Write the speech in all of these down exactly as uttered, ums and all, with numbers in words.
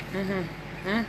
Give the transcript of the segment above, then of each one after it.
Mhm. Hein?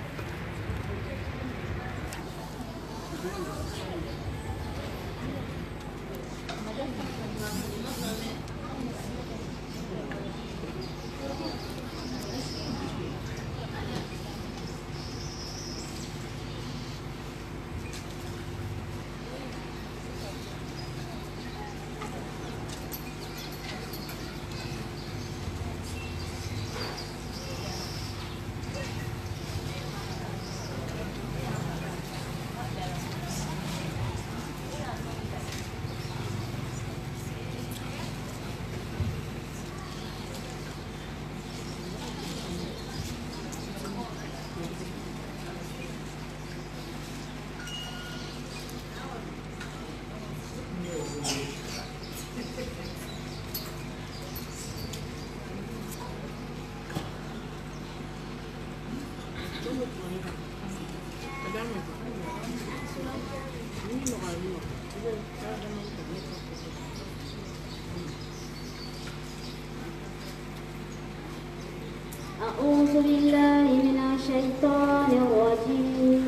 أعوذ بالله من الشيطان الرجيم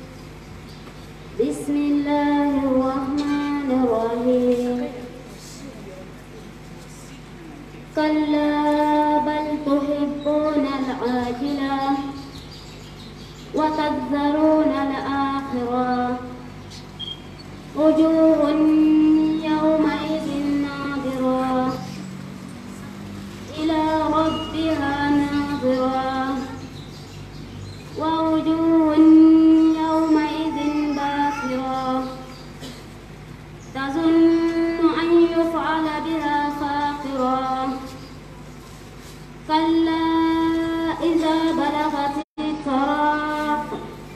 بسم الله الرحمن الرحيم كلا بل تحبون العاجلة وتذرون الآخرة وجوه يومئذ ناظرة إلى ربها ناظرة ووجوه يومئذ باسرة تظن أن يفعل بها فاقرة كلا إذا بلغت التراق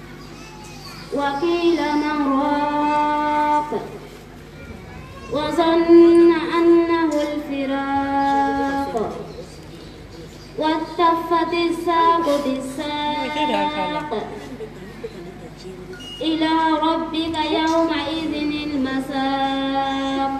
وقيل من راق وظن أنه الفراق والتفت الساق بالساق إلى ربك يومئذ المساق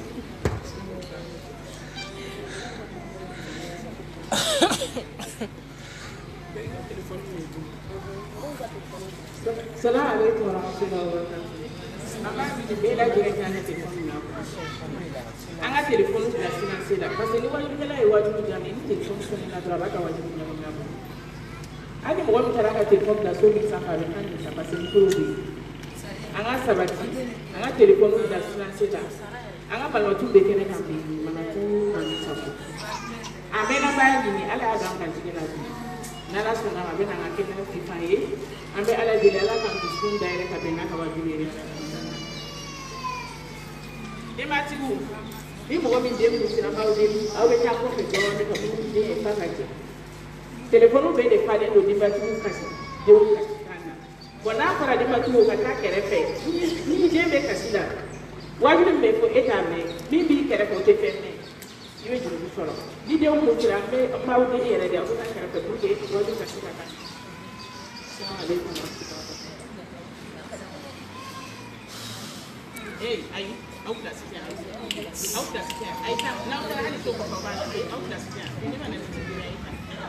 السلام عليكم ورحمة الله وبركاته. Mama bi de la jere kana telefoni na. Anga telefoni da finance da. Parce que wali kala e waju jani ni telefoni so na dra ba ka waju na na. Ani mo mi tara ka telefoni da so mi sa ka re kan da parce que ko bi. Anga sabati. Anga telefoni da finance da. Anga balwa tu be kene kan bi mana tu kan sa ko. Amena ba ni ala aga kan tigela. Nala so na ba na ngakena fifaye. Ambe ala dile ala kan kuskun daire ka be na ka waju ni. Dematigu, ni mo mi dem ni sina bawo dem, awe ta ko fe do ni ka bu ni e fa ka je. Telefono be de pale do dematigu kasi, de o ka kana. Bona fara dematigu ka ta kere fe. Ni je be kasi da. Wa bi me fo eta me, ni bi kere ko te fe me. Iwe juru bu solo. Ni de o mo tira me ma o de yere de o ka kere fe bu ke do ni kasi ka ka. Assalamu alaikum. Hey, ayi. Out das ja. Out das ja. Ai ta, na da hali to ko ba na. Out das ja. Ni ma na ni ai ta.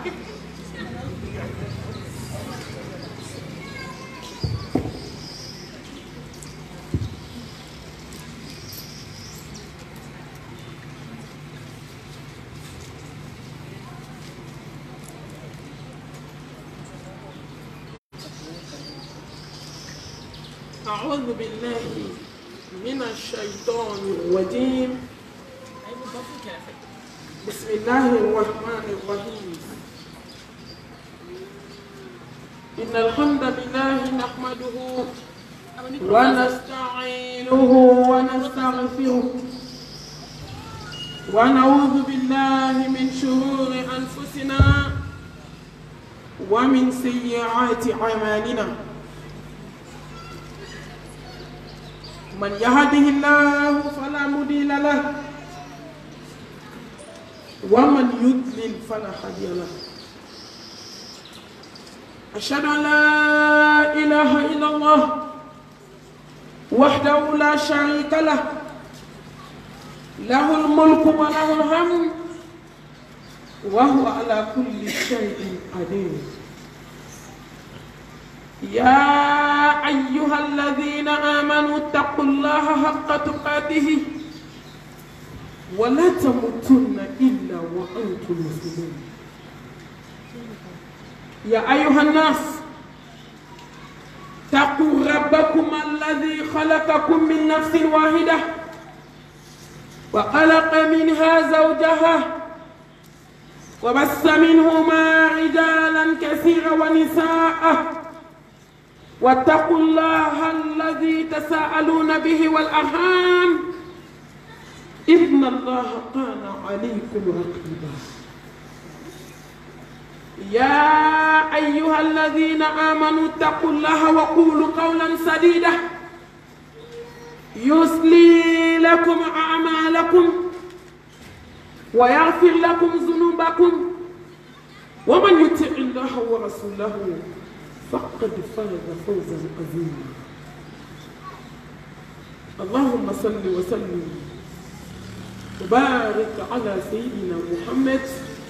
أعوذ بالله من الشيطان الرجيم بسم الله الرحمن الرحيم إن الحمد لله نحمده ونستعينه ونستغفره ونعوذ بالله من شرور أنفسنا ومن سيئات أعمالنا من يهده الله فلا مضل له ومن يضلل فلا هادي له أشهد أن لا إله إلا الله وحده لا شريك له له الملك وله الحمد وهو على كل شيء قدير يا أيها الذين آمنوا اتقوا الله حق تقاته ولا تموتن إلا وأنتم مسلمون. يا أيها الناس اتقوا ربكم الذي خلقكم من نفس واحدة وخلق منها زوجها وبث منهما رجالا كثيرا ونساء واتقوا الله الذي تساءلون به والأرحام إن الله كان عليكم رقيبا. يا أيها الذين آمنوا اتقوا الله وقولوا قولا سديدا يصلي لكم أعمالكم ويغفر لكم ذنوبكم ومن يطع الله ورسوله فقد فاز فوزا عظيما. اللهم صل وسلم وبارك على سيدنا محمد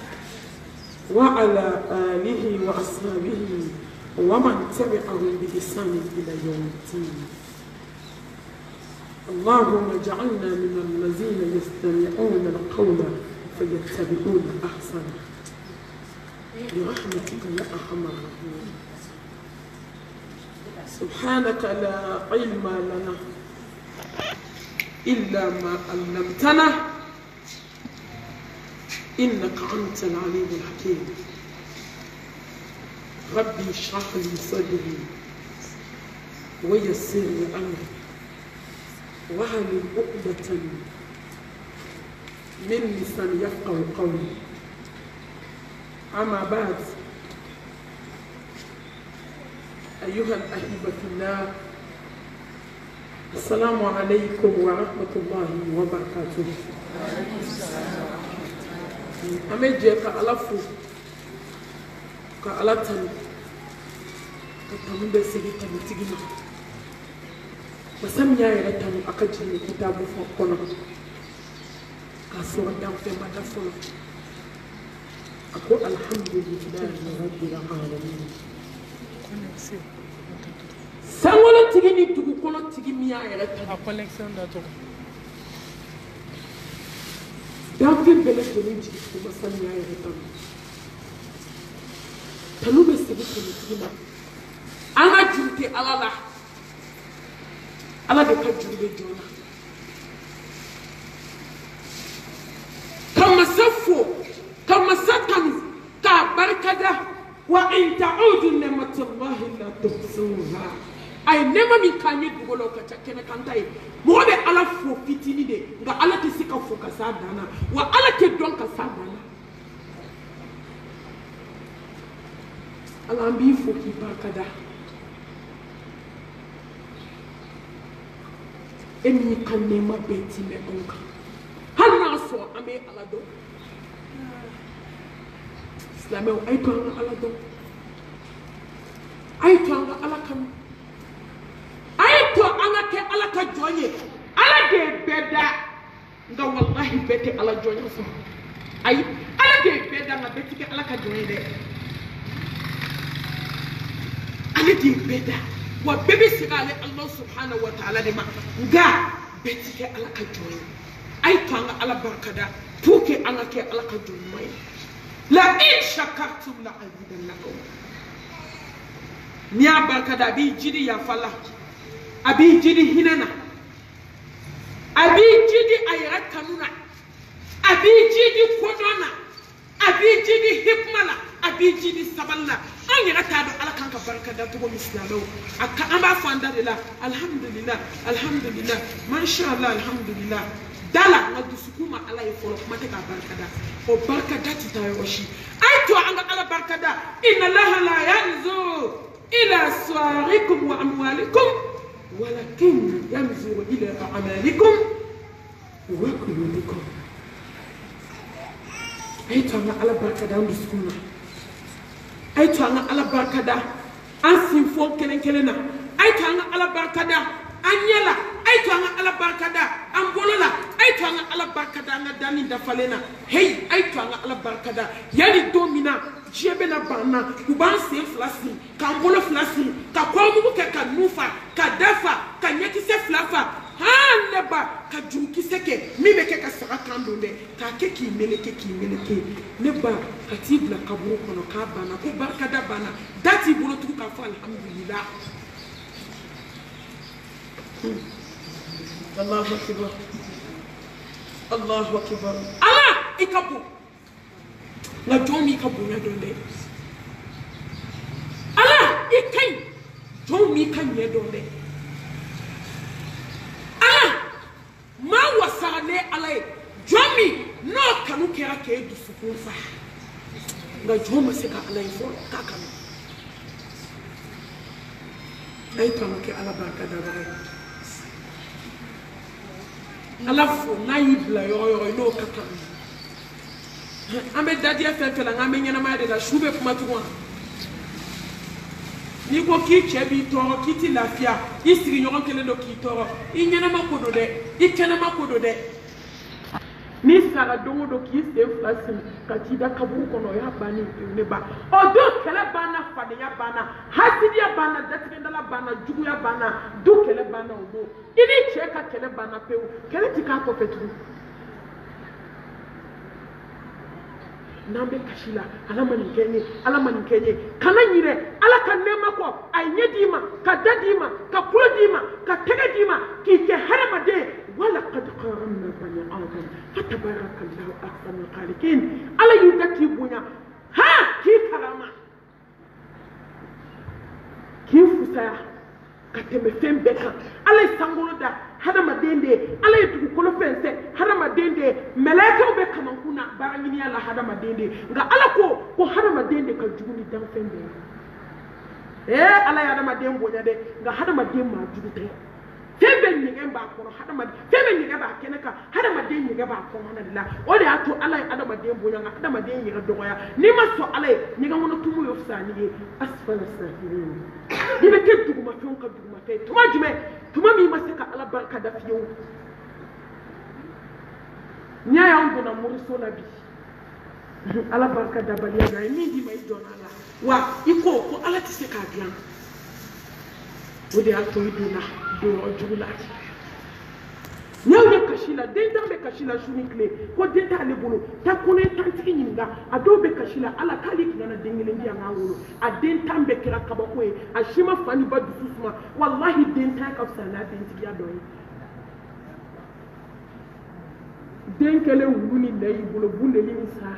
وعلى آله وأصحابه ومن تبعهم بإحسان إلى يوم الدين. اللهم اجعلنا من الذين يستمعون القول فيتبعون أحسنه برحمتك يا أرحم الراحمين. سبحانك لا علم لنا إلا ما علمتنا إنك أنت العليم الحكيم. ربي اشرح لي صدري ويسر لي أمري واحلل عقدة من لساني يفقهوا قولي. أما بعد، أيها الأحبة في الله، السلام عليكم ورحمة الله وبركاته. أمجي كألفو كألتن كتامن بسيري تامن تيجينا بسام يا يرتام أكجني كتابو فوقنا كسورة دام في مدفون أقول الحمد لله رب العالمين. سامولا تيجيني تقول كنا تيجي ميا يرتام أكولكسيون داتو دام في بلد جنيجي بسام يا يرتام تلو بسيري تامن تيجينا أنا جنتي على الله Allah de ka jurbe jona kama safo kama sakan ka barkada wa in ta'udu ni'matallahi la tuhsuha. Ay nema mi kanyi dugolo ka chakene kantai mo be ala fo fitini de nga ala ke sika fo ka sadana wa ala ke don ka sadana ala ambi fo ki barkada emi kanne ma beti me onka halna so ame alado islamé ay to alado ay to alakan ay to anake alaka joye ala de beda nga wallahi beti ala joye so ay ala de beda nga beti ke alaka joye de ala de beda wa bebe sigale Allah subhanahu wa ta'ala de ma nga betike ala ka joyi ay tanga ala barkada puke anga ke ala ka joyi mai la in shakartum la azidannakum. Niya barkada bi jidi ya fala abi jidi hinana abi jidi ayra kanuna abi jidi kodona abi jidi hikmala abi jidi saballa an yɛrɛ t'a dɔn ala kan ka barika da cogo min silamɛw a ka an b'a fɔ an da de la alhamdulillah alhamdulillah masha Allah alhamdulillah dala nka dusukun ma ala ye fɔlɔ kuma tɛ k'a barika da o barika da tɛ taa yɔrɔ si a ye to an ka ala barika da inna allaha la yanzuru ila suwarikum wa amwalikum walakin yanzuru ila a'malikum wa qulubikum. A ye to an ka ala barika da an dusukun na ay to an ala barkada an sinfo kelen kelen na ay to an ala barkada an yela ay to an ala barkada an bolola ay to an ala barkada an dani da falena hey ay to an ala barkada yali domina jebena bana kuban se flasi ka mbolo flasi ka kwamu ke ka nufa ka dafa ka nyeki se flafa ha neba ka junki seke mi be ke ka saka kandonde ka ke ki meleke ki meleke neba ka tibla kaburu kono ka bana ko barka da bana dati bolo tu ka fa alhamdulillah Allahu akbar Allahu akbar ala ikabu la jomi ikabu ya donde ala ikai jomi kan ya donde ala ma wasane ala jomi no kanu kera ke du sukunfa nga joma se ka ala ifo ka kanu ay kanu ke ala barka da bare ala fo na yibla yo yo no kaka ambe dadia fefe la ngame nyana ma de la shube kuma tuwa ni ko ki chebi toro kiti lafia isiri nyoron kele do ki toro i nyana ma kodo de i kena ma kodo de ni sara dongo do ki se flasi kati da kabu kono ya bani ne ba o do kele bana fade ya bana hasidi ya bana datikenda la bana jugu ya bana do kele bana obo ini cheka kele bana peu kele tika ko fetu nambe kashila ala maninkenye ala maninkenye kana nyire ala kanema ko ay dima ka dadima ka kulodima ka tegedima ki ke haramade wala qad qaramna bani adam fatabarakallahu ahsanul khaliqin ala yudati bunya ha ki karama ki fusa ka teme fembe ka ala sangolo da hadama dende ala yitu ko lo fense hadama dende malaika be kamankuna barangini ala hadama dende nga ala ko ko hadama dende ka juguni dan fende eh ala ya hadama den bonya de nga hadama den ma jugute fembe nyige ba ko hadama fembe nyige ba kenaka hadama den nyige ba ko la o de ato ala ya hadama den bonya nga hadama den nyige dogoya ni ma so ala nyige wono tumu yo fsani ye asfala safirin ni be ke duguma tonka duguma fe tuma jume tuma mi masaka ala barka da fiyo nya ya ndo na muriso na bi ala barka da baliya ga mi di mai dona la wa iko ko ala ti se ka bian o de ato iduna do ojula nya ya kashila den dambe kashila shuni kle ko den ta le bolo ta kone tanti nyinga adobe kashila ala kali kinana dengile ndia ngawolo a den tambe kira kabako e a shima fani badu susuma wallahi den ta ka sana den tiya doyi den kele wuni lay bolo bunde li isa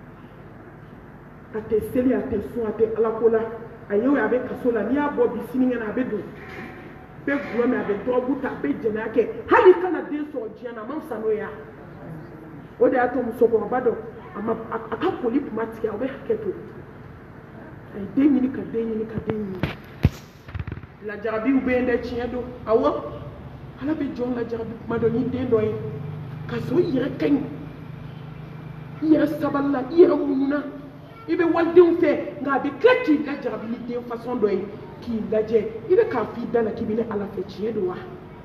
ate seli ate so ate ala kola ayo ya be kasola ni abo bisini ngana bedo be gro me abe to buta be jena ke hali kana den so jiana man sano ya o de ato musoko bado ama aka polip matia o be haketo ay den ni ka den ni ka den ni la jarabi u be nde chiedo awo ala be jon la jarabi mado ni den doy ka so yira kan yira saballa yira mununa ibe waldin fe nga be klati la jarabi ni den façon doy ki laje ibe ka fi dala ki bi ne ala fe chiedo wa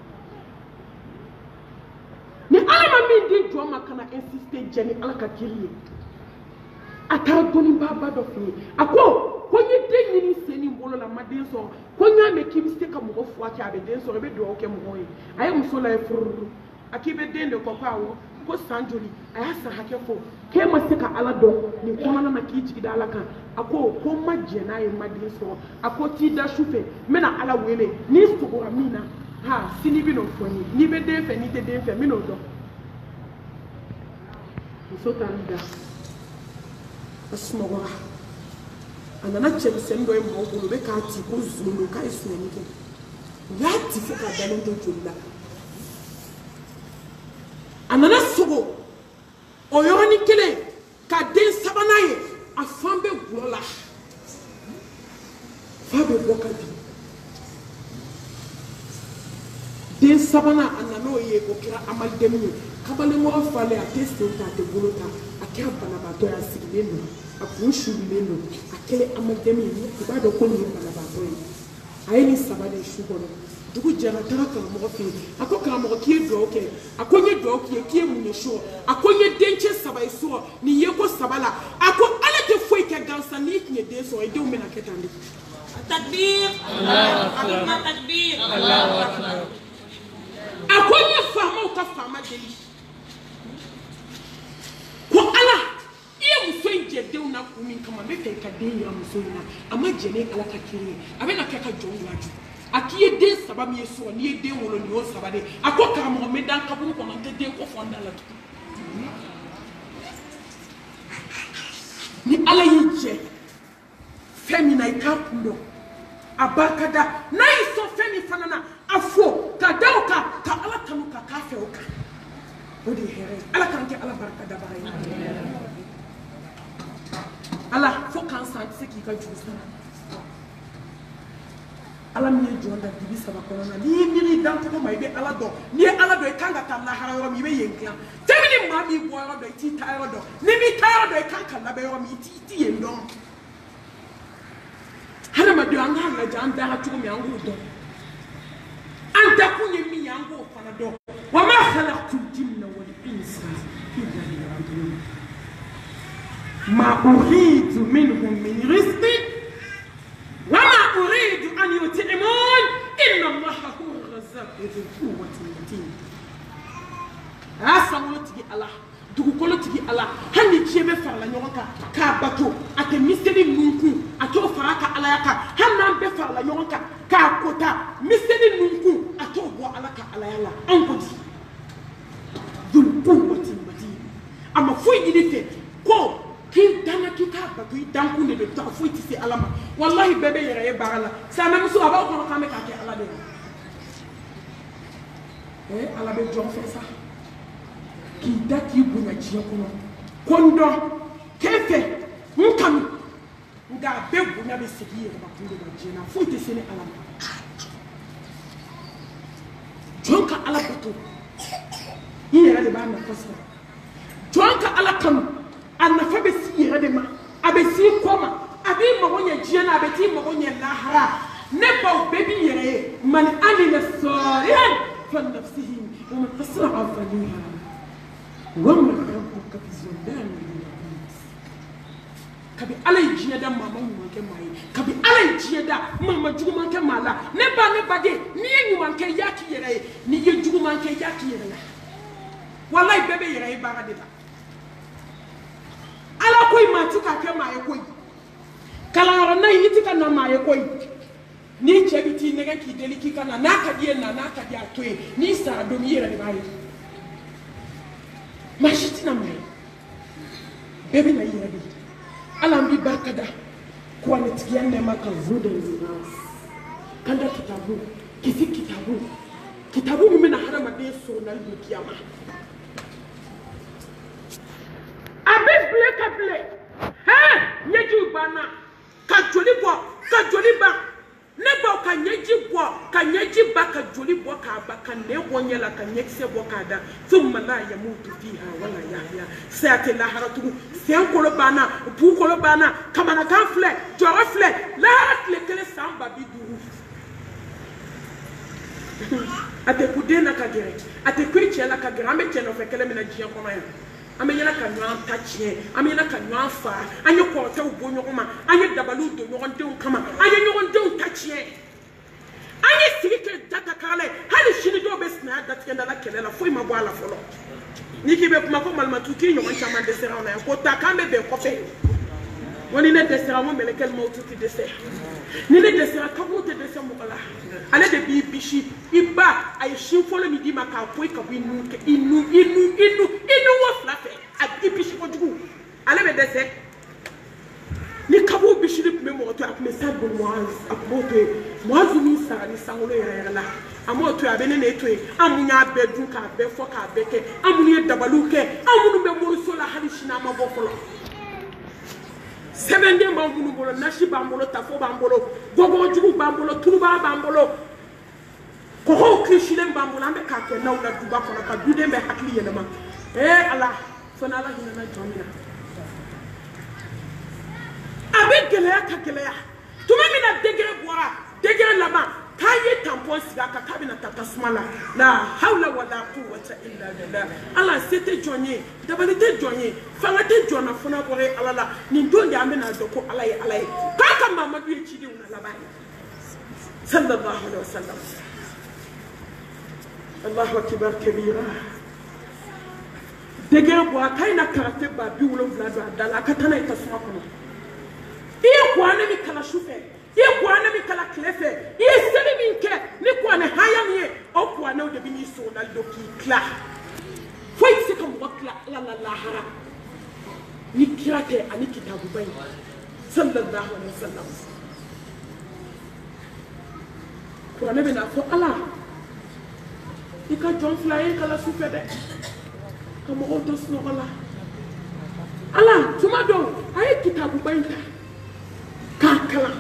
ni ala ma min di jo makana insister jeni ala ka kiriye ata doni baba do fi ako ko ni den ni seni mbolo la maden so ko nya me ki bi se ka mo fo ati abe den so be do o ke mo yi ayi muso la furu akibe den de ko pawo ko sanjoli aya sa hake fo ke ma se ka ala do ni ko na na ki jigi da ala kan ako ko ma je na yi maden so ako ti da shufe mena ala wele ni sugo amina ha sini bi no foni ni be den fe ni te den fe mi no do so tanda asmawa anana chemse ndo e mo ko be ka ti ko zulu ka isu ni ke ya ti fe ka dalon to julla anana sugo oyoni kele ka den sabanaye afambe gwola fabe bokati den sabana anano ye ko kira amal demni kabale mo fale a teste ta te bolota akira bana ba to ya sigileno akushu bileno akele amal demni ba do ko ni bana ba to yi ayini sabade shugono dugu jara tara ka mo fi ako ka mo ki do ke akonye do ke ki mu ne sho akonye denche sabai so ni ye ko sabala ako ala te foi kɛ gansan n'i tun ye den sɔrɔ i denw bɛna kɛ tan de. Takbir. Allah takbir. Allah. A ko n ye faamaw ka faama deli ko Ala i ye muso in jɛ denw na kun min kama n bɛ fɛ i ka den yira muso in na a ma jɛ ni Ala ka kiri ye a bɛna kɛ ka jɔnw laju a k'i ye den saba min ye sɔrɔ n'i ye den wolo nin y'o saba de a ko karamɔgɔ n bɛ dan kaburu kɔnɔ n tɛ den ko fɔ n da la tugun ni Ala y'i jɛ fɛn min na i k'a kun dɔn a barika da n'a y'i sɔn fɛn min fana na a fo ka da o kan ka Ala kanu ka k'a fɛ o kan o de ye hɛrɛ ye Ala k'an kɛ Ala barika dabaga ye Ala fo k'an san tɛ se k'i ka juru sara Ala min ye jɔn da dibi saba kɔnɔ na n'i ye miiri dancogo ma i bɛ Ala dɔn n'i ye Ala dɔn i kan ka taa lahara yɔrɔ min i bɛ yen dilan tɛbi ni maa min bɔ yɔrɔ dɔn i t'i taa yɔrɔ dɔn n'i b'i taa yɔrɔ dɔn i kan ka labɛn yɔrɔ min i t'i yen dɔn hadamadenw an k'a lajɛ an dara cogo min an k'o dɔn an dakun ye min ye an k'o fana dɔn wa ma khalaqtul jinna wal insa illa liya'budun ma uridu minhum min rizqin wa ma uridu an yut'imun inna Allaha huwa ar-razzaqu dhul quwwati al-matin asawlo tigi Allah dugukolo tigi Ala hali diɲɛ bɛ farala ɲɔgɔn kan k'a bato a tɛ miseli nunkun a t'o fara a ka Alaya kan hali n'an bɛɛ farala ɲɔgɔn kan k'a kota miseli nunkun a t'o bɔ Ala ka Alaya la anw ko di dhul quwwati al-matin a ma foyi ɲini fɛ ko k'i danna k'i k'a bato i dankun de don tɔgɔ foyi tɛ se Ala ma walahi bɛɛ bɛ yɛrɛ ye baara la silamɛmuso a b'aw kɔnɔ k'an bɛ k'a kɛ Ala de la ee Ala bɛ jɔn fɛ sa k'i da k'i bonya diɲɛ kɔnɔ ko n dɔn k'e fɛ n kanu nka a bɛɛ bonya bɛ segin i yɛrɛ bakun de ma diɲɛ na foyi tɛ se ni Ala ma jɔn ka Ala bato i yɛrɛ de b'a nafa sɔrɔ jɔn ka Ala kanu a nafa bɛ s'i yɛrɛ de ma a bɛ s'i kɔ ma a b'i mago ɲɛ diɲɛ na a bɛ t'i mago ɲɛ lahara ne baw bɛɛ b'i yɛrɛ ye man amila salihan falinafsihi wa man asa'a falayha wama rabbuka bizallamin lil-abid kabi Ala ye diɲɛ da maa ma ɲuman kɛ maa ye kabi Ala ye diɲɛ da maa ma juguman kɛ maa la ne ba ne baden n'i ye ɲuman kɛ i y'a k'i yɛrɛ ye n'i ye juguman kɛ i y'a k'i yɛrɛ la walahi bɛɛ bɛ yɛrɛ ye baara de la Ala koyi maa ti ka kɛ maa ye koyi kalanyɔrɔ na i ti ka na maa ye koyi n'i cɛ bi t'i nɛgɛ k'i deli k'i ka na n'a ka di ye na n'a ka di a to ye n'i sara don i yɛrɛ de b'a ye maa si tɛna mɛn bɛɛ bɛ na i yɛrɛ de ye Ala an b'i barika da kuranɛtigiya nɛɛma kan hudan linnas kan da kitabu kisi kitabu kitabu min bɛna hadamaden sɔrɔ n'ale don kiyama a bɛ bilen ka bilen hɛn ɲɛjiw banna ka joli bɔ ka joli ban ne baw ka ɲɛji bɔ ka ɲɛji ba ka joli bɔ k'a ba ka nɛn bɔ ɲɛ la ka ɲɛkisɛ bɔ k'a da thumma la yamutu fiha wala yahya saya tɛ lahara tugun sen kolo banna bu kolo banna kamanagan filɛ jɔrɔ filɛ lahara tile kelen san ba bi duuru a tɛ ku den na ka gɛrɛ a tɛ ku i cɛ la ka gɛrɛ an bɛ cɛ nɔfɛ kɛlɛ min na diɲɛ kɔnɔ yan an bɛ yɛlɛ ka ɲɔgɔn ta tiɲɛ an bɛ yɛlɛ ka ɲɔgɔn faa an ye kɔrɔtɛw bɔ ɲɔgɔn ma an ye dabaliw don ɲɔgɔn denw kama an ye ɲɔgɔn denw ta tiɲɛ an ye sigi kɛ data kala ye hali sini dɔw bɛ sinaya datigɛ da la kɛlɛ la foyi ma bɔ a la fɔlɔ n'i k'i bɛ kuma ko malimatu k'i ɲɔgɔn caman dɛsɛra anw na yan ko ta k'an bɛ bɛn kɔfɛ wa ni ne dɛsɛra n ko mɛlɛkɛ maaw tɛ dɛsɛ ni ne dɛsɛra kaburu tɛ dɛsɛ mɔgɔ la ale de b'i bisi i ba a ye sin fɔlɔ min d'i ma k'a bɔ i ka bɔ i nu i nu i nu i nu i nu wo fila fɛ a i bisi kojugu ale bɛ dɛsɛ ni kaburu bisili tun bɛ mɔgɔ to a tun bɛ sa bon Muaz a tun b'o to yen Muaz min sara ni sankolo yɛrɛ yɛrɛ la a m'o to yen a bɛ ne n'e to yen an mun y'a bɛɛ dun k'a bɛɛ fɔ k'a bɛɛ kɛ an minnu ye dabaliw kɛ an minnu bɛ moriso la hali sini an ma bɔ fɔlɔ sɛbɛnden b'an minnu bolo nasi b'an bolo tafo b'an bolo gɔgɔjugu b'an bolo turuba b'an bolo kɔgɔw kilisilen b'an bolo an bɛ k'a kɛ n'aw la duba kɔnɔ ka duden bɛ hakili yɛlɛma ee Ala fana Ala hinɛna jɔn min na a bɛ gɛlɛya ka gɛlɛya tuma min na degere bɔra degere laban k'a ye tampon sigi a kan k'a bɛna ta tasuma la la hawla wala quwwata illa billah ala sete jonye dabali te jonye fanga te jona fona bore ala la ni donde amena doko ala ye ala ye kaka mamadu ye chidi una la bani sallallahu alaihi wasallam Allahu akbar kabira dege bo akaina karate ba bi wulo vlado adala katana itasuma kono iye ko anemi kala shufe iye ko anemi kala klefe iye seli minke ni ko ne hayaniye o ko ane de bi ni so na do ki kla foi se kam wakla la la la hara ni kirate ani kitabu bai sallallahu alaihi wasallam ko ane be na fo ala ika jon fly kala shufe de comme on doit se nourrir là. Allah, tu m'as donné, aïe qui t'a bouillé, kakala,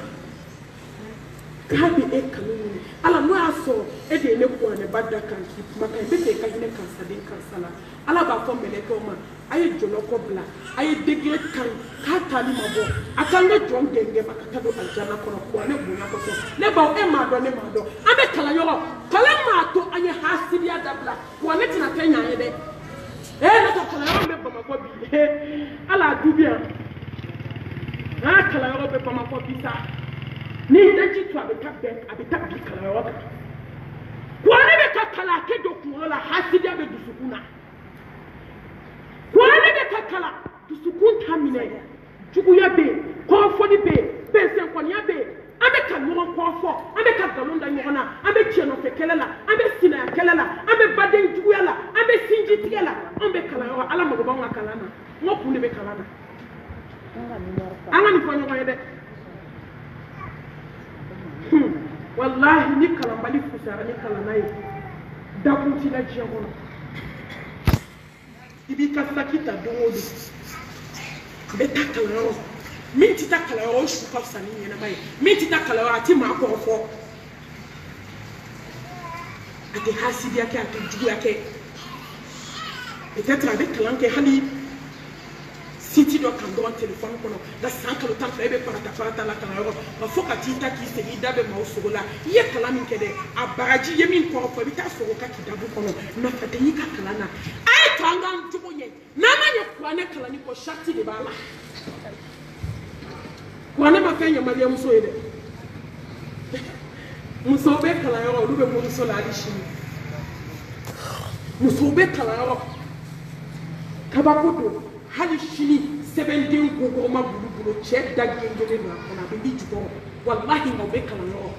kabi e kaluni. Allah nous a so, et des nègres ne bat d'accord qui m'a fait des cagnes cansades cansala. Allah va faire mes nègres, aïe John Cobla, aïe dégré kan, katali mabo, attendez John Genge, ma catado aljana kono kwa ne buna koso. Ne ba e ma do ne ma do. Abe kala yoro, kala ma to aye hasidia dabla. Kwa ne tina Kenya yede. Eh, notre caleur me pas ma copie. Allah tout bien. Ah, caleur me pas ma copie ça. Ni d'ailleurs tu avais tapé, avec tapé caleur. Quoi ne me kala ke do ko la hasidia be du sukuna. Quoi ne me kala du sukun tamine. Juguya be, ko fodi be, be sen ko nya be. Abe ka nyoro ko fo, abe ka galonda nyona, abe tieno fe kelela, abe sina kelela, abe baden juguyala, abe sinji tigela, abe kala yo ala mo ba ngaka lana. Ngo kunde be kala na. Anga ni fonyo yede. Hmm. Wallahi ni kala mbali fusara ni kala nayi. Da kunti na jiamono. Ibi ka sakita dodo. Be takala yo. Minti takala yo shuka sani na mai minti takala yo ati ma ko fo ati hasidia ke ati jugu yake peut-être avec langue hali siti do kan do téléphone kono da sanka lo tan febe parata parata la kala yo ba fo ka ti ta ki se ida be ma usugola ye kala min kede abaraji yemin ko fo bi ta so ka ki dabu kono na fate yi ka kala na ay tanga jugu nye na ma ye kwa ne kala ni ko shati de bala wane mafanya malia muso yede muso be kala yo lube mo muso la dishi muso be kala yo kabakodo hali shini seven day gogo ma bulu bulu che dagi ngene na ona be bi jubo wallahi mo be kala yo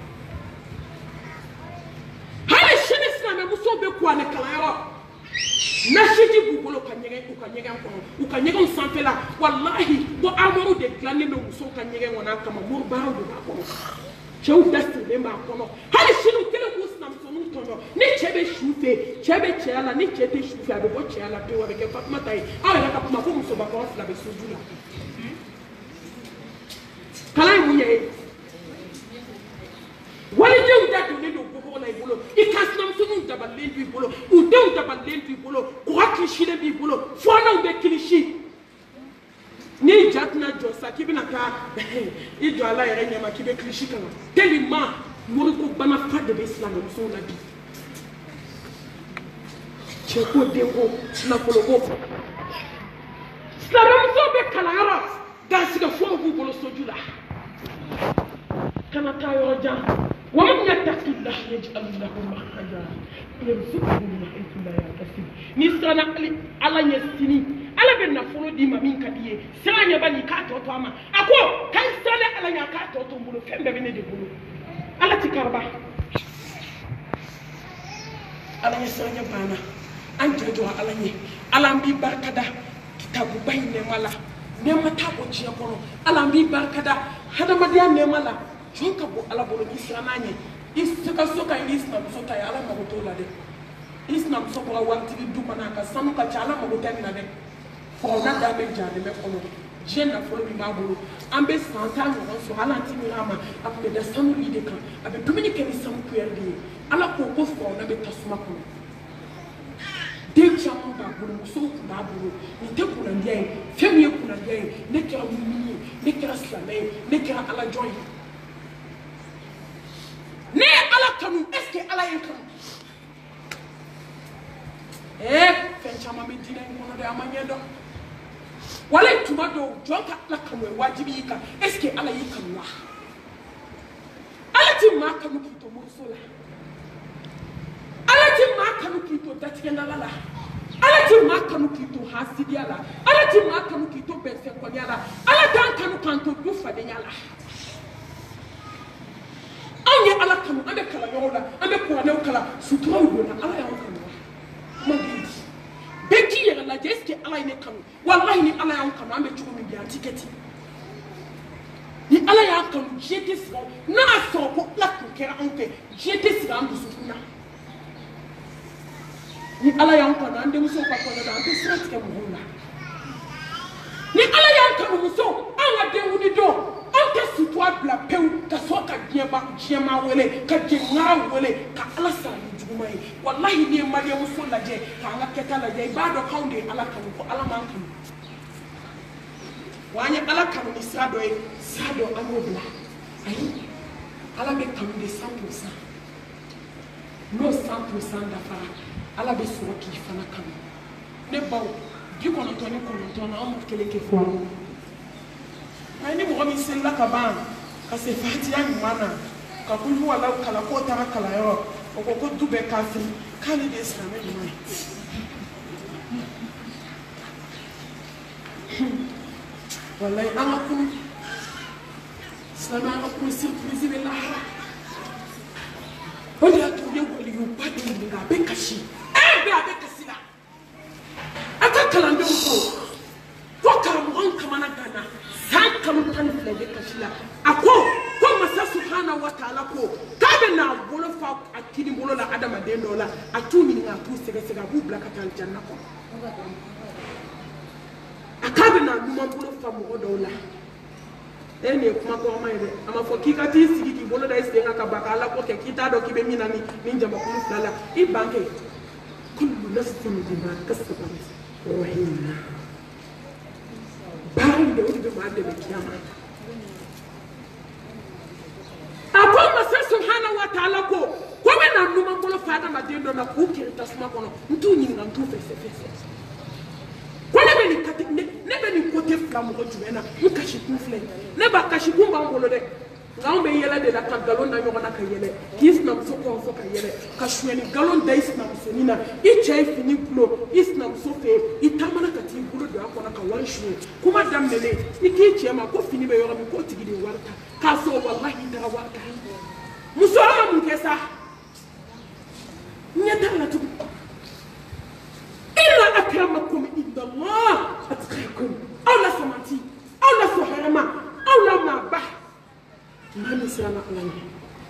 hali shini sina me muso be kwa ne kala yo nashiji bugolo kanyege ukanyege nkono ukanyege nsampela wallahi bo amoro de glane no muso kanyege ngona kama mo baro do bakono cheu dasti le ma kono hali shinu tele ko snam sonu tono ni chebe shufe chebe chela ni chete shufe abo bo chela pe wa be ke fatma tai ala ka kuma ko muso ba ko la be sujula kala muye wali jew da do ne do gogo na ibolo ikasnam sunu daballe du ibolo u dew daballe du ibolo ko aklishi le bi ibolo fo na be klishi ni jatna josa kibina ka ido ala yere nyama kibe klishi kana telima mori ko bana fa de islam so na bi cheko dengo na kologo saram so be kala yara da siga fo bu bolo sojula kana tayo jam ومن يتق الله يجعل له مخرجا يرزقه من حيث لا يحتسب نسانا على يسني على بنا فلو دي مامين كديه سانيا بني كاتو توما اكو كان سالا على يا كاتو تو بولو فمبه بني دي بولو على تكربا على يسانيا بانا انجو على ني على مبي بركدا كتابو باي نمالا نما تابو جي كونو على مبي بركدا هذا مديا نمالا jonka bo ala bolo islamanye isaka soka islam soka ya ala magoto la de islam soka la wanti du mana ka sanu ka chala magoto na de fo na da be jade me kono jena fo mi ma bolo ambe santa no so ala ti mi rama ape da sanu ide kan abe dominike ni samu kuerde ala ko ko fo na be tasuma kono de chama ba bolo so ku ba bolo ni te ku na ndie femi ku na ndie ne kira mumini ne kira slamay ne kira ala joy ne ala kanu est-ce que ala yin kanu eh fen chama me dina ngono de amanye do wala tuma do jonka ala kanu wajibi ka est-ce que ala yin kanu wa ala ti ma kanu ki to musola ala ti ma kanu ki to datigenda lala ala ti ma kanu ki to hasidiala ala ti ma kanu ki to bense konyala ala tan kanu kanto du fadenya la anye ala kanu ande kala yola ande ko ne kala sutura wona ala ya kanu magi beki ya la jeske ala ne kanu wallahi ni ala ya kanu ambe chuko mi biya tiketi ni ala ya kanu jete sira na so ko la ko kera anke jete sira ambu sukuna ni ala ya kanu ande muso pa ko da ambe sira tike mu hola ni ala ya kanu muso anga de wudi do anke sitwa bla pew ka so ka diema diema wele ka jenga wele ka ala sa juma yi wallahi ni mariam so la je ka ala keta la je ba do kaunde ala kanu ko ala man kanu wanya ala kanu ni sado yi sado amobla ayi ala be kanu de cent pour cent no cent pour cent da fara ala be so ki fana kanu ne bawo bi kono to ni kono to na amu kele ke fo ani mo mi sen la ka ban ka se fatia ni mana ka kullu wala kala ko tara kala yo o ko ko dube ka fi kali de islam ni mai wallahi ana kun sama ana kun surprise be la o dia to ye wali yo pa de ni ga be kashi e be abe kasila aka kala ndo ko ko ka mo on kamana gana san kamu tan fle be kashila ako ko masa subhanahu wa ta'ala ko ka be na bolo fa akini bolo la adama de no la atumi ni ngatu sega sega bu blaka tan janna ko akabe na numa bolo fa mo do la ene kuma ko ma ide ama fo kika ti sigi ki bolo da isenga ka bakala ko ke kita do kibe mina ni ninja makulu lala i banke kullu nafsin bima kasabat rahina bari de odi be ma de kiyama akon masa subhanahu wa ta'ala ko ko be na numa bolo fa da ma de do na ku kiri tasma kono ntu nyi nga ntu fese fese ko ne be ni kati ne be ni kote flamu ko jumena mu kashi ku fle ne ba kashi ku ba ngolo de ngaw be yele de la ka galon na nyoko na ka yele islam so ko so ka yele ka shweni galon da islam so nina i chai fini bulo islam so fe i tamana ka ti bulo do akona ka wan shwe kuma damnele ni ki chema ko fini be yoro mi ko tigide warta ka so wallahi dara warta musoma mun kesa nyata la tu illa akramakum inda Allah atqakum awla samati awla suharama awla ma bah mani sirana alanya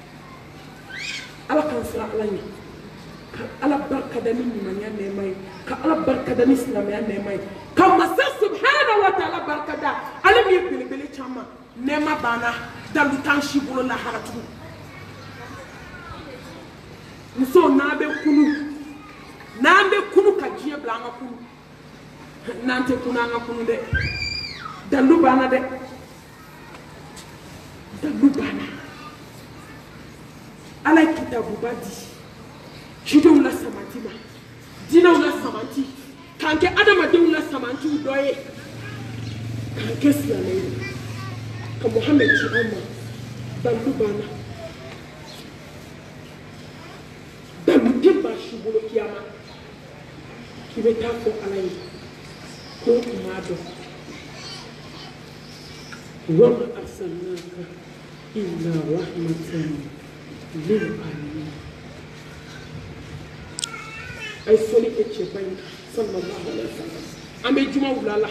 ala kan sira alanya ka ala barka da min manya ne mai ka ala barka da islam ya ne mai ka masa subhanahu wa ta'ala barka da ala mi bilibili chama ne ma bana da lutan shi bolo la haratu muso na be kunu na be kunu ka jiye blanga kunu nante kuna nga kunu de da lu bana de Dabubana ala kitabu badi jido la samatima dina la samanti kanke adama de la samanti doye kanke sala ka Muhammad ci amma dabubana dabu dimba shubulo kiyama kibeta ko alai ko kumado وما أرسلناك إلا رحمة للعالمين أي سولي إتشبين صلى الله عليه وسلم أمي جمع ولالا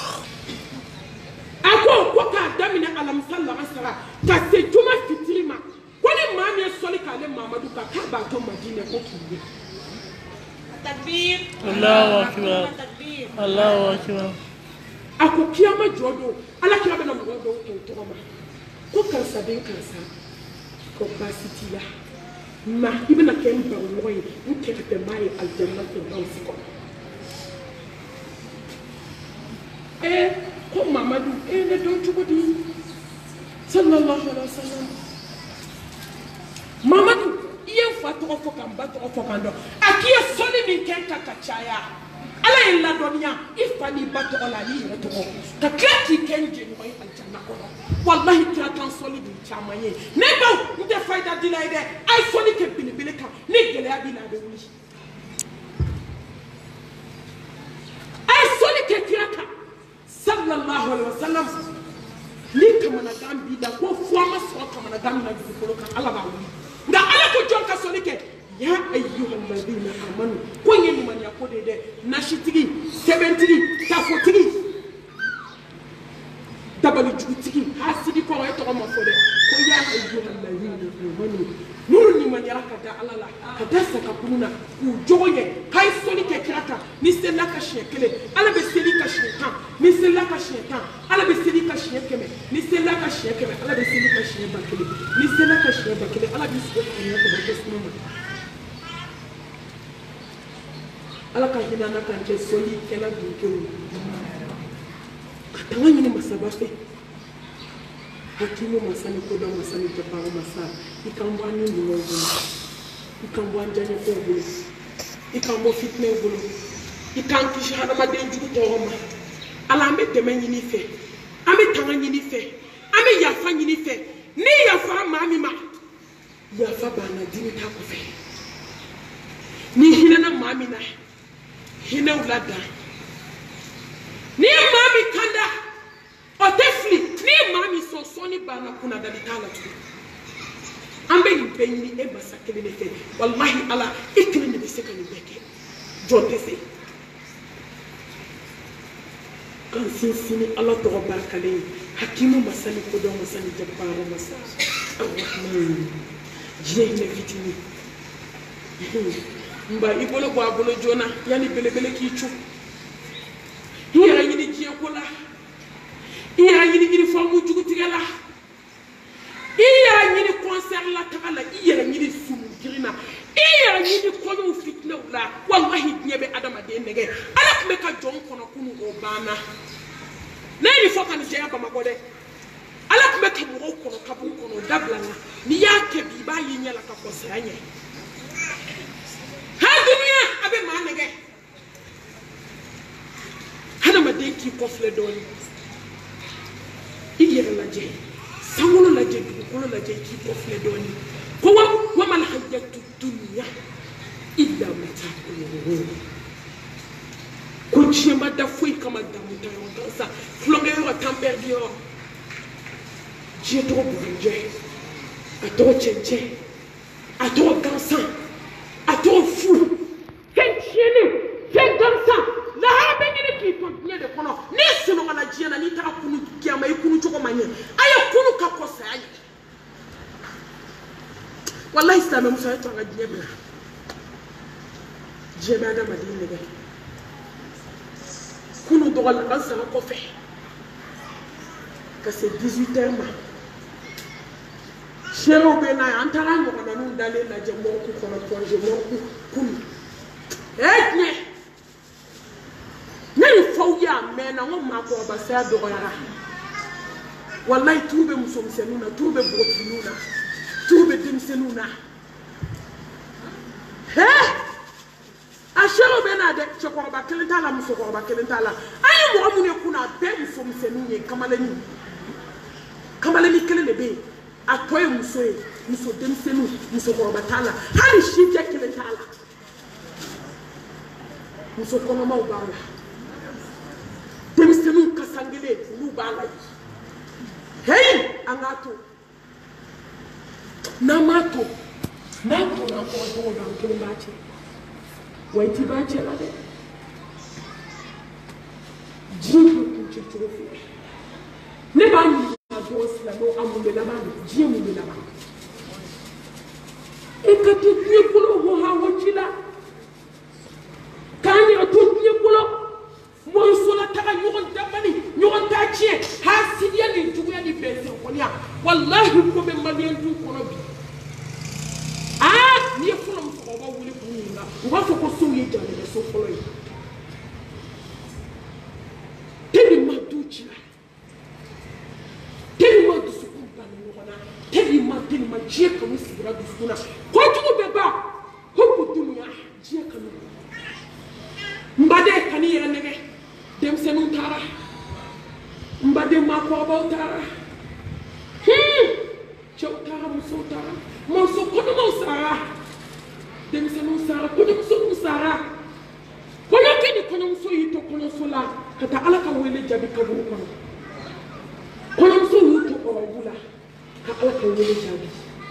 أكو وكا دامنا على مسلا مسلا كسي جمع فتريما كوني مامي سولي كالي مامدو كاكابا توم مدينة كوكي تكبير الله أكبر الله أكبر ako kiyama jodo ala kiyama na mo do to to ma ko kan saben kan sa ko basiti la ma ibna ken ba moy nke te mai aljanna to do siko eh ko mamadu eh ne do chugodi sallallahu alaihi wasallam mamadu tɔgɔ fɔ ka n ba tɔgɔ fɔ ka n dɔn a k'i ye sɔli min kɛ ka ka caya ala ye ladɔnniya i fa n'i ba tɔgɔ la n'i yɛrɛ tɔgɔ ka tila k'i kɛ n jɛɲɔgɔn ye alijanna kɔnɔ walahi kira kan sɔli dun caman ye ne baw n tɛ fayida dila ye dɛ a ye sɔli kɛ belebele kan ni gɛlɛya b'i la a bɛ wuli a ye sɔli kɛ kira kan sallallahu alaihi wa sallam ni kamanagan b'i la ko fo an ma sɔrɔ kamanagan min na dugukolo kan ala b'a wuli nka ala ko jɔn ka sɔli kɛ ya ayyuhal ladina amanu ko n ye limaniya ko de ye dɛ nasitigi sɛbɛntigi tafotigi dabalijugutigi hasidi kɔrɔ e tɔgɔ ma fɔ dɛ ko ya ayyuhal ladina amanu minnu limaniyara ka da ala la ka da sakakunu na k'u jogo ɲɛ k'a ye sɔli kɛ kira kan ni selila ka siɲɛ kelen ala bɛ seli ka siɲɛ tan ni selila ka siɲɛ tan ala bɛ seli ka siɲɛ kɛmɛ ni selila ka siɲɛ kɛmɛ ala bɛ seli ka siɲɛ ba kelen ni selila ka siɲɛ ba kelen ala bɛ seli ka siɲɛ kɛmɛ kɛ suma ma ala ka hinɛ an na k'an kɛ sɔli kɛla dunkew ye ka tanga ɲini masaba fɛ hakimu masa ni kodɔn masa ni jabara masa i kan bɔ an ni ɲumanw bolo i kan bɔ an diyaɲɛkow bolo i kan bɔ fitinɛw bolo i kan kisi hadamaden jugu tɔɔrɔ ma ala an bɛ dɛmɛ ɲini i fɛ an bɛ tanga ɲini i fɛ an bɛ yafa ɲini i fɛ ni yafara maa min ma yafa banna dimi t'a kɔfɛ ni hinɛna maa min na hinɛw lada ni ye maa min kanda o tɛ fili ni ye maa min sɔn sɔnni banna kunnadali t'a la tugun an bɛ nin bɛɛ ɲini e masa kelen de fɛ walahi ala e kelen de bɛ se ka nin bɛɛ kɛ jɔn tɛ se k'an sinsin ni ala tɔgɔ barikalen ye hakimu masa ni kodɔn masa ni jabara masa arahman diɲɛ hinɛ fitinin n ba i bolo bɔ a bolo joona yanni belebele k'i cu i yɛrɛ ɲini diɲɛ ko la i yɛrɛ ɲini uniforme jugutigɛ la i yɛrɛ ɲini concert la taga la i yɛrɛ ɲini sumu girin na i yɛrɛ ɲini kɔɲɔw fitinɛw la walahi diɲɛ bɛ adamaden nɛgɛ ala tun bɛ ka jɔn kɔnɔ kunu o banna ne ye nin fɔ ka nin jɛya bamakɔ dɛ ala tun bɛ ka mɔgɔw kɔnɔ kaburu kɔnɔ o dabila la n'i y'a kɛ bi i b'a ye ɲɛ la ka kɔ saya ɲɛ ha duniya a bɛ maa nɛgɛ hadamaden k'i kɔfilɛ dɔɔnin i yɛrɛ lajɛ sankolo lajɛ dugukolo lajɛ k'i kɔfilɛ dɔɔnin ko wa wa mal hayatu dunya illa mata'ul ghurur ko diɲɛ ma da foyi kama damu ta yɔrɔ gansan tulonkɛ yɔrɔ temps perdu yɔrɔ diɲɛ tɔgɔ bugunjɛ a tɔgɔ cɛncɛn a tɔgɔ gansan a tɔgɔ fu fɛn tiɲɛnen fɛn gansan lahara bɛ ɲini k'i to diɲɛ de kɔnɔ n'i sunɔgɔla diɲɛ na n'i taara kunu kiyama i kunu cogo ma ɲɛ a ye kunu ka kɔ saya ɲɛ walahi silamɛ muso ye to an ka diɲɛ bila diɲɛ bɛ adamaden nɛgɛ kunu dɔgɔla an sara kɔfɛ ka se dix-huit heures ma seerew bɛ n'a ye an taara ɲɔgɔnnaninw dalen lajɛ mɔriku kɔnɔ congé mɔriku kunu ee tiɲɛ ne ni faw ye a mɛnna n ko maakɔrɔba saya dɔgɔyara walayi turu bɛ musomisɛnninw na turu bɛ npogotigininw na turu bɛ denmisɛnninw na hee a seerew bɛ n'a dɛ cɛkɔrɔba kelen t'a la musokɔrɔba kelen t'a la an ye mɔgɔ minnu ye kunna a bɛɛ musomisɛnninw ye kamalennin kamalennin kelen de bɛ yen a tɔ ye muso ye muso denmisɛnninw musokɔrɔba t'a la hali sijɛ kelen t'a la muso kɔnɔmaw b'a la denmisɛnninw kasangelen olu b'a la heyi an k'a to n'an m'a to n'an tɔnɔ an kɔrɔ cogo dɔ an kelen b'a cɛ wa i ti b'a cɛ la dɛ diɲɛ bɛ kuncɛ cogo fila ne b'a ɲini ka dɔgɔ silamɛw a mun bɛ laban don diɲɛ mun bɛ laban e ka to diɲɛ kɔnɔ hɔ hawa ci la k'an yɛrɛ to diɲɛ kɔnɔ mɔnsola taga ɲɔgɔn dabali ɲɔgɔn t'a tiɲɛ hasidiya ni juguya ni bɛnsɛnkɔniya walahi ko bɛ maliyɛn du kɔnɔ bi aa n'i ye fɔlɔ musokɔrɔbaw wele k'u ɲininka u b'a fɔ ko sow ye janɛgɛso fɔlɔ ye tellement du ci la tellement dusukun banna ɲɔgɔn na tellement tellement diɲɛ kanu sigira dusukun na kojugu bɛ ban mbade kani yere nege dem senu tara mbade makoro tara hmm chow tara muso tara muso kono musara dem senu sara kono muso musara kono kini kono muso yito kono sola kata ala ka wele jabi kaburu kono kono muso yito ko wula ka ala ka wele jabi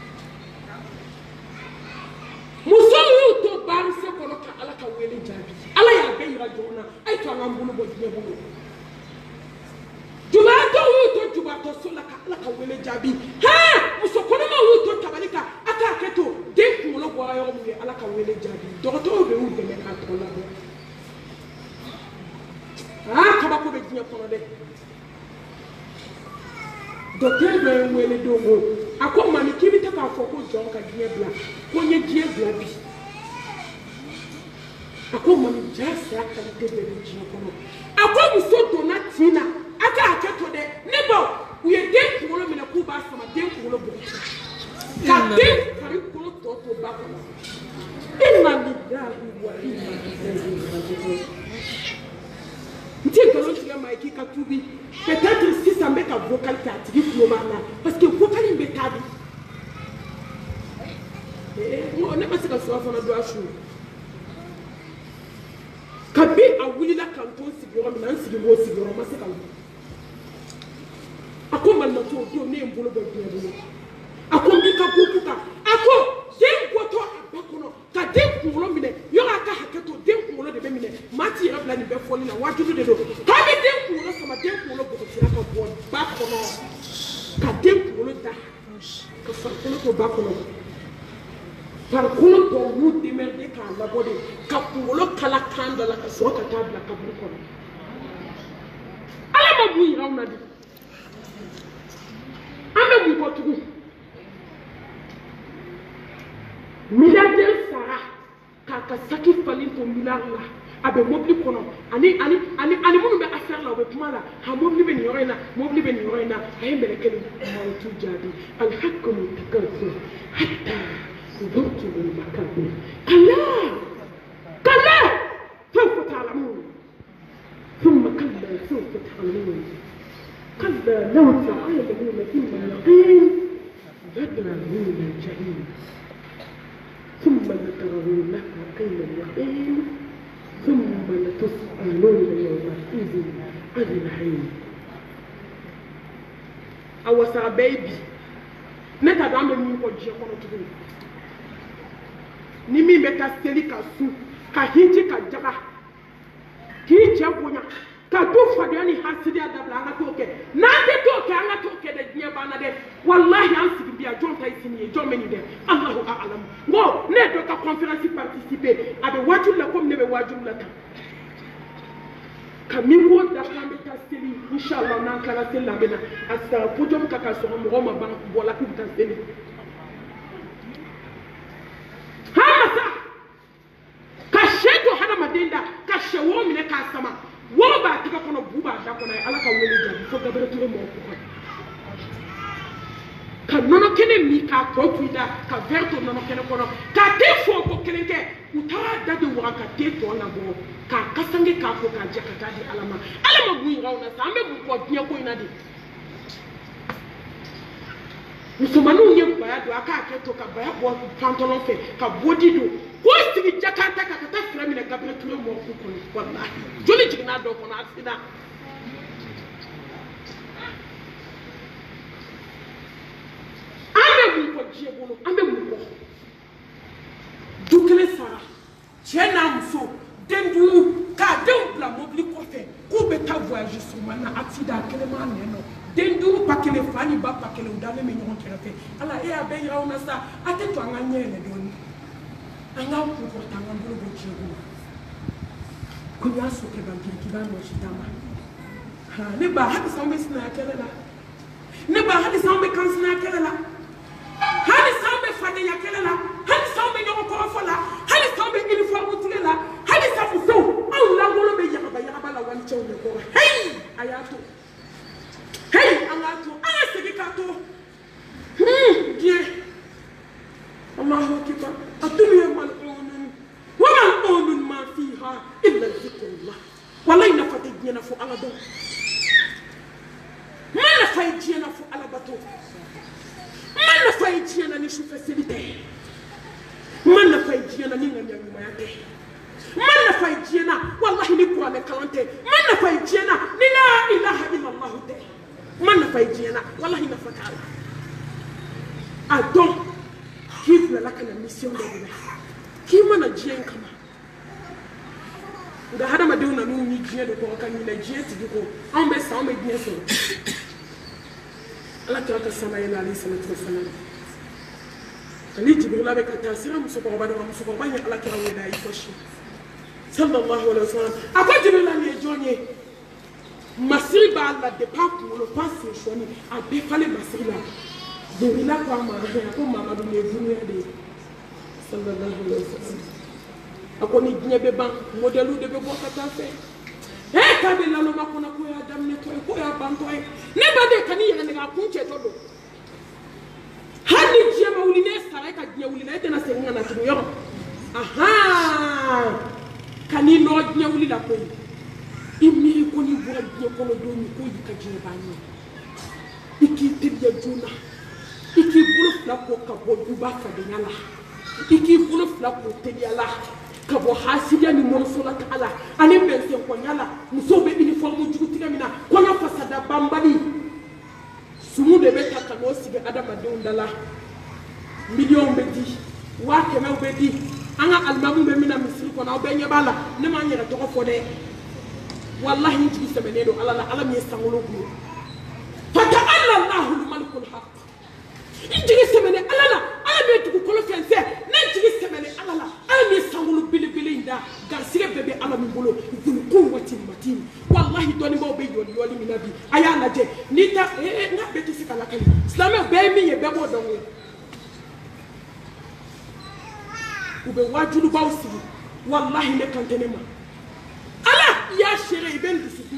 muso yito barse kono ka ala ka wele jabi ala ya be ira jona ay to ngambulu bo diye bo juba to yito juba to sola ka ala ka wele jabi ha muso kono ma yito tabalika aka keto den kulo bo ayo mu ala ka wele jabi do to be u de me ka to la bo ah kaba ko be diye kono de docteur be wele dongo akọ mani kimi ta ka foko jon ka diye bla ko nye diye bla bi akọ mani jasa ka de be diye kono akọ muso donatina aka aketo de nebo uye den kulo me na ku ba sama den kulo bo ka den kari kulo to to ba kono inna lillahi wa inna ilaihi raji'un Ndiye kalo tiga maiki katubi peut-être si ça me ka vocal ta tigi floma na parce que vocal imbe tabi eh on ne pas se ka so afana do ashu kabi awuli la kanton sigoro na sigoro sigoro ma se ka akoma na to do ne mbolo bo do do akombi ka kukuka ako den goto abakono ka den kulo mine yo aka haketo den kulo de be mine mati ya bla ni be foli na waju de do ka be den kulo sama den kulo bo tira ka bo bakono ka den kulo da ka fa kulo to bakono par kulo to mu de merde ka la bode ka kulo kala kanda la ka so ka tabla ka bu kono ala ma bu ira una di ame bu ko tugu milliardaire Sarah kaka saki falin to milliard la abe mobli kono ani ani ani ani munu be affaire la be kuma la ha mobli be nyorena mobli be nyorena ay mbele kele ma tu jadi al hakmu takasur hatta zurtu bil makabir kala kala sawfa ta'lamun thumma kalla sawfa ta'lamun kalla law ta'lamuna thumma yaqin badra min al-jahim ثم لترونها عين اليقين ثم لتسألون يومئذ عن النعيم awasa baby neta da me mi ko je kono tudu ni mi meta seli ka su ka hinji ka jaba ki je gonya ka do fadi ani hasidi adabla anga toke na de toke anga toke de nya bana de wallahi an sigi biya jon tay sini jon meni de Allahu a'lam ngo ne do ka conférence participer abe wajul la comme ne be wajul la ka mi wo da kambe ta seli inshallah nan kala sella bena asa pujom ka ka so mo ma ban bola ku ta seli ha sa ka shedo hana madenda ka shewo mi ne ka sama wo ba tika kono buba da kono ala ka wele jabi fo gabere tuwe mo ko ka nono kene mi ka ko tuida ka verto nono kene kono ka te fo ko kelenke utara da de wa ka te to na bo ka kasange ka ko ka je ka ta di alama alama bu rauna sa ambe bu ko dia ko ina di musumanu nye baya do aka ke to ka baya bo pantalon fe ka body do ko sigi jakata ka ta fira mi na gabere tuwe mo ko ko wallahi joli jigna do ko na accident ame bu ko je bolo ame bu ko dukele sara chena mso dendu ka den bla mobli ko fe ko be ta voyage sur mana accident kele ma neno dendu pakele fani ba pakele udale me nyon kele fe ala e abe ya ona sa ate to anga nyele doni anga ku ko tanga bolo bo je bolo kunya so ke ba ki ba no shitama ha ne ba hadi sambe sina kele la ne ba hadi sambe kan sina kele la hadi sambe fade ya kele la hadi sambe nyoko ko fola hadi sambe uniforme tule la hadi sambe so au la bolo be ya ba ya ba la wan chew ne ko hey ayato hey ayato aya segi kato hmm die Allahu akbar atumi mal onun wa mal onun ma fiha illa dhikr suis facilité. Man na fay diena ni ngam yami mayate. Man na fay diena wallahi ni ko ame kalante. Man na fay diena ni la ilaha illa Allah te. Man na fay diena wallahi na fakala. Adon give la kana mission de la. Ki mana dien kama. Da hada ma deuna nu ni dien de ko kan ni la dien ti ko. On be sa on be dien so. Allah ta ka sama ila alayhi salatu wassalam. Ali Jibril avec ta sira muso ko bada muso ko banya Allah kira weda yi foshi sallallahu alaihi wasallam aka Jibril la ne jonye masiri ba Allah de pa pour le passer choni a be fale masiri la Jibril la ko ma ko ko mama do ne vunu ya de sallallahu alaihi wasallam ako ni nyebe ban modelu de be bo kata fe e ka be la lo makona ko ya dam ne ko ko ya ban ko e ne ba de kani ya ne ga kunche to do hadi jema uline sare ka jema uline tena senga na tuyo aha kani no jema ulila ko imi ko ni bo jema ko do ni ko yika jema ni iki tibiya juna iki bulu fla ko ka bo duba fa de nyala iki bulu fla ko tibiya la ka bo hasiya ni mo so la taala ani bense ko nyala muso be uniforme jugu tiga mina ko na fasada bambali sumu de be taka no sibe adama de undala million be di wa keme be di anga almamu be mina misiri ko na be nyebala ne ma nyere to ko fode wallahi ni tigi semene do ala ala mi sangolo ko fa ta'alla Allahu al-malikul haqq injigi semene ala la ala be tugu ko lo fense ne tigi semene ala la ala mi sangolo bili bili nda garsire bebe ala mi bolo dul quwwati matin wallahi doni mo be yoli yoli mi nabi aya na je ni ta eh na be tisi kala kali islam be mi ye be bo dongo ube wajulu bawsi wallahi ne kantene ma ala ya shere ben disipi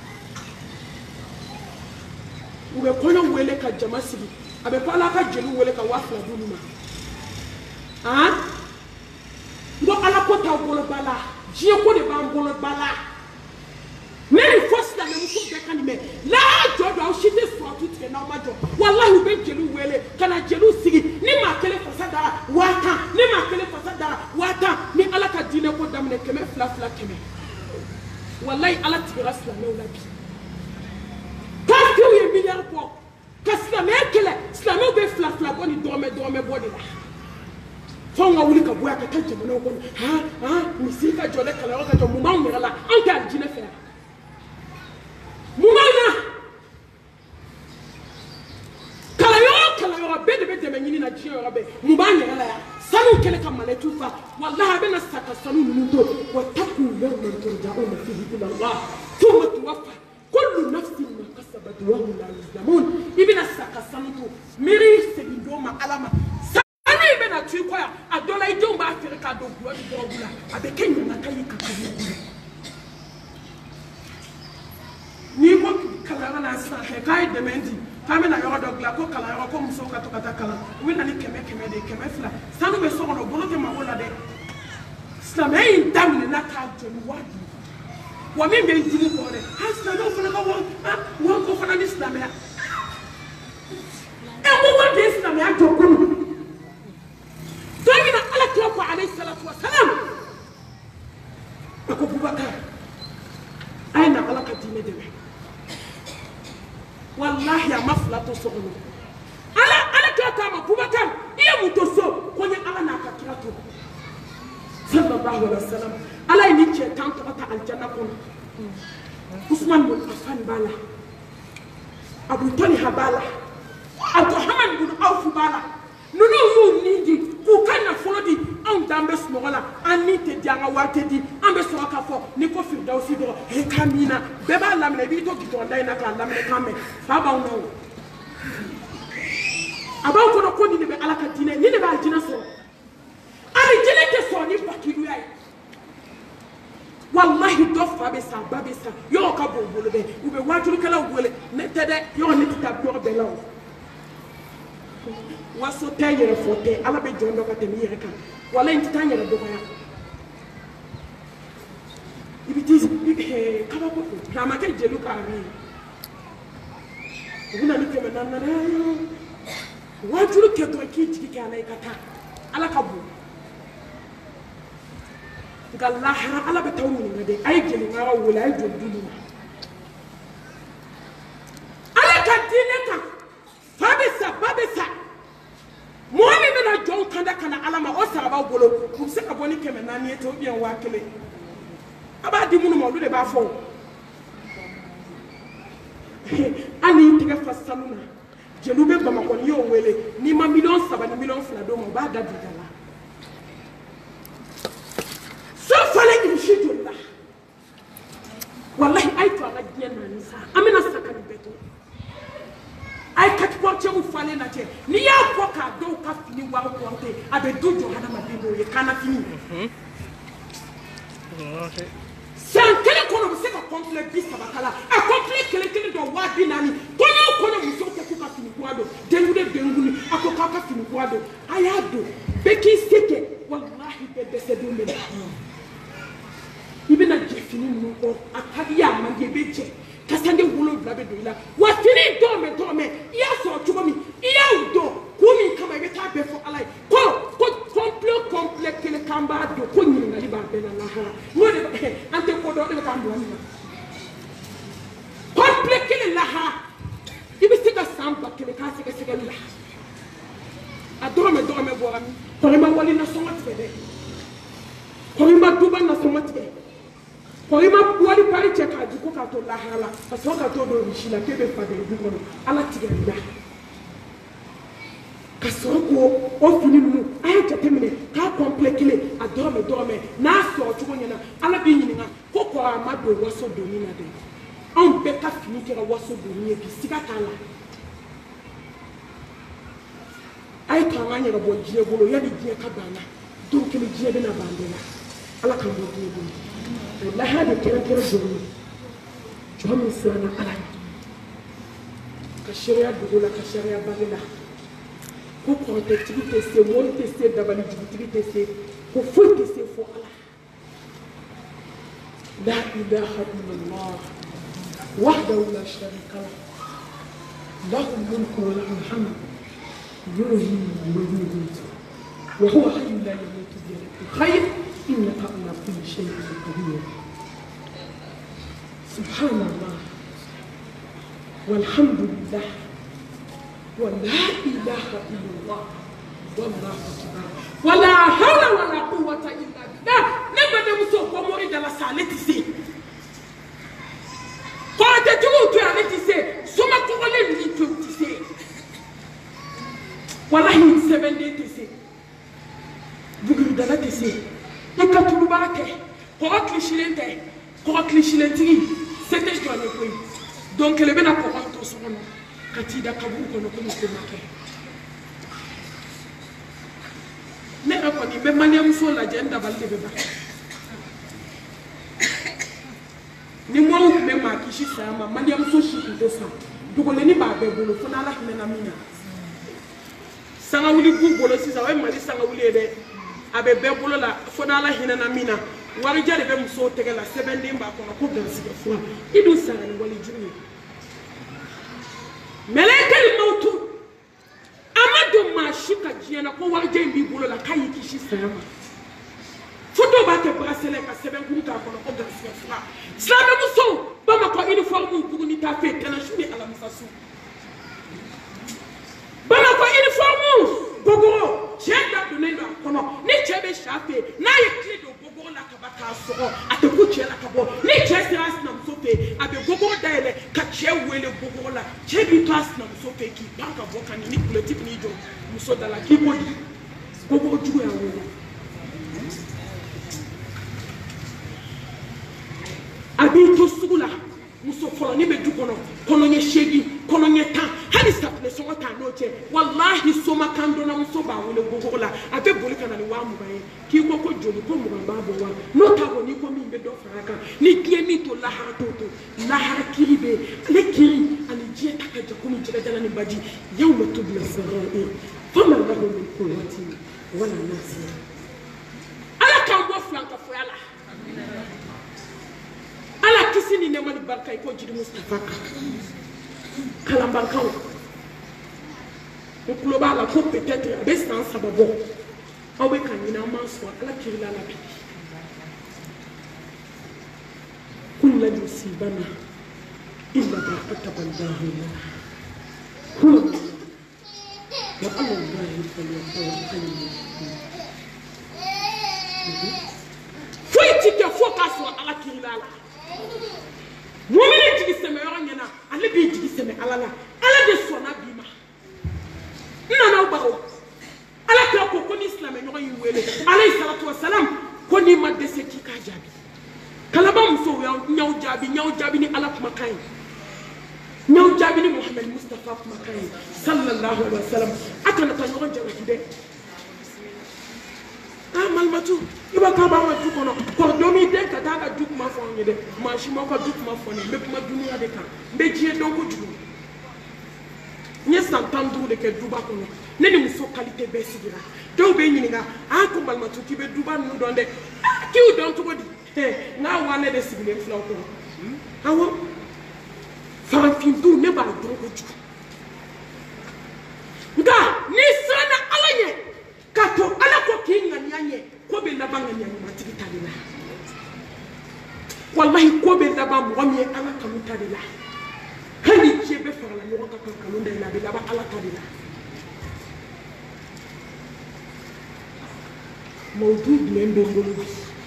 ube kono wele ka jamasibi abe pala ka jelu wele ka wafla dunuma ah ngo ala ko ta bolo bala je ko de ba bolo bala mais force la même chose de kanime la jodo o shite so tout ke na majo wallahi be jelu wele kana jelu sigi ni ma kele fasada wata ni ma kele fasada wata ni ala ka dine ko damne keme fla fla keme wallahi ala tibira sala no labi parce que oui milliard po kasla me kele slamo be fla fla boni dorme dorme bodi la fonga wuli ka boya ka tanje mo ko ha ha ni sika jole kala ka to mo ma ngela an ka dine fe mumana kala yo kala yo be de be de menini na jiyo yo be mubanya la ya sanu kele ka male tufa wallahi bena saka sanu nuto wa taku yawma turja'una fihi ila Allah thumma tuwaffa kullu nafsin ma kasabat wa hum la yuzlamun ibina saka sanu to miri se bindoma alama sanu ibena tuikoya adola idumba Afrika do gwa do bula abe kenya na kai ka ni ko kala na sa he kai dementi famina yo do gla ko kala yo ko muso ka to kata kala wi na ni keme keme de keme fla sanu be so no bolo ke ma wala de slamay damni na ka joni wadi wa mi be ndini ko de hasa no fana ka won won ko fana ni slamay e mo wa de slamay to ko to mi na ala to ko alayhi salatu wassalam ko Bubakar ay na ala ka dine de wallahi ya mafla to so no ala ala ka kama Bubakar iya mutoso kwenye ala na akakirato sallallahu alaihi wasallam ala ni che tanto ata aljanna kono Usman bin Affan bala Abu Talha bala Abdurrahman bin Auf bala nunu yu nindi ku kana folodi on dambe smogola ani te dianga wate di ambe so aka fo ni ko firdausi do he kamina beba lamne bi to gido ndai na ka lamne kame fa ba no aba ko no ko ni be alaka dine ni ne ba dina so ari jele ke so ni bakidu yai wallahi do fa be sa ba be sa yo ka bo bolo be ube wajuru kala wole ne tede yo ni kitab do be law waso tayere fote ala be jondo ka temi yere kan wala inti tanyere do ya ibiti eh kaba ko na ma ke jelu ka ri ubuna ni ke manana na yo wajuru ke do ki jigi ke alai kata ala kabu galahara ala be tawu ni de ay jeli ngara wala ay jodulu ala ka dine ka fabisa babisa momi be na jon kanda kana ala ma o saraba bolo ku se ka boni keme nani eto bien wa kele aba di munu mo de ba fo ani tiga fasaluna jelube bama ko yo wele ni ma million saba ni million fla do mo ba da didala so fale in shidullah wallahi ay to ala diyan nani sa amina sakani beto ay kat porte u fale na te ni ya ko ka do ka fini wa ko ante abe dujo hada ma bindo ye kana fini mhm c'est un quel qu'on sait ka complet bis sabakala a complet kele kele do wa binani kono kono muso ko ko ka fini kwado dengude denguni ako ka ka fini kwado ayado beki seke wallahi be de se do mena ibena je fini mu ko atabiya ma je beje kasande wulo blabe do ila wa fini do me do me iya so tuba mi iya udo kumi kama be ta be fo alai ko ko complet complet kele kamba do ko ni ngali ba be na lahara mo de ante ko do de kamba ni complet kele lahara ibi siga samba kele ka siga siga la adoro me do me bo ami ko ma wali na so mati be ko ma duba na so mati be ko ma wali pari che ka jiko ka to lahara parce que ka to do rishila kebe fa de bi ko ala tiga kasoko o fini nu ay jatemine ka complexile adorme dorme na so chugo nyana ala bi nyina ko ko amado waso do ni na de on be ka fini kera waso do ni bi siga kala ay ka nganya ga bonjie bolo ya di je ka bana do kele je be na bandela ala kan do je bolo wallahi hada kera kera do ni jomi sana ala ka sharia do la ka sharia bagila ko protectivité c'est monter c'est d'abali jubilité c'est ko fouiller c'est fo ala la ilaha illallah wahdahu la sharika lahu lahu mulku wa lahu alhamd yuhyi wa yumiitu wa huwa hayyun la yamutu bi yadihi khayr innaka ala kulli shay'in qadir subhanallah walhamdulillah ولا إله إلا الله والله أكبر ولا حول ولا قوة إلا بالله نبدأ مسوق ومريد على سالتي سي قد تقول على سي ثم تقول لي تسي والله من سبعين دي تسي بقول دلا تسي يكتب بارك قرأت لشلنتي قرأت لشلنتي c'était toi le pays donc le bena pour rentrer sur nous katida kabu kono ko musse make ne ko ni be maniam so la jenda balde be ba ni mo me ma kishi sama maniam so shi do sa dugo le ni ba be bolo fona la hina na mina sanga wuli bu bolo si sa way mali sanga wuli de abe be bolo la fona la hina na mina wari jare be muso tegela sebendi mba kono ko be siga fo idu sanga ni wali jini melekal mautu amadu mashika jiena ko warje mbi bolo la kayi kishi sama foto ba te bracelet ka seben kunta ko ko da sifa sala muso ba ma ko uniforme pour ni ta fait kana shuni ala musasu ba ma ko uniforme gogoro chenda dunendo kono ni chebe shafe na ye klido gogoro la kabaka so ate ku chela kabo ni chesras na msofe abe gogoro daele ka chewele gogoro la chebi tas na msofe ki banka boka ni ni politique ni jo muso dala ki bodi gogoro jugo ya wele abi to sugula muso folo ni be du kono kono nye shegi kono nye tan hadi saple so wata noche wallahi so makando na muso ba wole gogola abe boli kana ni wa mubaye ki ko ko joli ko mu ba bo wa no ta ko ni ko mi be do faraka ni kle mi to la har to to la har kiribe le kiri ani je taka je ko mi jega dala ni baji yawma tubla sarai fama lahu min quwwati wala nasir ala ka bo flanka fo yala ala kisini ne mali barka ko jidi mustafa kalam bankaw o kulo b'a la ko peut-être a bɛ san saba bɔ aw bɛ ka ɲinɛ an m'an sɔn ala kirila la bi كل يصيبنا إلا ما كتب الله لنا هو وعلى الله فليتوكل فويتك فوكس على كيلالا مؤمن تيجي سمع يرانا على بيجي سمع على لا على دسونا بيما نانا وباو على كلاكو كوني إسلام يوم يويله عليه الصلاة والسلام كوني ما دسكي كاجابي kalaba muso nyaw jabi nyaw jabi ni ala kuma kai nyaw jabi ni Muhammad Mustafa kuma kai sallallahu alaihi wasallam akana ta nyaw jabi de ah malmatu iba ka ba watu kono ko domi de ka ta ka duk ma fo ni de ma shi mo ko duk ma fo ni me kuma dunia de ka be jie don ko jugu nye santandu de ke duba kono ne ni muso qualité be sigira do be nyinga ah ko malmatu ki be duba nu don de ki u don to bodi na wane de sibile fula ko awo farafin du ne ba do ko ju nga ni sana alanye ka to ala ko kinga nyanye ko be labanga nyanye matiki talila wallahi ko be laba mo mi ala kamu talila hani je be fara la ko ka kalu de la be laba ala talila mawdu bi ndo ngolu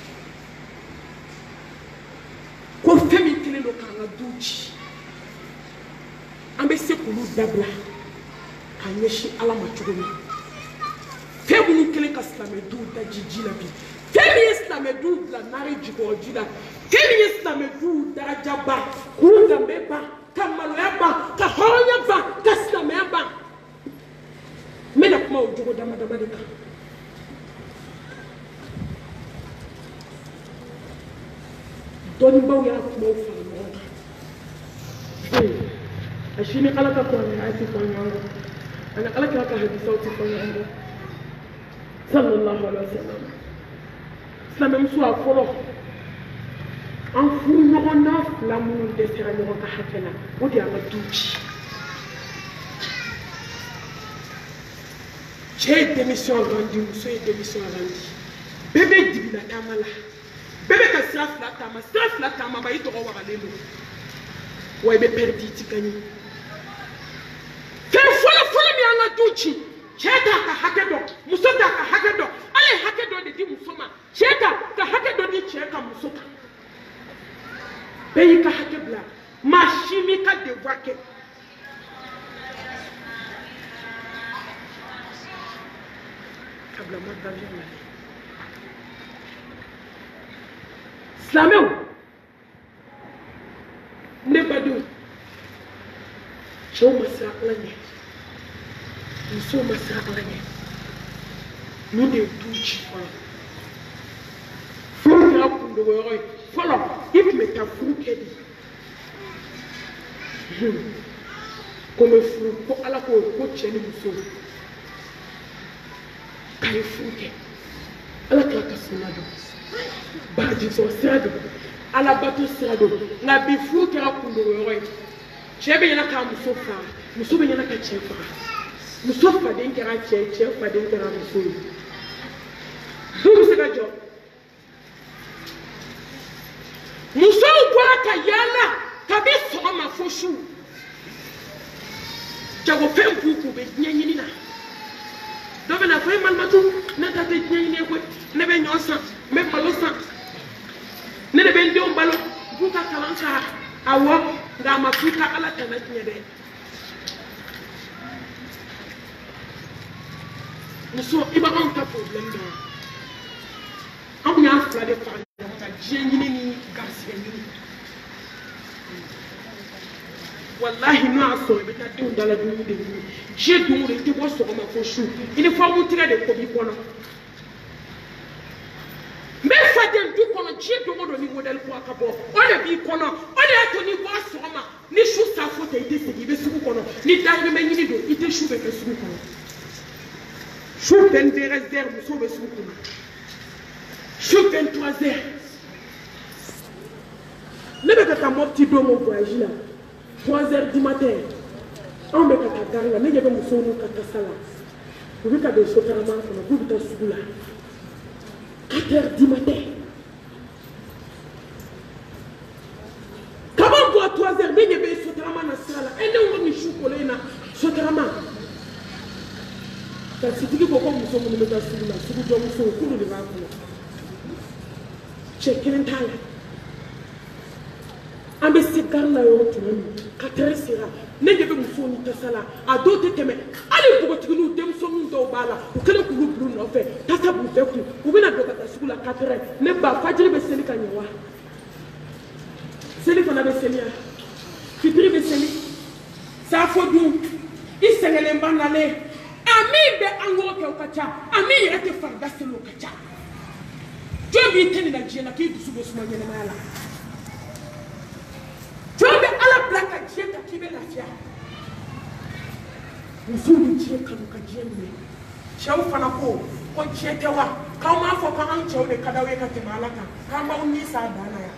ko femi kile lo kanga duchi ambe se kulu dabla kanyeshi ala machugo femi kile ka slame du da jijila bi femi slame du la nari jigo jila femi slame du daraja ba ku gambe ba kamalo ya ba ka honya ba ka slame ba mena kuma ojugo dama dama de ka doni baw ya kuma fa ashini ala ka ko na ati ko nyango ana ala ka ka hadi sauti ko nyango sallallahu alaihi wasallam islam musu aforo an furu nyogo na la munu de sera nyogo ka hakena odi ama duchi j'ai démission rendu musu et démission rendu bébé dibina tamala bébé ka stress la tama stress la tama ba ito ko wakalelo way be perdi ti gagné fer fola fola mi anga duchi cheta ka hakedo musota ka hakedo ale hakedo de di musoma cheta ka hakedo di cheka musota pays ka hakebla machimi ka de vake kabla ma danger Islameu ne badu show masaklanye so masaklanye no de duchi fa furu ya kundo woy folo if meta furu kedi comme furu ko ala ko ko cheni muso kai furu ke ala ka kasunado baji so sirado ala bato sirado na bifu kera kundo yoy chebe yana ka musofa musobe yana ka chefa musofa den kera che chefa den kera musobe dum se gajo muso kwa ka yana ka bi so ma foshu jago pempu ku be nyanyini na do be na fay mal matu na ta te nyanyini ko ne be nyosa me balosa ne de ben diom balo buka kalanka awo nga mafuka ala tananya de muso iba on ta problem do am nya fla de fa ta jengini ni garsi ni wallahi no aso be ta diom dala du de ni je du de te bo so ma fo shu il faut mu tire de ko bi kono mais fadem du kono je do mo do ni model ko akabo o le bi kono o le ato ni bo so ma ni shu sa fo te ite se be su kono ni dangi me ni do ite shu be ke su kono shu ben de réserve so be su kono shu vingt-trois heures ne be ka mo ti do mo voyage là trois heures du matin On me kata garla, ne yebe musonu kata sala. Vous avez des sotarama, vous avez des soula. quatre heures du matin. Comment pour trois heures, ne yebe sotarama na sala. Et nous on y chou collé na sotarama. Quand c'est dit que beaucoup de gens ne mettent soula, c'est que nous sommes au cours de la vie. Check in time. Ambe se garla yo tumu. quatre heures sera. Ne yebe musonu tasala. A d'autres thèmes. Allez pour que nous dem sommes do bala. Vous connaissez que vous blou no fait. Tata vous fait tout. Vous venez de la soula quatre heures. Ne ba fajiri be seli kanyewa. Seli qu'on avait seli. Fitri be seli. Ça faut dou. Il s'engele mbanale. Ami be ango ke okacha. Ami yete farda selo okacha. Jobi teni na jena ki dusu be suma nyene mala. Jobi ala blaka jeta ki be lafia. Musulu je kanu ka jemme. Chau fana ko ko jete wa. Ka ma fo ka an chau de kadawe ka te malaka. Ka ma unni sa dana ya.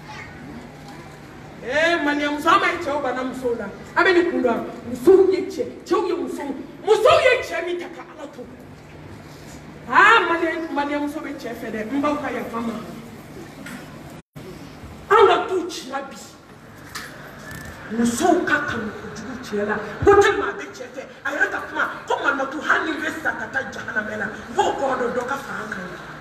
Eh mani musama chau bana musola. Abeni kula musulu yeche. Chau ye musulu. Musulu yeche mi taka ala to. Ah, mani mani musobe chefe de mba ka ya fama. Anga tu chirabi. Muso kaka mkujugu chela. Wote mabe chefe. Ayata kuma koma na tu hani vesa kata jahana mela. Voko odo doka fahanka.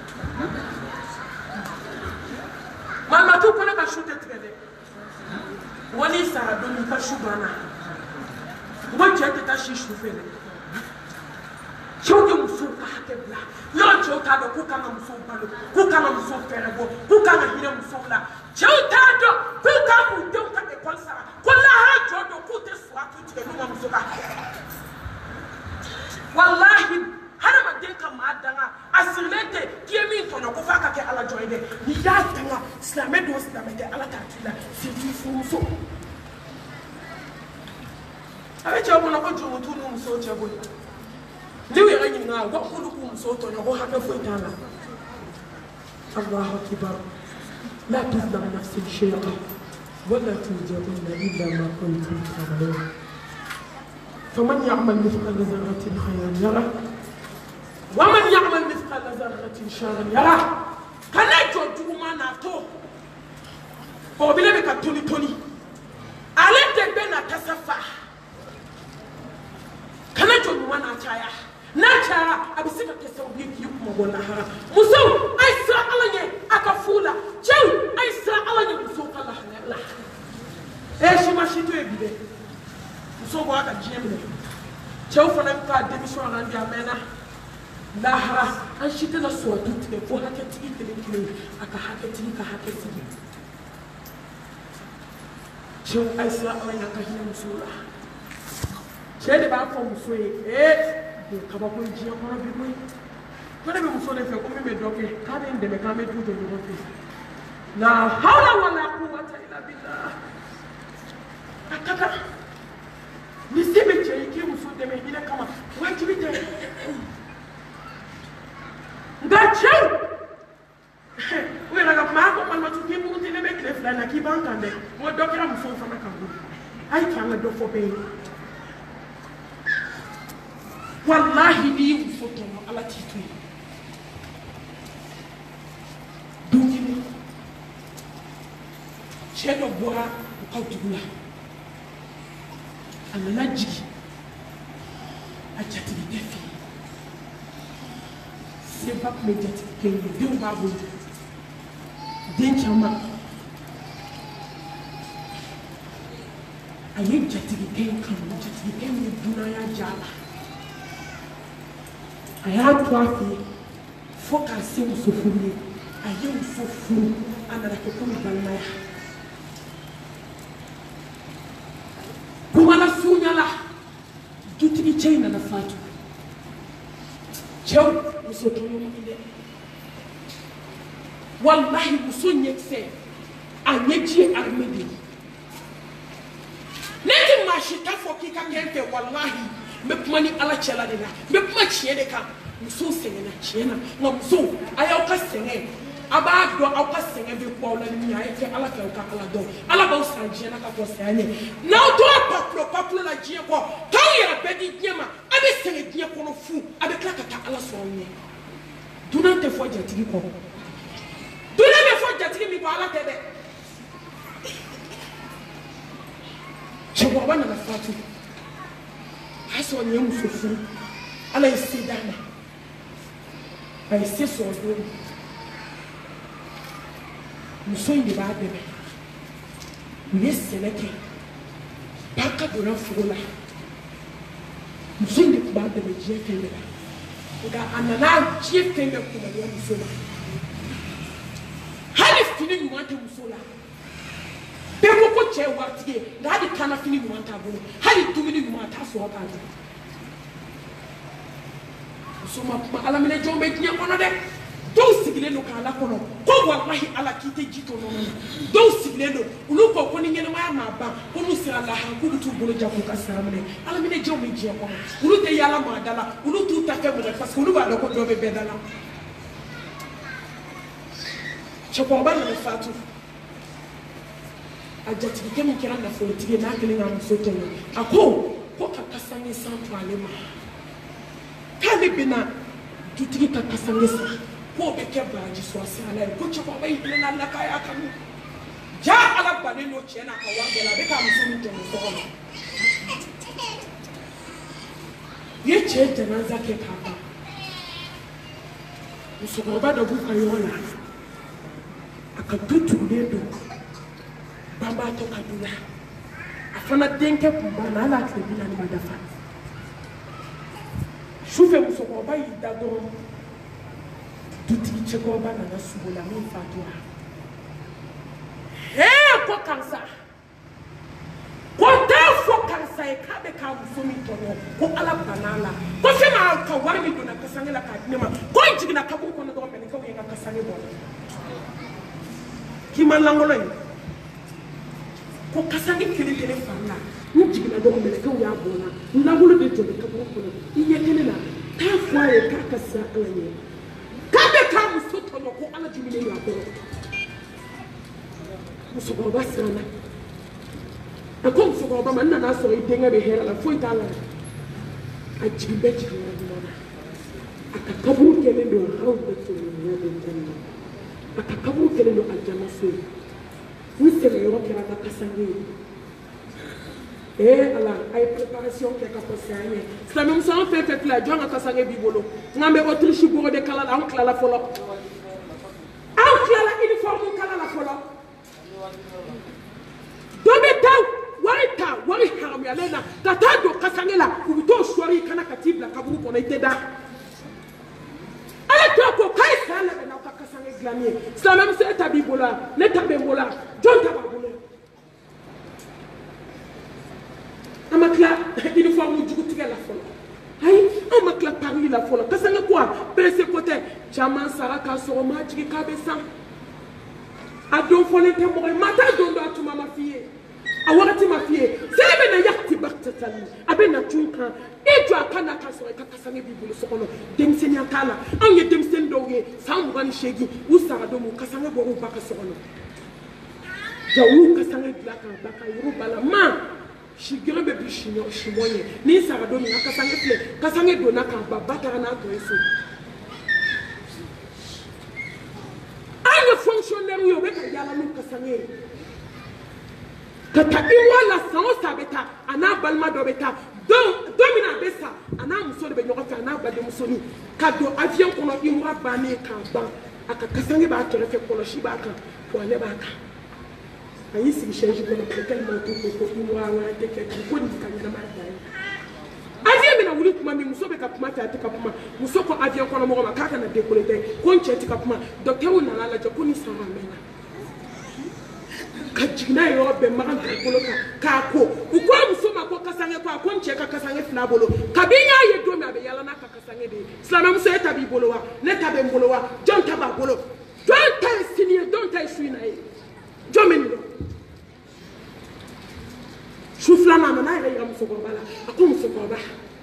Mama tu kona ka shute trede. Wani sa doni ka shubana. Wani chete ta shishu fele. Choke muso ka hake bla. Yo chota do kuka na muso balo. Kuka na muso ferebo. Kuka na hire muso la. Chota do kuka mu de uka de konsara. Kola ha jodo kute swatu tike numa muso ka. Wallahi hana madenka madanga asirlete kiemi tono ko faka ke ala joide. Ni ya tanga slame do slame de ala tatila. Sifu fuso. Awe chabo na ko jomo tunu muso chabo. Liwe yanyi nga wa kulu ku musoto nyo haka fuitana. Allahu akbar. La tuzlam nafsi shay'a wala tujaduna illa ma kuntum ta'malun. Faman ya'mal mithqala dharratin khayran yara wa man ya'mal mithqala dharratin sharran yara. Kana jodu mana to. Ko bile be ka toni toni. Ale de be na tasafa. Kana jodu mana chaya. Nacha abisika kesa ubiki yuko mwana hara muso aisra alanye akafula chau aisra alanye muso kala hala eh shima shitu ebide muso kwa aka jemle chau fana ka demission randi amena la hara an shite na so tutile ko hakati kitile kile aka hakati ka hakati chau aisra alanye akahina muso la chede ba ko muso eh kaba ko jiya kono bi koy ko de mo sone fe ko me doke ka de ndeme ka me tuto do ko la hawla wala quwwata illa billah akaka ni sebe che ki mo so de me ina kama wajibi de ngache we la ga ma ko man ma tu ki mo tele me klef la na ki ban kan de mo dokira mo so fa na kan bu ai kan la do fo be wallahi ni ufoto no ala titu dukini chedo bora ko tugula amana jigi achati defi se ba medjati kengi de ba bo den chama ayi jati kengi kan jati kengi dunaya jala aya twafi foka se musofuni aye musofu anara ko ko balmaya kumala sunyala jutigi chaina na fatu chew musoto yo minde wallahi musonyekse anyeji armedi neti mashita foki ka kente wallahi me kuma ni ala chela de na me kuma chie de ka muso senge na chie na ngo muso aya ka senge aba do au ka senge be ko la ni ya ke ala ka ka ala do ala ba usan chie na ka ko sanye na to pa pro pa fulo la diɲɛ kɔ k'aw yɛrɛ bɛɛ di diɲɛ ma a bɛ sɛgɛn diɲɛ kɔnɔ fu a bɛ tila ka taa ala sɔrɔ ɲɛ dunan tɛ fɔ jatigi kɔ dunan bɛ fɔ jatigi min kɔ ala tɛ dɛ cɛkɔrɔba nana fatu a y'a sɔrɔ nin ye muso furu ala ye se d'a ma a ye se sɔrɔ don muso in de b'a dɛmɛ u ye sɛnɛ kɛ barika donna foro la muso in de tun b'a dɛmɛ diɲɛ fɛn bɛɛ la nka a nana diɲɛ fɛn bɛɛ kunbaliya muso la hali fini ɲuman tɛ muso la bɛɛ ko ko cɛ ye waritigi ye nka hali kaana fini ɲuman t'a bolo hali dumuni ɲuman t'a sɔrɔ k'a dun muso ma kuma ala minɛ jɔnw bɛ diɲɛ kɔnɔ dɛ dɔw sigilen don k'ala kɔnɔ ko walahi ala k'i tɛ ji to nɔnɔ na dɔw sigilen don olu ko ko ni ɲɛnɛmaya ma ban ko n'u sera lahara k'u bɛ t'u bolo jan k'u ka sira minɛ ala minɛ jɔnw bɛ diɲɛ kɔnɔ olu tɛ yaala maa da la olu t'u ta kɛ minɛ parce que olu b'a dɔn ko dɔ bɛ bɛɛ da la cɛkɔrɔba nana fatu a jatigikɛ min kɛra nafolotigi ye n'a kelen ka muso tɔɲɔ a ko ko ka kasange san to ale ma k'ale bɛna dutigi ka kasange san k'o bɛ kɛ baraji sɔrɔsi ala ye ko cɛkɔrɔba in hinɛ ala k'a y'a kanu ja ala bannen n'o cɛ n'a ka wari bɛɛ la a bɛ k'a muso min tɔmɔ so kɔnɔ u ye cɛ janaza kɛ k'a ban musokɔrɔba dɔ b'u ka yɔrɔ la a ka du tugulen don banbaatɔ ka du la a fana denkɛ kun banna hali a tile bi naani ma dafa sufɛ musokɔrɔba y'i da dɔrɔn dutigi cɛkɔrɔba nana sugo la min fatura hee ko karisa ko t'a fɔ karisa ye k'a bɛ k'a muso min tɔɲɔ ko ala banna a la ko fɛn m'a ka wari min donna kasange la k'a di ne ma ko n jiginna kaburu kɔnɔ dɔrɔn mɛlɛkɛw ye n ka kasange bɔ k'i ma langolo ye ko kasange kelen kelen fari la n jiginna dɔrɔn mɛlɛkɛw y'a bɔ n na n langolo de jɔlen kaburu kɔnɔ i ɲɛ kelen na k'a fɔ a ye k'a ka siran ala ɲɛ k'a bɛ k'a muso tɔɲɔ ko ala diminen don a kɔrɔ musokɔrɔba siranna a ko musokɔrɔba ma n nana sɔrɔ i denkɛ bɛ hɛrɛ la foyi t'a la a jigin bɛɛ jigin yɔrɔ ɲuman na a ka kaburu kɛlen don aw bɛ tɔɲɔniya bɛ janna a ka kaburu kɛlen don a jama so ye n sɛgɛn yɔrɔ kɛra a ka kasange ye ee ala a ye préparation kɛ ka kɔsi an ye silamɛmuso an fɛn fɛn filɛ jɔn ka kasange b'i bolo n'an bɛ Autriche bɔgɔ de kala la an tilala fɔlɔ an tilala uniforme kala la fɔlɔ dɔ bɛ taa wari ta wari haramuyalen na ka taa don kasange la u bɛ t'o sɔri i kana ka t'i bila kaburu kɔnɔ i tɛ da ale tɔ ko k'a ye saya labɛn n'aw ka kasange dilanni ye silamɛmuso e ta b'i bolo wa ne ta bɛ n bolo wa jɔn ta b'a bolo an ma tila uniforme jugutigɛ la fɔlɔ ayi an ma tila pari la fɔlɔ kasange ko a perese ko tɛ caman sara k'a sɔrɔ maa jigin k'a bɛ san a don fɔlen tɛ mɔgɔ ye maa t'a don dɔn a tuma ma f'i ye a wagati ma f'i ye seli bɛ na yakiti bakitatali a bɛ na cun kan e jɔ a kan na k'a sɔrɔ i ka kasange b'i bolo so kɔnɔ denmisɛnniya t'a la anw ye denmisɛnnin dɔw ye san mugan ni seegin u sara don u kasange bɔra u ba ka so kɔnɔ ja u y'u kasange dilan k'a ba ka yɔrɔ ba la ma si gɛrɛ bɛ bi si mɔ ye n'i sara don min ka kasange filɛ kasange donna k'a ba ba taara n'a tɔ ye so an ye fonctionnaire ye o bɛ ka yaala n'u kasange ye ka taa i mɔ la san o san a bɛ taa a n'a balima dɔ bɛ taa don don min na a bɛ sa a n'a muso de bɛ ɲɔgɔn fɛ a n'a badenmusonin ka don avion kɔnɔ i mɔ bannen k'a ban a ka kasange b'a kɛrɛfɛ kɔlɔsi b'a kan wa ne b'a kan a y'i sigi chaise kɔnɔ ko tellement to ko ko i mɔ an ka tɛ kɛ ten ko nin ka ɲɛnamaya dan ye avion bɛna wuli tuma min muso bɛ ka kuma fɛ a tɛ ka kuma muso ko avion kɔnɔ mɔgɔ ma k'a kana décoller tɛ ko n cɛ tɛ ka kuma docteur nana lajɛ ko ni sara mɛnna ka jigin n'a ye yɔrɔ bɛɛ magan dugukolo kan k'a ko u ko muso ma ko kasange ko a ko n cɛ ka kasange fila bolo kabi n y'a ye don min a bɛ yaala n'a ka kasange de ye silamɛmuso e ta b'i bolo wa ne ta bɛ n bolo wa jɔn ta b'a bolo jɔn ta ye sini ye jɔn ta ye su in na ye jɔn bɛ nin dɔn su filanan a nana a yɛrɛ yira musokɔrɔba la a ko musokɔrɔba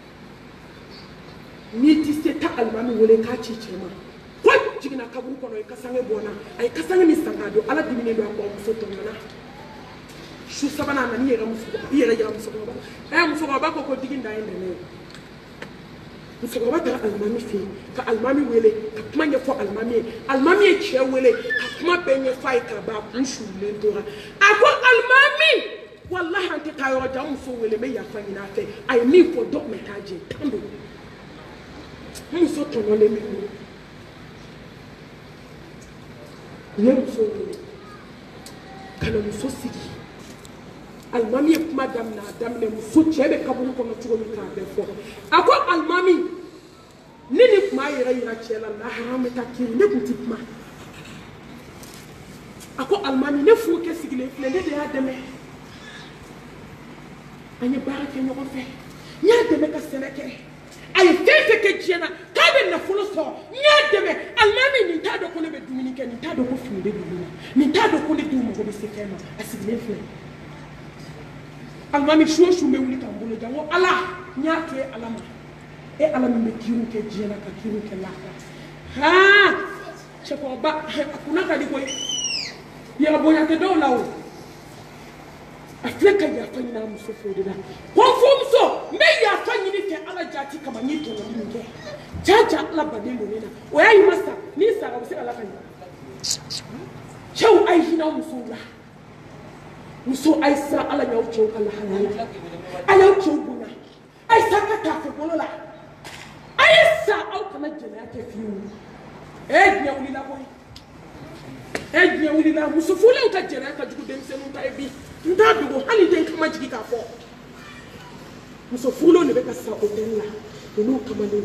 n'i tɛ se taa alimami wele k'a ci cɛ ma ko jiginna kaburu kɔnɔ ye kasange bɔnna a ye kasange min san k'a don ala diminen don a kɔ muso tɔɲɔna su sabana na ni yɛrɛ muso yɛrɛ yɛrɛ musokɔrɔba ɛ musokɔrɔba ko ko digi da ye dɛmɛ musokɔrɔba taara alimami fɛ yen ka alimami wele ka kuma ɲɛfɔ alimami ye alimami ye cɛ wele ka kuma bɛɛ ɲɛfɔ a ye ka ban a kun surulen tora a ko alimami walahi an tɛ taa yɔrɔ jan muso wele n bɛ yafa ɲini a fɛ a ye min fɔ dɔ tun bɛ taa jɛ tan don muso tɔɲɔlen bɛ wele u ye muso wele ka na muso sigi alimami ye kuma daminɛ a daminɛ muso cɛ bɛ kaburu kɔnɔ cogo min k'a bɛɛ fɔ a ko alimami ne ni kuma yɛrɛ yira cɛ la lahara an bɛ taa kiri ne tun tɛ kuma a ko alimami ne furukɛ sigilen filɛ ne de y'a dɛmɛ an ye baara kɛ ɲɔgɔn fɛ n y'a dɛmɛ ka sɛnɛ kɛ a ye fɛn fɛn kɛ diɲɛ na k'a bɛ nafolo sɔrɔ n y'a dɛmɛ alimami nin t'a dɔn ko ne bɛ dumuni kɛ nin t'a dɔn ko fini bɛ dugu la nin t'a dɔn ko ne denw mago bɛ se fɛn ma a sigilen filɛ alimami su o su bɛ wuli k'an bolo jan ko ala n y'a to ye ala ma e ala min bɛ kiriw kɛ diɲɛ na ka kiriw kɛ lahara haa cɛkɔrɔba a kunna ka di koyi yɛrɛ bonya tɛ dɔw la o a filɛ ka yafa ɲini a muso fɛ o de la ko n furumuso n bɛ yafa ɲini fɛ ala jaati kama n ye tɔɲɔli min kɛ jaja ala baden don ne na o y'a yi ma sa n'i sara o bɛ se ka ala ka ɲɛ cɛw a ye hinɛ aw musow la muso a ye siran ala y'aw cɛw ka lahala la a y'aw cɛw bonya a ye sa ka taa fɛ bolo la a ye sa aw kana jɛnɛya kɛ fiyewu e diɲɛ wulila koyi e diɲɛ wulila muso furulenw ka jɛnɛya ka jugu denmisɛnninw ta ye bi n t'a dogo hali den kama jigi k'a fɔ muso furulenw de bɛ ka sa hôtel la olu kamalen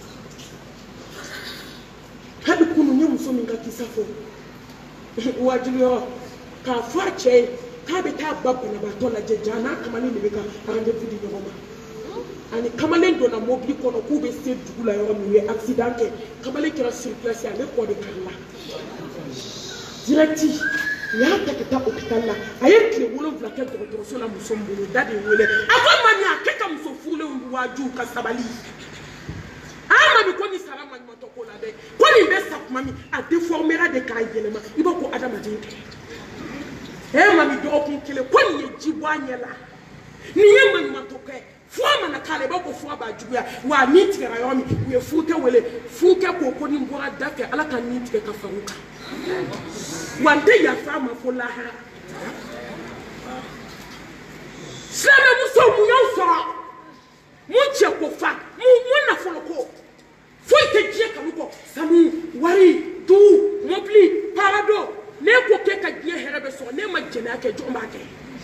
hali kunu n ye muso min ka kisa fɔ wajibi yɔrɔ k'a fɔ a cɛ ye k'a bɛ taa ba banabaatɔ lajɛ ja n'a kamalen de bɛ ka rendez-vous di ɲɔgɔn ma ani kamalen donna mobili kɔnɔ k'u bɛ se dugu la yɔrɔ min u ye accident kɛ kamalen kɛra sur place ale kɔ de kari la direct u y'a ta ka taa hôpital la a ye tile wolonwula kɛ dɔgɔtɔrɔso la muso min bolo da de wele a ko mami a kɛ ka muso furulenw waaju ka sabali a mami ko ni sara maɲumantɔ ko la dɛ ko nin bɛ sa tuma min a déformera de k'a yɛlɛma i b'a ko adamaden tɛ e mami dɔgɔkun kelen ko nin ye ji bɔ a ɲɛ la nin ye maɲumantɔ kɛ fura mana k'a la i b'a ko fura b'a juguya wa a nin tigɛra yɔrɔ min u ye furukɛ wele furukɛ ko ko ni n bɔra da fɛ ala ka nin tigɛ ka fara u kan wa n tɛ yafa a ma fo lahara silamɛmusow mun y'aw sɔrɔ mun cɛ ko fa mun nafolo ko foyi tɛ diɲɛ kanu kɔ sanu wari du mobili parado ne ko k'e ka diɲɛ hɛrɛ bɛ sɔrɔ ne ma jɛnɛya kɛ jɔn b'a kɛ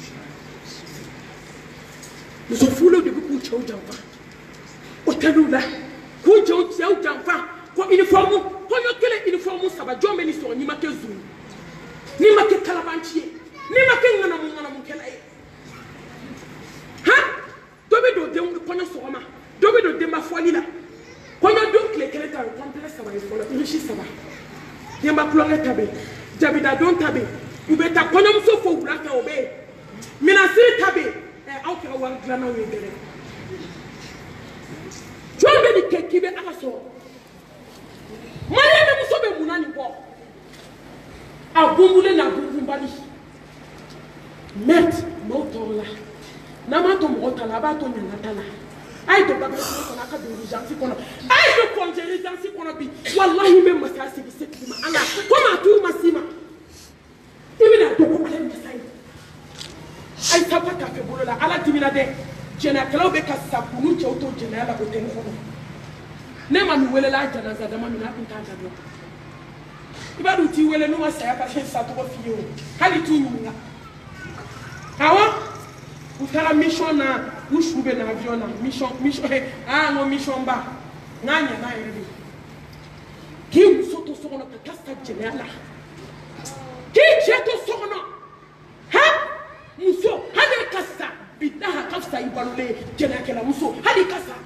muso furulenw de bɛ k'u cɛw janfa hôteliw la k'u cɛw cɛw janfa ko uniforme kɔɲɔ kelen uniforme saba jɔn bɛ nin sɔrɔ n'i ma kɛ zuru n'i ma kɛ kalabanci ye n'i ma kɛ ŋanamu ŋanamukɛla ye han dɔ bɛ don den kɔɲɔ sɔgɔma dɔ bɛ don denba fɔli la kɔɲɔ don tile kelen ta o complet saba ye fɔlɔ irisi saba denba kulonkɛ ta bɛ yen jabida don ta bɛ yen u bɛ taa kɔɲɔmuso fo wula fɛ o bɛ yen minasiri ta bɛ yen ɛ aw kɛra wari dilannaw ye gɛrɛ jɔn bɛ nin kɛ k'i bɛ ala sɔrɔ mariyamu muso bɛ munna nin bɔ a bunbulen n'a bunbunbali mɛt maaw tɔɔrɔ la n'a m'a to mɔgɔ ta la a b'a to ɲaŋa ta la a ye to babɛrɛkɔnɔ kɔnɔ a ka don urgence kɔnɔ a ye to congé urgence kɔnɔ bi walahi n bɛ masaya sigi setigi ma ala komi a tuuru ma s'i ma i bɛna dɔn ko ala ye masa ye a ye taa ta fɛ bolo la ala dimina dɛ jɛnɛyakɛlaw bɛ ka sa k'u cɛw to jɛnɛya la o tɛ ne kɔnɔ ne ma min welela a janaza dama min na a tun t'a jaabi i b'a dɔn u t'i wele n'u ma saya ka kɛ sa tɔgɔ f'i ye o hali t'u ɲininka awɔ u taara mission na u su bɛ na avion na mission mission aa n ko mission ba n k'a ɲɛna yɛrɛ de k'i muso to so kɔnɔ ka taa sa jɛnɛya la k'i cɛ to so kɔnɔ han muso hali ka sa bidaha ka fisa i balolen jɛnɛyakɛla muso hali ka sa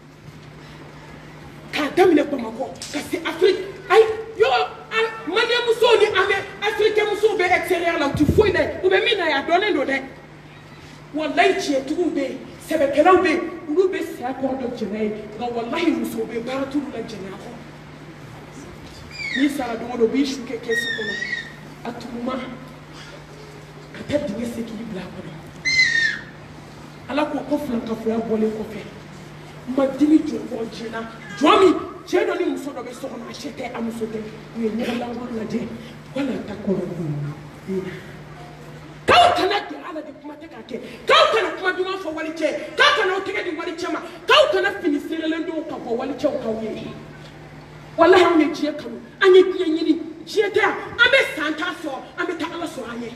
k'a daminɛ bamakɔ ka se afiriki ayi yɔrɔ maliyɛn musow ni an bɛ afirikɛn musow bɛ extérieur la u ti foyi dɛ u bɛ min na yan a dɔnnen don dɛ walayi tiɲɛtigiw bɛ yen sɛbɛkɛlaw bɛ yen olu bɛ saya kɔrɔ dɔ jɛnɛya ye nka walayi musow bɛ yen baara t'olu la jɛnɛya kɔrɔ n'i sara don o don u b'i su kɛ kɛsi kɔnɔ a tuguma ka tɛ dingɛ se k'i bila a kɔnɔ ala ko ko filankafoya bɔlen kɔfɛ ma dimi jɔ bɔ diɲɛ na jɔn min cɛ dɔ ni muso dɔ bɛ so kɔnɔ a cɛ tɛ a muso tɛ u ye ɲɔgɔn lankolo lajɛ wala ta kɔrɔ k'aw kana kɛ ala de kuma tɛ k'a kɛ k'aw kana kuma duman fɔ wali cɛ k'aw kana aw tɛgɛ di wali cɛ ma k'aw kana fini seerelen dɔw ka bɔ wali cɛw k'aw ye walahi anw ye diɲɛ kanu an ye diɲɛ ɲini diɲɛ tɛ yan an bɛ san tan sɔrɔ an bɛ taa ala sɔrɔ an ye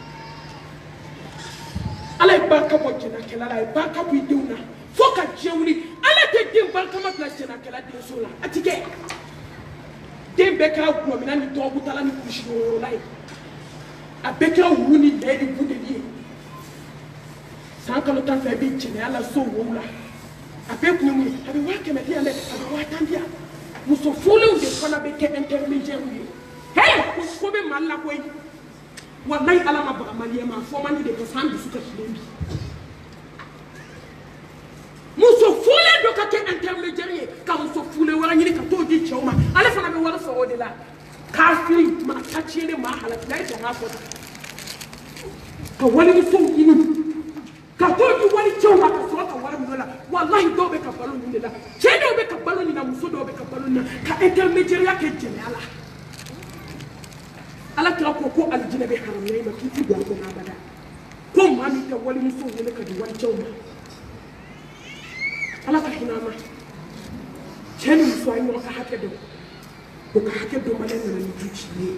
ala ye barika bɔ jɛnakɛla la a ye barika bɔ i denw na fo ka diɲɛ wuli ala tɛ den barikama bila jɛnakɛla denso la a ti kɛ den bɛɛ kɛra gulɔmina ni dɔgɔkutala ni kurusidɔyɔrɔla ye a bɛɛ kɛra wu ni lɛ ni budeli ye san kalo tan fɛ i bɛ jɛnɛya la so wow la a bɛɛ kun ye mun ye a bɛ waa kɛmɛ di yan dɛ a bɛ waa tan di yan muso furulenw de fana bɛ kɛ intermédiaire ye hey ko bɛ mali la koyi wallahi ala ma baga maliyɛn ma fɔ man di de parce que an dusu kasilen bi muso furulen dɔ ka kɛ intermédiaire ye ka muso furulen wɛrɛ ɲini ka t'o di cɛw ma ale fana bɛ wari sɔrɔ o de la kafiri maa ta tiɲɛlen maa halakila ye sɔn k'a fɔ tan ka walimusow ɲini ka t'o di wali cɛw ma ka sɔrɔ ka wari minɛ o la wallahi dɔw bɛ ka balo nin de la cɛ dɔw bɛ ka balo nin na muso dɔw bɛ ka balo nin na ka intermédiaire kɛ jɛnɛya la ala kira ko ko aljinɛ bɛ haramuya i ma k'i ti don a kɔnɔ abada ko maa min tɛ walimusow wele ka di wali cɛw ma ala ka hinɛ an ma cɛ ni muso a ye ɲɔgɔn ka hakɛ dɔn o ka hakɛ dɔn ma ne nana ni du ci ye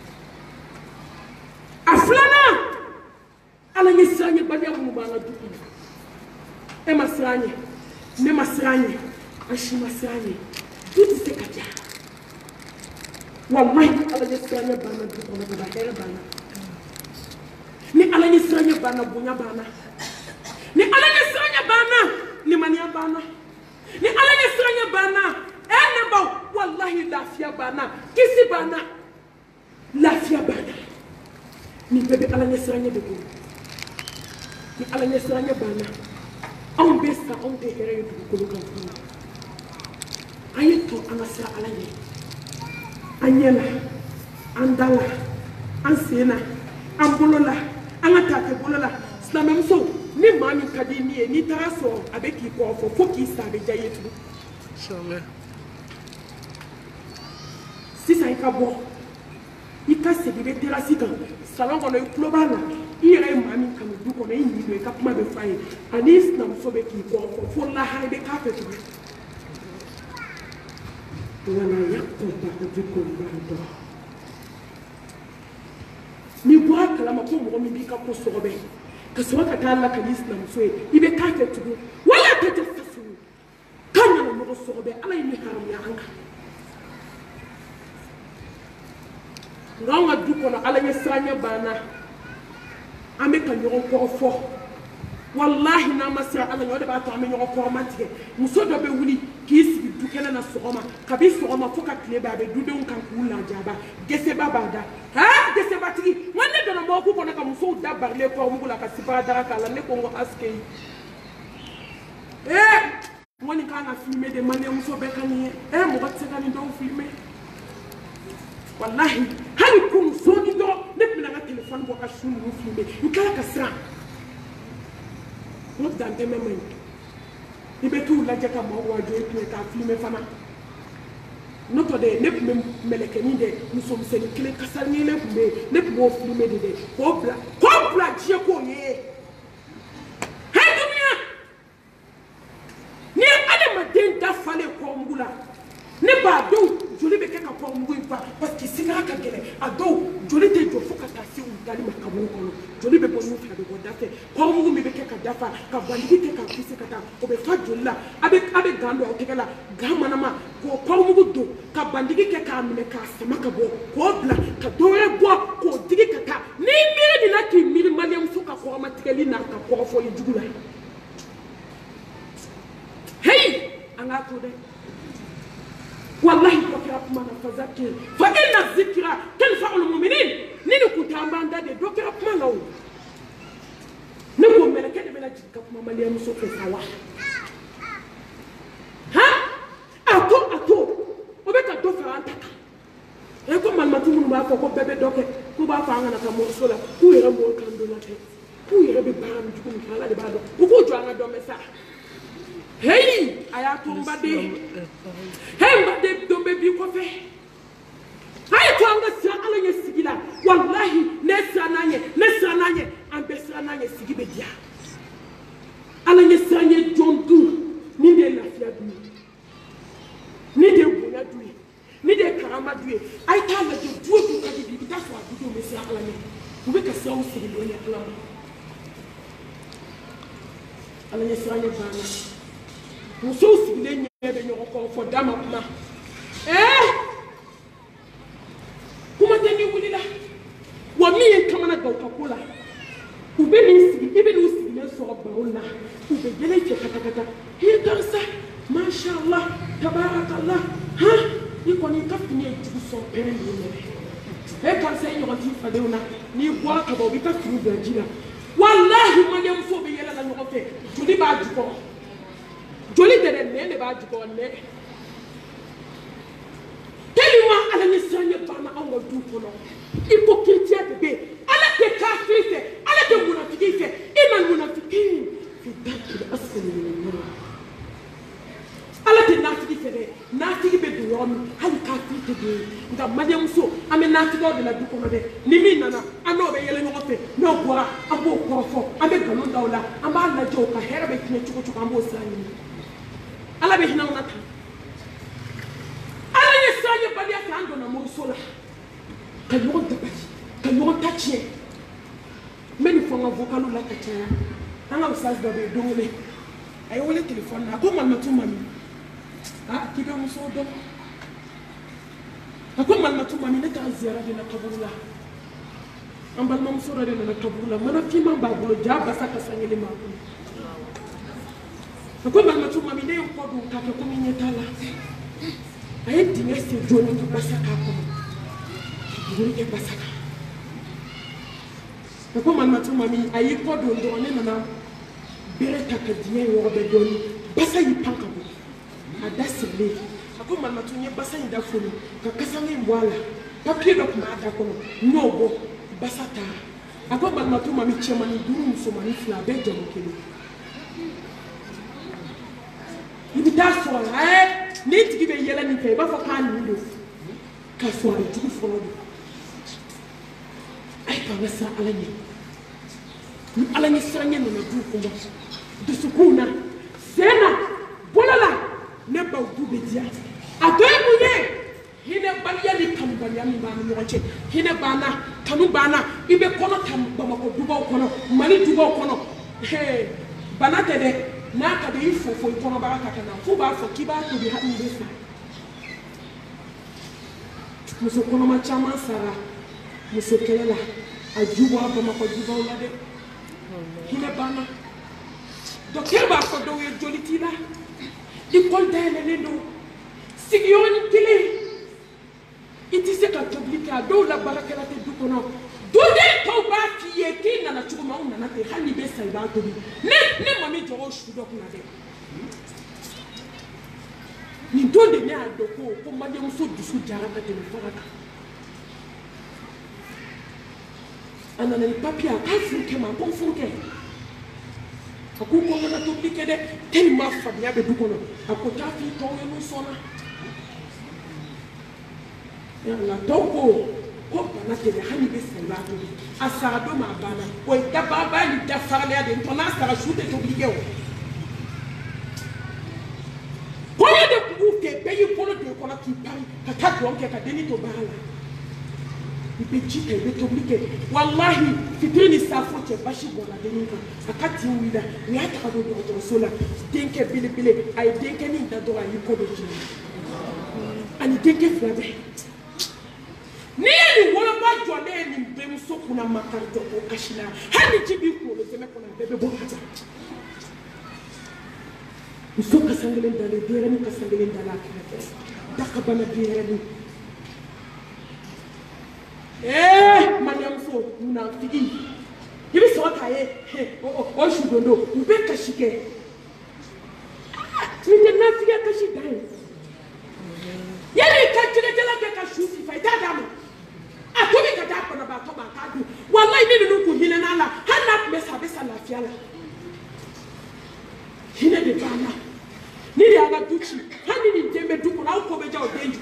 a filanan ala ye siran ye baliya minnu b'an ka du kɔnɔ e ma siran ye ne ma siran ye an si ma siran ye du tɛ se ka diya wallahi ala ye siran ye banna du kɔnɔ ka hɛrɛ banna ni ala ye siran ye banna bonya banna ni ala ye siran ye banna limaniya banna ni ala ye siran ye banna ɛ ne baw wallahi lafiya banna kisi banna lafiya banna ni bɛɛ bɛ ala ye siran ye de bolo ni ala ye siran ye banna anw bɛ sa anw tɛ hɛrɛ ye dugukolo kan tuguni an ye to an ka siran ala ye an ɲɛ la an da la an sen na an bolo la an ka tafe bolo la silamɛmuso ni maa min ka di ni ye n'i taara sɔrɔ a bɛ k'i kɔ fɔ fo k'i sa a bɛ diya i ye tugun sisan i ka bɔ i ka segin i bɛ terasi kan salon kɔnɔ i tulo b'a la i yɛrɛ ye maa min kanu du kɔnɔ i ɲi don i ka kuma bɛ f'a ye ani i sinamuso bɛ k'i kɔ fɔ fo lahara i bɛ k'a fɛ tugun wala yakun ba'dukum ba'da ni bɔra kalama ko mɔgɔ min b'i ka ko sɔgɔbɛ ka sɔrɔ ka taa la ka n'i sinamuso ye i bɛ k'a fɛ tugun wala tɛ tɛ faso k'a nana mɔgɔ sɔgɔbɛ ala ye ne haramuya an kan nka anw ka du kɔnɔ ala ye siranɲɛ banna an bɛ ka ɲɔgɔn kɔrɔ fɔ wallahi n'an ma siran ala ɲɛ o de b'a to an bɛ ɲɔgɔn kɔrɔma tigɛ muso dɔ bɛ wuli k'i sigi du kɛnɛ na sɔgɔma kabi sɔgɔma fo ka tile bɛn a bɛ dudenw kan k'u lajaba geseba b'a da haa gesebatigi n ko ne donna mɔgɔku kɔnɔ ka musow da barilen kɔrɔmugu la ka sipara daga k'a la ne ko n ko asike ee n ko nin kan ka filime de maliyɛnmuso bɛɛ ka nin ye ee mɔgɔ tɛ se ka nin dɔw filime wallahi hali kun sɔɔni dɔrɔn ne tun bɛ na n ka telefɔni bɔ ka su ninnu filime n kɛra ka siran n ko dantɛmɛ man ɲi i bɛ t'u lajɛ ka maaw wajo i tun ye k'a filime fana n'o tɛ dɛ ne tun bɛ mɛlɛkɛnin dɛ musomisɛnnin kelen kasaɲɛlen tun bɛ yen ne tun b'o filime de dɛ k'o bila k'o bila diɲɛ k'o ye hɛ duniya n'i ye adamaden dafalen kɔrɔmugu la ne b'a dɔw joli bɛ kɛ ka kɔrɔmugu in fa parce que sigara ka gɛlɛn a dɔw joli tɛ jɔ fo ka taa se u dali ma ka bɔ o kɔnɔ joli bɛ bɔ n'u fɛ a bɛ bɔ da fɛ kɔrɔmugu min bɛ kɛ ka dafa ka bandigi kɛ ka pise ka taa o bɛ fa joli la a bɛ a bɛ gan don aw tɛgɛ la gan manama k'o kɔrɔmugu don ka bandigi kɛ k'a minɛ k'a sama ka bɔ k'o bila ka dɔwɛrɛ bɔ k'o digi ka taa n'i miiri nin na k'i miiri maliyɛnmuso ka kɔrɔmatigɛli n'a ka kɔrɔfɔli jugu la heyi an k'a to dɛ wallahi dɔ kɛra kuma na fazakir fa inna zikra tanfa'ul mu'minin ni ni kun t'an b'an da de dɔ kɛra kuma na o ne ko mɛlɛkɛ de bɛna jigin ka kuma maliyɛnmuso fɛ sa wa han a to a to o bɛ ka dɔ fara an ta kan e ko malmatu mun ba fo ko bebe doke ku ba fa ngana ka mo so la ku yere mo kan do la te ku yere be ba mi jukum kala de ba do ku ko jo anga do me sa hey aya tumba de hey ba de do be bi ko fe ay to anga sa ala ye sigila wallahi ne sa nanye ne sa nanye an be sa nanye sigibe dia ala ye sa nye jondu ni de lafiya du ni de bunya du ni de karama du ay ta la de du du ka di bi ta so adu me sa ala ne ku be ka sa o sigilo ne ala ala ye sa nye bana muso sigile nye be nyoko ko fo dama kuma eh kuma tani wulila wa mi kamana ga ka kula ube ni sigi ibe ni sigi ne so barola ube gele ke kata kata he dansa masha Allah tabarakallah ha ni ko ni ka fini e so pere ni ne e kan se nyo ti fa de una ni bo ka bo bi ka fini da jira wallahi ma dem fo be yela la nyo fe juli ba ju ko joli de ne ne ba ju ko ne tellement ala ni sanye bana ango du kono hypocrisie bebe ala te kafite ala te munafiki fe iman munafiki fi dakil asli min nur ala te nafiki fe de nafiki be du rom hali kafite de nga madem so ame nafiki do de la du kono de ni mi nana ano be yele nyo fe no bora abo korofo ame galon dawla amba na jo ka hera be kine chuko chuko ambo sani ala be hina unata ye balia kando na morsola ka yo tabati ka yo tachie meni fonga vocalu la kachaya anga usaz do be dongole ay wala telephone na ko man matu mami ah kibe muso do ko man matu mami ne ta ziara de na kabula ambal mam sura de na kabula mana fi man ba bulo jaba saka sangele ma ko man matu mami ne ko do ka ko mi nyetala aye dinga se joni to basaka ko joni e basaka ko man matu mami aye ko do ndo ne na bere ta ka dinga yo be joni basa yi panka bo adasile ko man matu nye basa yi da fulu ka kasange mbwala papier do kuma ada ko no bo basata ko man matu mami chema ni duru so mani fla be jamo kele ibita so eh ni tigi be yela ni fe ba fa kan ni do ka so ari tigi fo do ay ka wasa ala ni ni ala ni sranye no du ko mo du sukuna sena bolala ne ba du be dia adoy munye hine baliya ni kam baliya mi ba mi yoche hine bana tanu bana ibe kono tam ba ma ko du ba kono mali du ba kono he bana te de na ka de ifo fo ikono baraka kana fu ba fo kiba to bi hadu besa muso kono ma chama sara muso kelela ajuwa ba ma ko juba wala de hine bana do keba ko do ye jolitila ikol dele ne do sigioni kile itise ka toblika do la baraka la te du kono do de to ba fiye kina na chuma una na te hani besa iba to bi ne ne mami joro shu do kuna de ni do de ne adoko ko made muso dusu jara ta te foraka ana na papia ka funke ma bon funke aku ko na to bi kede tel ma fa ya be du kono ako ta fi to we no sona ya la toko ko bana te hani be sala to bi asara do ma bana o da baba ni da farle de to na sara shute to obligé o ko ya de ku ke be yi ko de ko na ki pari ka ta ko ke ka deni to bala ibe jike be to obligé wallahi fitini safo che bashi bona deni ka akati wida ni ata ka do do sola denke bile bile ay denke ni da do ay ko do jini ani denke flabe ni ni wala ba jole ni be muso kuna makarto ko kashina hani jibi ko le zeme kuna bebe bo kata muso kasangele ndale dere ni kasangele ndala kete daka bana dere ni eh manyam so una figi yibi so kaye o o shugondo ube kashike ni de na figa kashidai yele ka tire tela ke ka shusi fa ita damu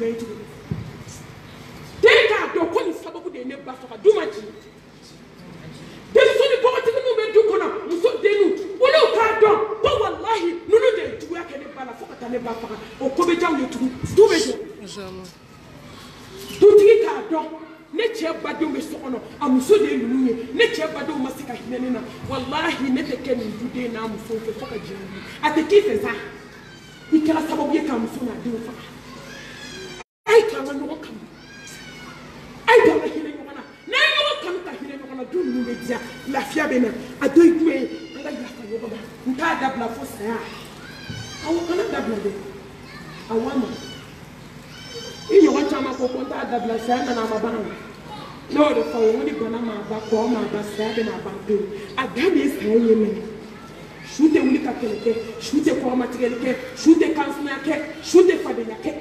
jumɛn tuguni den k'a dɔn ko nin sababu de ye ne ba faga du ma jigin denmuso ni bɔgɔtigi ninnu bɛ du kɔnɔ muso dennu olu k'a dɔn ko walahi ninnu de ye juguya kɛ ne ba la fo ka taa ne ba faga o ko bɛ diya u ye tugun du bɛ jɔ dutigi k'a dɔn ne cɛ badenw bɛ so kɔnɔ a muso de ye ninnu ye ne cɛ badenw ma se ka hinɛ ne na walahi ne tɛ kɛ nin duden n'a musow fɛ fo ka diɲɛ wuli a tɛ k'i fɛ sa i kɛra sababu ye k'a muso n'a denw faga a ye k'an ka ɲɔgɔn kanu a ye k'an ka hinɛ ɲɔgɔn na n'an ye ɲɔgɔn kanu ka hinɛ ɲɔgɔn na du ninnu bɛ diya lafiya bɛ na a dɔ ye jumɛn ye an ka yafa ɲɔgɔn ma n t'a dabila fo saya awɔ kana dabila dɛ awɔ a ma i ɲɔgɔn caman ko ko n t'a dabila saya nana a ma ban n'o de fɔ o ŋo ni bana ma ban kɔ ma ban saya bɛ na ban pewu a dan de ye saya ye mɛnɛ su tɛ wuli ka kɛlɛ kɛ su tɛ kɔrɔmatigɛli kɛ su tɛ kansinaya kɛ su tɛ fadenya kɛ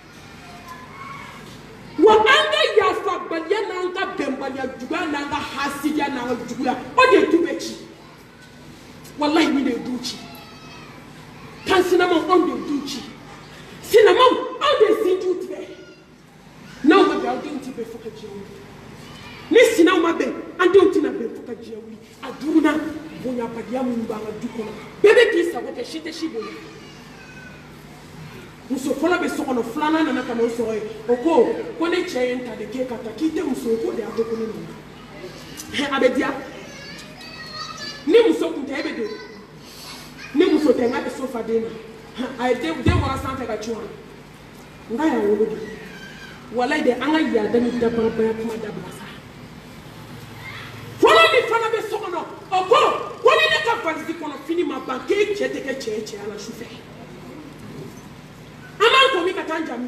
wa an ka yafabaliya n'an ka bɛnbaliya juguya n'an ka hasidiya n'an ka juguya o de ye du bɛ ci walahi ni de ye du ci kansinamaw anw de ye du ci sinamaw anw de ye sinjiw tigɛ n'aw ma bɛn aw denw ti bɛn fo ka diɲɛ wuli ni sinaw ma bɛn an denw tɛna bɛn fo ka diɲɛ wuli a duurunan bonyabaliya minnu b'an ka du kɔnɔ bɛɛ bɛ k'i sago kɛ si tɛ si bonya muso fɔlɔ bɛ so kɔnɔ filanan nana ka n'o sɔrɔ yen o ko ko ne cɛ ye n ta de k'e ka taa k'i tɛ muso ye ko de y'a to ko ne nana a bɛ diya ni muso tun tɛ e bɛ don ni muso tɛ n ka bɛ so fa den na a ye den bɔra sanfɛ ka cun n ka y'a wolo de walayi de an ka yaada ni dabarabaya kuma dabila sa fɔlɔ min fana bɛ so kɔnɔ o ko ko ni ne ka valise kɔnɔ fini ma ban k'e cɛ tɛ kɛ cɛ ye cɛya la su fɛ an b'an ko min ka taa an jami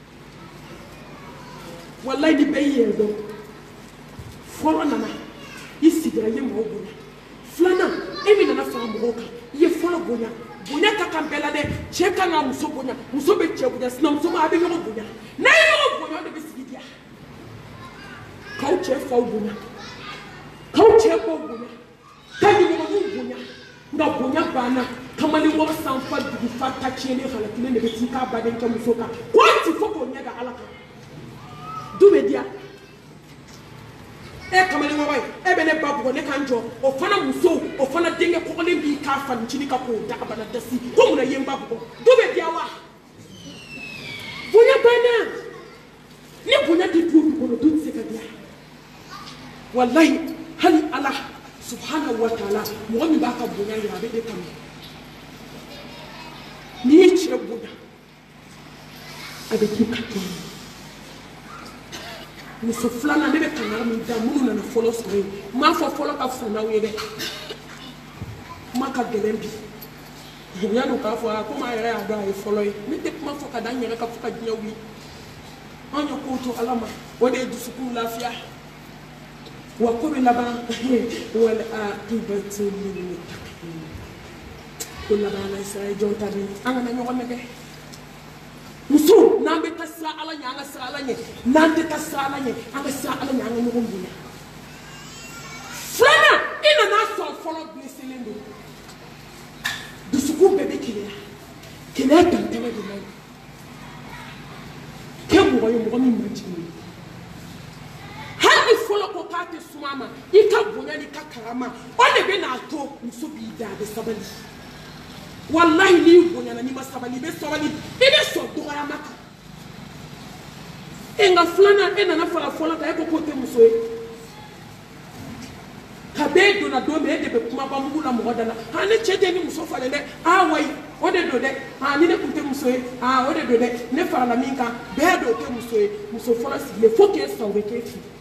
walayi ni bɛɛ y'i yɛrɛ dɔn fɔlɔ nana i sigira i ye mɔgɔw bonya filanan e min nana fara mɔgɔw kan i ye fɔlɔ bonya bonya ka kan bɛɛ la dɛ cɛ kan ka muso bonya muso bɛ cɛ bonya sinamuso ma a bɛ ɲɔgɔn bonya n'a ye ɲɔgɔn bonya o de bɛ sigi diya k'aw cɛ faw bonya k'aw cɛ baw bonya ka ɲɔgɔnninw bonya nka bonya banna kamalen wari sanfa dugu fa ta tiɲɛlen halakilen de bɛ t'i k'a baden kɛ muso kan k'o ti fo k'o ɲɛ da ala kan du bɛ diya e kamalen wara ye e bɛ ne ba bugɔ ne kan jɔ o fana muso o fana denkɛ kɔgɔlen b'i k'a fanicinin kan k'o daga bana dasi ko munna ye n ba bugɔ du bɛ diya wa bonya banna ni bonya tɛ du kɔnɔ du tɛ se ka diya walayi hali ala subhanahu wa ta'ala mɔgɔ min b'a ka bonya yira a bɛ e kama n'i ye cɛ bonya a bɛ k'i ka tɔn muso filanan ne bɛ kangari min da minnu nana fɔlɔ sɔrɔ yen n m'a fɔ fɔlɔ ka fisa n'aw ye dɛ kuma ka gɛlɛn bi yanni k'a fɔ a komi an yɛrɛ y'a dɔn a ye fɔlɔ ye ne tɛ kuma fɔ ka da n yɛrɛ kan fo ka diɲɛ wuli an ye kow to ala ma o de ye dusukun lafiya wa ko bɛ laban wali a ibati minnu ko laban na sira ye jɔn ta de an kana ɲɔgɔn nɛgɛ muso n'an bɛ taa sira ala ɲɛ an ka sira ala ɲɛ n'an tɛ taa sira ala ɲɛ an ka sira ala ɲɛ an ka ɲɔgɔn bonya filanan i nana sɔrɔ fɔlɔ blesselen don dusukun bɛɛ bɛ keleya keleya dantɛmɛ de la kɛ mɔgɔ ye mɔgɔ min man jigin hali fɔlɔ ko k'a tɛ suma ma i ka bonya ni ka karama o de bɛ n'a to muso b'i da a bɛ sabali walahi n'i bonyana n'i ma sabali i bɛ sabali i bɛ sɔn dɔgɔyama kan e nka filanan e nana fara fɔlɔ kan e ko k'o tɛ muso ye ka bɛɛ donna don min e de bɛ kumaba mugu la mɔgɔ da la ha ne cɛ tɛ ni muso falen dɛ ah wayi o de don dɛ ah ni ne tun tɛ muso ye ah o de don dɛ ne farala min kan bɛɛ don o tɛ muso ye muso fɔlɔ sigilen fo k'e sa o bɛ k'e fili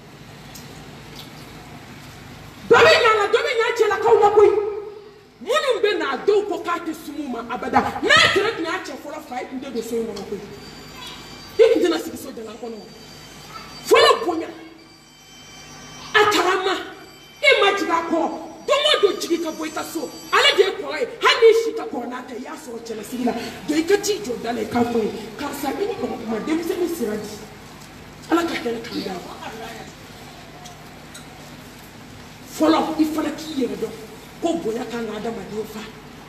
dɔ bɛ ɲa la dɔ bɛ ɲa cɛlakaw la koyi minnu bɛ n'a dɔw ko k'a tɛ sumu ma abada n'a kɛra tun y'a cɛ fɔlɔ fa e tun tɛ don so in kɔnɔ koyi e tun tɛna sigi so jalan kɔnɔ fɔlɔ bonya a karama e ma jigin a kɔrɔ don o don jigi ka bɔ i ka so ale de ye kɔrɔ ye hali n'i si ka kɔrɔ n'a tɛ i y'a sɔrɔ cɛlasigi la don i ka t'i jɔ da la i k'a fɔ ye karisa i ni mɔgɔ kuma denmisɛnnin sira di ala ka hɛrɛ k'an da fɔlɔ i fana k'i yɛrɛ dɔn ko bonya kan ka adamaden fa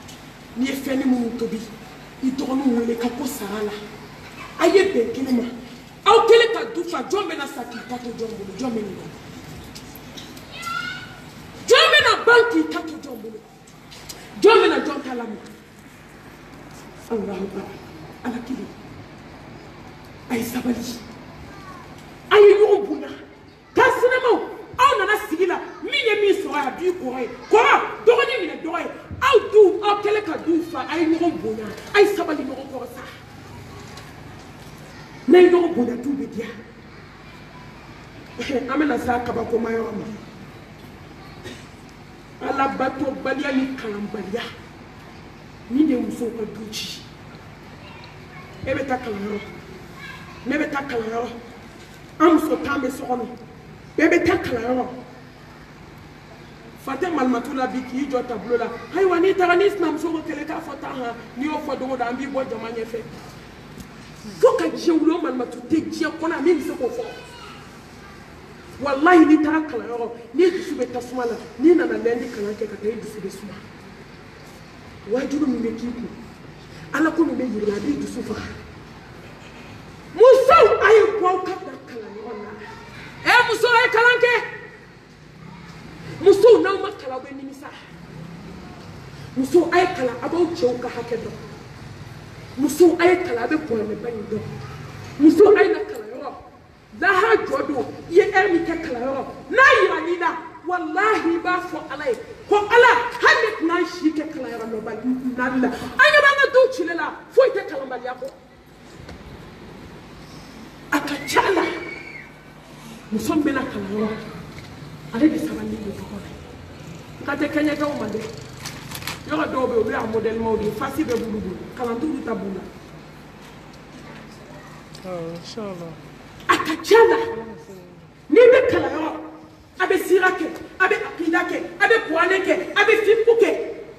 n'i ye fɛn minnu tobi i dɔgɔninw wele ka ko sara la a ye bɛn kelen ma aw kele ka du fa jɔn bɛna sa k'i ta to jɔn bolo jɔn bɛ nin dɔn jɔn bɛna ban k'i ta to jɔn bolo jɔn bɛna jɔn ta lamɛn Allahu akbar ala kelen a ye sabali a ye ɲɔgɔn bonya k'a sinamaw aw nana sigi la min ye min sɔrɔ a b'i kɔrɔ ye kɔrɔ dɔgɔnin minɛ dɔgɔ ye aw du aw kɛlen ka du fa a ye ɲɔgɔn bonya a ye sabali ɲɔgɔn kɔrɔ sa n'a ye ɲɔgɔn bonya du bɛ diya an bɛna se a kabakoma yɔrɔ ma alabatobaliya ni kalanbaliya min ye musow ka du ci e bɛ taa kalanyɔrɔ ne bɛ taa kalanyɔrɔ an muso tan bɛ so kɔnɔ bɛɛ bɛ taa kalanyɔrɔ fa tɛ malimatu la bi k'i jɔ tableau la ayiwa n'i taara n'i sinamuso ko kɛlɛ k'a fɔ tan han n'i y'o fɔ don o don an b'i bɔ jama ɲɛfɛ fo ka diɲɛ wuli o malimatu tɛ diɲɛ kɔnɔ a min bɛ se k'o fɔ walahi n'i taara kalanyɔrɔ n'i dusu bɛ tasuma la n'i nana lɛndi kalan kɛ ka taa i dusu bɛ suma wajulu min bɛ k'i kun ala ko min bɛ yir'i la a b'i dusu faga musow a ye bɔ aw ka da kalanyɔrɔ la ɛ muso a ye kalan kɛ musow n'aw ma kalan aw bɛ nimisa musow a ye kalan a b'aw cɛw ka hakɛ dɔn musow a ye kalan a bɛ bɔnɛba in dɔn musow a ye na kalanyɔrɔ lahara jɔ don i ye ɛri min kɛ kalanyɔrɔ n'a yira n'i la walahi i b'a fɔ ala ye ko ala hali ne tɛna si kɛ kalanyɔrɔ naani la an ɲɛ b'an ka duw cile la foyi tɛ kalanbaliya kɔ a ka ca la muso min bɛna kalanyɔrɔ ale de sabali bɛ du kɔnɔ nka tɛ kɛɲɛkɛw ma dɛ yɔrɔ dɔw bɛ yen olu y'a mɔdɛlimaw de ye fasi bɛ bulu bolo kalantigiw ta b'u la a ka ca la n'i bɛ kalanyɔrɔ a bɛ sira kɛ a bɛ akida kɛ a bɛ kuranɛ kɛ a bɛ fiqhu kɛ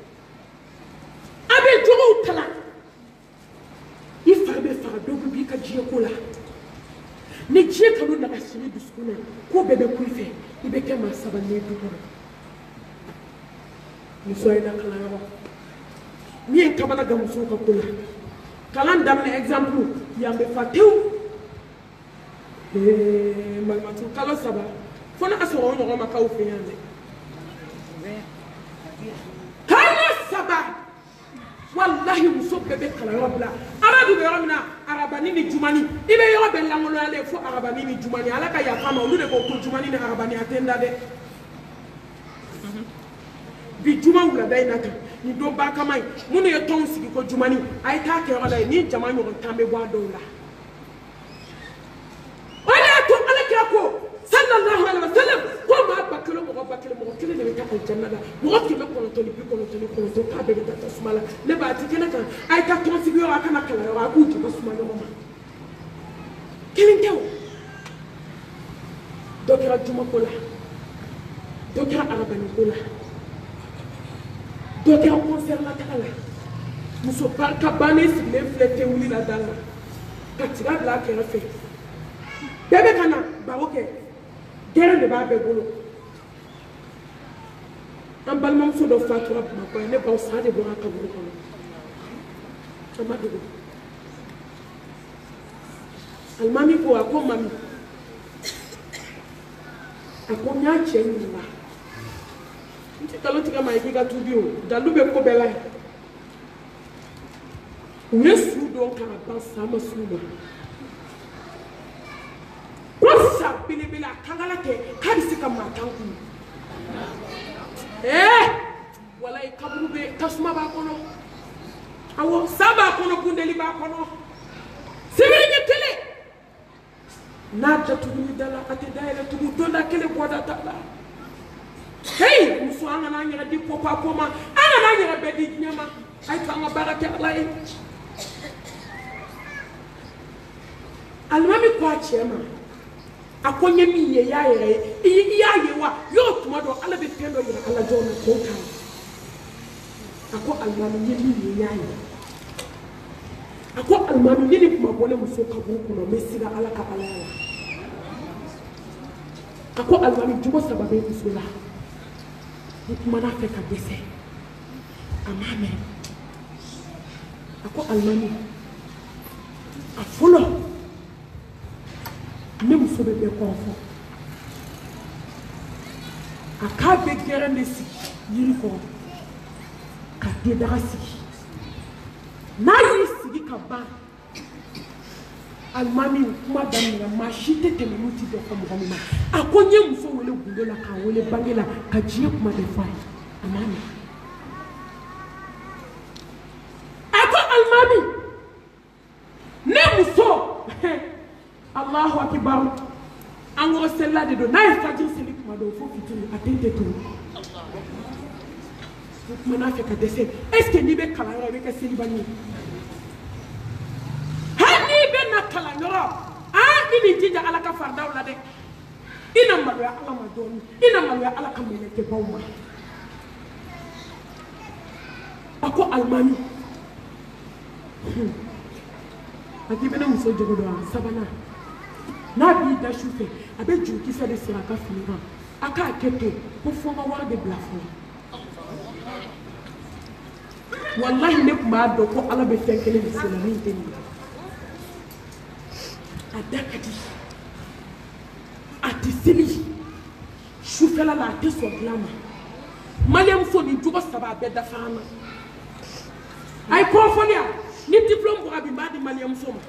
a bɛ jogow kalan i fari bɛ faga dɔ bɛ b'i ka diɲɛ ko la ni diɲɛ kanu nana sigi dusukun na ko bɛɛ bɛ ku i fɛ i bɛ kɛ maa sabalilen du kɔnɔ muso ye na kalanyɔrɔ min ye kamana gan musow ka ko la kalan daminɛ exemple yan bɛ fa tewu ee malimatu kalo saba fo n'a sɔrɔ o ɲɔgɔn ma k'aw fɛ yan dɛ kalo saba walahi muso bɛɛ bɛ kalanyɔrɔ bila aradu bɛ yɔrɔ min na arabani ni jumani i bɛ yɔrɔ bɛɛ langoloyalen fo arabani ni jumani ala ka yafa ma olu de b'o ko jumani ni arabani a tɛ n da dɛ bi juma wulada in na kan nin don ba kama ye minnu ye tɔnw sigi ko jumani a ye taa kɛ yɔrɔ la ye ni jama ɲɔgɔn tan bɛ bɔ a dɔw la o de y'a to alakira ko sallallahu alaihi wa sallam ko maa ba kelen mɔgɔ ba kelen mɔgɔ kelen de bɛ taa aljanna la mɔgɔ kɛmɛ kɔnɔntɔn ni bi kɔnɔntɔn ni kɔnɔntɔn k'a bɛɛ bɛ taa tasuma la ne b'a ti kɛnɛ kan a ye taa tɔnsigi yɔrɔ a kana kalanyɔrɔ a k'u jama suma ɲɔgɔn ma kelen tɛ o dɔ kɛra juma ko la dɔ kɛra arabani ko la dɔ kɛra concert la taga la muso barika bannen sigilen filɛ tɛ wuli la da la ka tiga bila a kɛrɛfɛ bɛɛ bɛ ka na baro kɛ gɛrɛ de b'a bɛɛ bolo an balimamuso dɔ fatura bamakɔ yan ne baw san de bɔra kaburu kɔnɔ an ma dogo alimami ko a ko mami a ko n y'a cɛ ɲininka n tɛ kalo tigɛ ma i k'i ka tubi o dalu bɛ ko bɛɛ la yan u ye su dɔn ka ban san ma s'u ma ko sa belebele a kankala kɛ k'a bɛ se ka maa tan kun ee walayi kaburu bɛ tasuma b'a kɔnɔ awɔ sa b'a kɔnɔ bundeli b'a kɔnɔ sibiri ɲɛ kelen n'a datuguli da la a tɛ dayɛlɛ tugun donda kelen bɔda t'a la heyi muso an kana an yɛrɛ di pɔpa pɔma an kana an yɛrɛ bɛɛ di diɲɛ ma a ye to an ka baara kɛ ala ye alimami ko a cɛ ma a ko n ye min ye i y'a yɛrɛ ye i y'a ye wa yɔrɔ tuma dɔ ala bɛ fɛn dɔ yira ala jɔn na k'o k'a ye a ko alimami n ye min ye i y'a ye a ko alimami ne ni kuma bɔlen muso kaburu kɔnɔ n bɛ siga ala ka alaya la a ko alimami jogo saba bɛ muso la n kumana fɛ ka dɛsɛ a m'a mɛn a ko alimami a fɔlɔ muso bɛ bɛɛ kɔrɔfɔ a k'a bɛ gɛrɛn de sigi yiri kɔrɔ ka den daga sigi n'a y'i sigi ka ban alimami kuma daminɛ maa si tɛ tɛmɛ n'u ti dɔ fɔ mɔgɔ min ma a ko n ye muso wele gundo la k'a wele bange la ka diɲɛ kuma bɛɛ fɔ a ye a m'a mɛn a ko alimami ne muso Allahu akibar an ko sela de don n'a ye fajiri seli kuma dɔw fo fitiri a den tɛ turu o kuma n'a fɛ ka dɛsɛ est ce que n'i bɛ kalanyɔrɔ i bɛ kɛ selibani ye hali n'i bɛ na kalanyɔrɔ aa i ni jija ala ka faridaw la dɛ i na maloya ala ma dɔɔni i na maloya ala ka mɛlɛkɛbaw ma a ko alimami a k'i bɛ ne muso jogo dɔn a sabanan n'a b'i da su fɛ a bɛ jurukisɛ de siri a ka fini kan a k'a kɛ to ko fɔ n ka wari de bila fɔlɔ wallahi ne tun b'a dɔn ko ala bɛ fɛn kelen de se la min tɛ nin a da ka di a tɛ seli sufɛla la a tɛ sɔn dilan ma maliyɛmuso nin jogo saba a bɛɛ dafa an na a ye kɔrɔfɔli yan ni diplôme bɔra bi n b'a di maliyɛmuso ma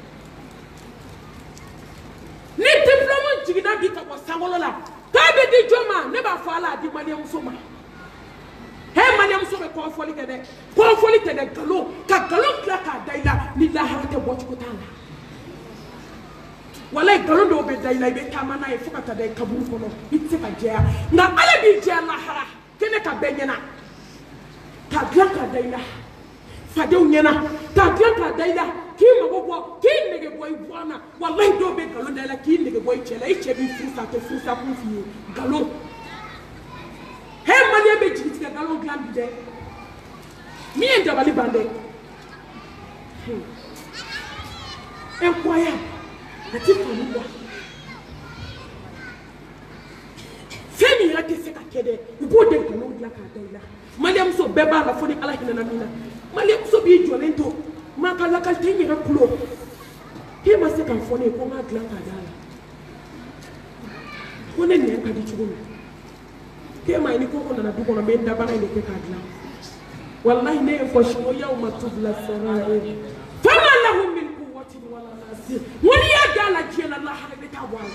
ni diplôme jiginna bi ka bɔ sankolo la k'a bɛ di jɔn ma ne b'a fɔ ala a di maliyɛmuso ma he maliyɛmuso bɛ kɔrɔfɔli kɛ dɛ kɔrɔfɔli tɛ dɛ nkalon ka nkalon tila k'a da i la ni lahara tɛ bɔcogo t'a la walayi nkalon dɔw bɛ da i la i bɛ taama n'a ye fo ka taa da i kaburu kɔnɔ i tɛ se ka jɛya nka ala b'i jɛya lahara kɛnɛ ka bɛɛ ɲɛna k'a dilan k'a da i la fadenw ɲɛna k'a dilan k'a da i la k'i mago bɔ k'i nege bɔ i buwan na walayi dɔw bɛ nkalon da i la k'i nege bɔ i cɛ la i cɛ b'i furu sa a tɛ furu sa kun f'i ye nkalon he maliyɛn bɛ jigi tigɛ nkalon dilan bi dɛ min ye dabali ban dɛ incroyable a ti faamu kuwa fɛn min yɛrɛ tɛ se ka kɛ dɛ u b'o de nkalon dilan k'a da i la maliyɛmuso bɛɛ b'a la fo ni ala hinɛna min na maliyɛmuso b'i jɔlen to maa ka lakali tɛ n yɛrɛ kulo k'e ma se k'a fɔ ne ye ko n k'a dilan k'a da la ko ne nɛn ka di cogo min k'e ma ye ni koko nana du kɔnɔ n bɛ n dabaga in de kɛ k'a dilan walahi ne ye fɔ sini yaw ma tubila saraye fama lahu min quwwatin wala nasir n ko n'i y'a da la diɲɛ na lahara bɛ taa bɔ a la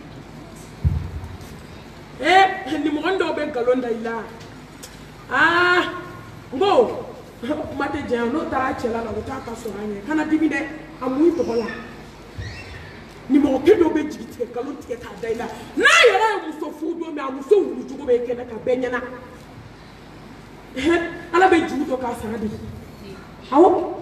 ee nimɔgɔnin dɔw bɛ nkalon da i la aa n ko kuma tɛ jɛya n'o taara cɛla la o t'a ka sɔrɔ an ɲɛ kana dimi dɛ a mun i tɔgɔ la nimɔgɔkɛ dɔw bɛ jigi tigɛ nkalon tigɛ k'a da i la n'a yɛrɛ ye muso furu don min a muso wulu cogo bɛ kɛnɛ ka bɛɛ ɲɛna ala bɛ juru dɔ k'a sara de awɔ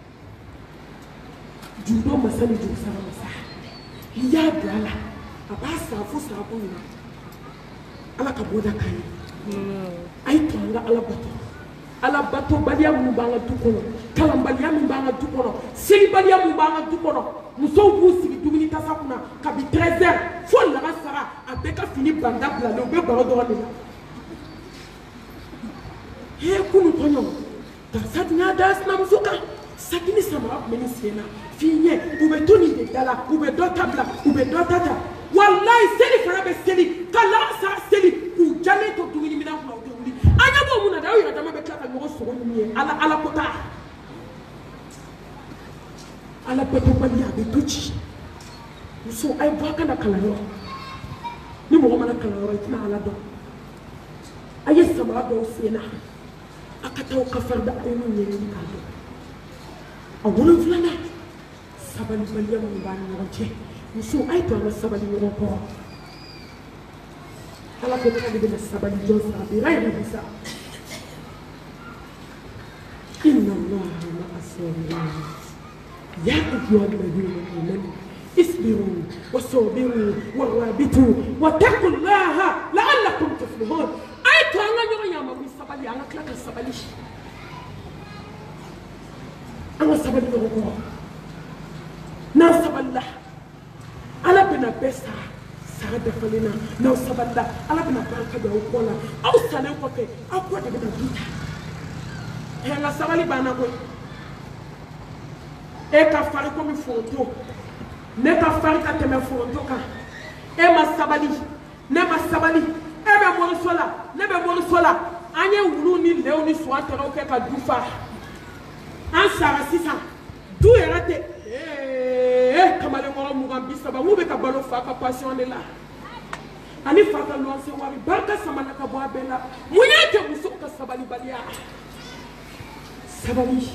juru dɔ masa ni juru sara masa n'i y'a don a la a b'a sara fo sara ko ɲuman ala ka bɔ da k'a ye a ye to an ka ala bato ala bato baliya minnu b'an ka du kɔnɔ kalanbaliya min b'an ka du kɔnɔ selibaliya min b'an ka du kɔnɔ musow b'u sigi dumuni tasa kunna kabi treize heures fo laga sara a bɛɛ ka fini banda bilalen u bɛ baro dɔrɔn de la ee kunu kɔɲɔ karisa dun y'a da sinamuso kan saki ni samara tun bɛ nin sen na f'i ɲɛ u bɛ to nin de da la u bɛ dɔ ta bila u bɛ dɔ ta ta walayi seli fana bɛ seli ka laga sara seli k'u jalen to dumuni minɛn kunna u tɛ wuli an ɲɛ b'o mun na dɛ aw yɛrɛ dama bɛ tila ka ɲɔgɔn sogo ninnu ye ala ala ko t'a ala batobaliya a bɛ to ci muso a ye bɔ a ka na kalanyɔrɔ ni mɔgɔ mana kalanyɔrɔ i tɛna ala dɔn a ye samara dɔw sen na a ka taa o ka farida a ye min ɲɛɲini k'a dɔn a wolonfilanan sabalibaliya minnu b'a ni ɲɔgɔn cɛ muso a ye to an ka sabali ɲɔgɔn kɔrɔ ala ko k'ale bɛna sabali jɔn sara bi rayi bi sa inna allaha ma'a sabirin ya ayyuha alladhina amanu اصبروا وصابروا ورابطوا واتقوا الله لعلكم تفلحون اي تو انا نيو يا مامي سبالي انا كلا سبالي انا سبالي نو نا سبالله على بنا بسا سعد فلنا نو سبالله على بنا بركه دو كولا او سالن كوكي اكو دي بنا بيتا هلا سبالي بانا كو e ka fari ko mi foto ne ka fari ka tɛmɛ foronto kan sabali ne ma sabali e be mori sola ne be mori sola anye wulu ni lew ni so atero ke ka dufa an sara sisa du erate eh kamale mo mo gambi saba mu be ka balo fa ka passion de la ani fata lo se wari barka samana ka bo abela munyate muso ka sabali balia sabali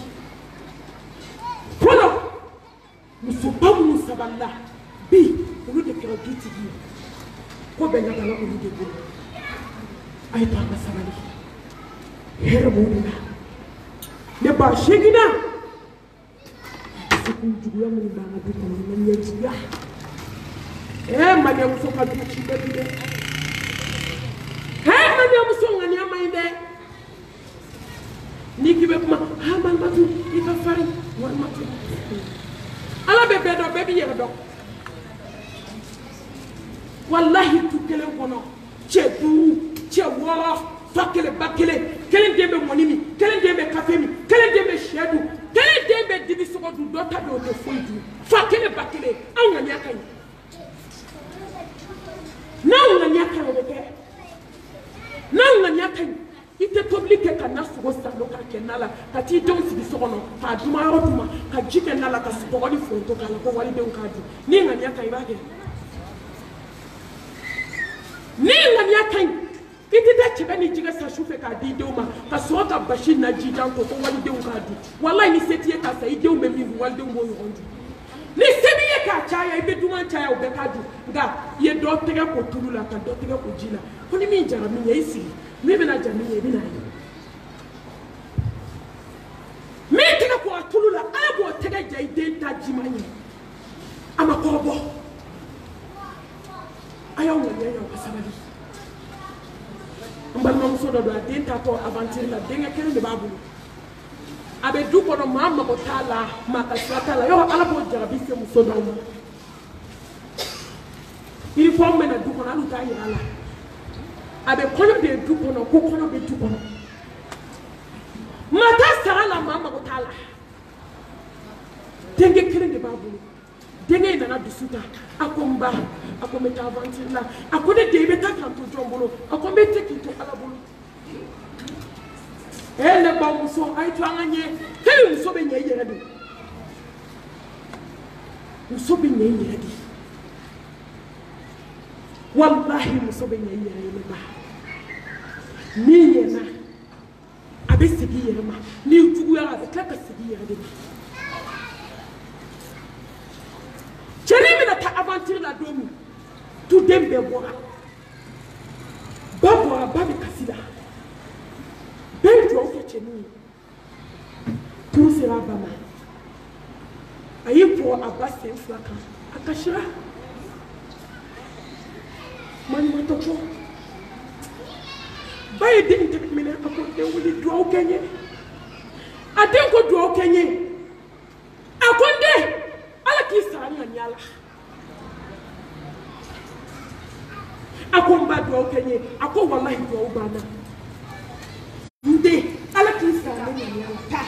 polo muso pa mu saballa bi ulu de kero giti gi ko be na bala ulu de bolo ay ta ka sabali hera mo na ne ba shegina se ku jugu ya mu ba na bi ko na nyeju ya eh mane muso ka du chi de de eh mane muso ngani amainde ni kibe kuma ha man matu ika fari wan matu ala be be do be bi yero do wallahi tu kele kono che du che woro fakele bakele kele dembe monimi kele dembe kafemi kele dembe shedu kele dembe dibi soko du do tabe o te foidu fakele bakele an ngani akai na ngani akai o be na ngani akai ite publique ka na sugo salo ka kenala ka ti don sibi sokono ka duma yoro duma ka jike nala ka sugo ni fonto kala ko wali de ukadi ni ngani akai bage ni ngani akai ite da chebe ni jiga sa shufe ka di deuma ka so ka bashin na jijan ko ko wali de ukadi wallahi ni setie ka sa ide o me mi wali de mo yonju ni sebi ye ka chaya ibe duma chaya o be kadu nga ye do tege ko tulula ka do tege ko jila ko ni mi jara mi ye isi mi bena jami ye bina yi mi tege ko tulula ala bo tege jay den ta jimani ama ko bo ayaw ngani ayaw kasabali mbal mam so do den ta to aventure la denga kene de babulu abe du ko no mamma ko tala maka satala yo ala bo jarabi se muso do mo il faut mena du ko na lu ta yala abe kono de du ko no ko kono be du ko no mata sara la mamma ko tala denge kene de babulu denge na na dusuta akomba akometa aventure la akode de be ta kanto jombolo akombe tekito ala bulu ele ba muso ay to anganye kele muso be nyeye yere de muso be nyeye yere de wallahi muso be nyeye yere ba ni yena abe sigi yere ma ni jugu yara be kaka sigi yere de Jeremy na ta aventure la domi tout dembe bora ba bora ba be kasida ben jo ke cheni tout sera bama ayi po abase flaka akashira man matoko baye din tek mine akonde wuli do kenye aden ko do kenye akonde ala ki sanya nyala akomba do kenye akon wallahi do bana nde ala ki sanya nyala ta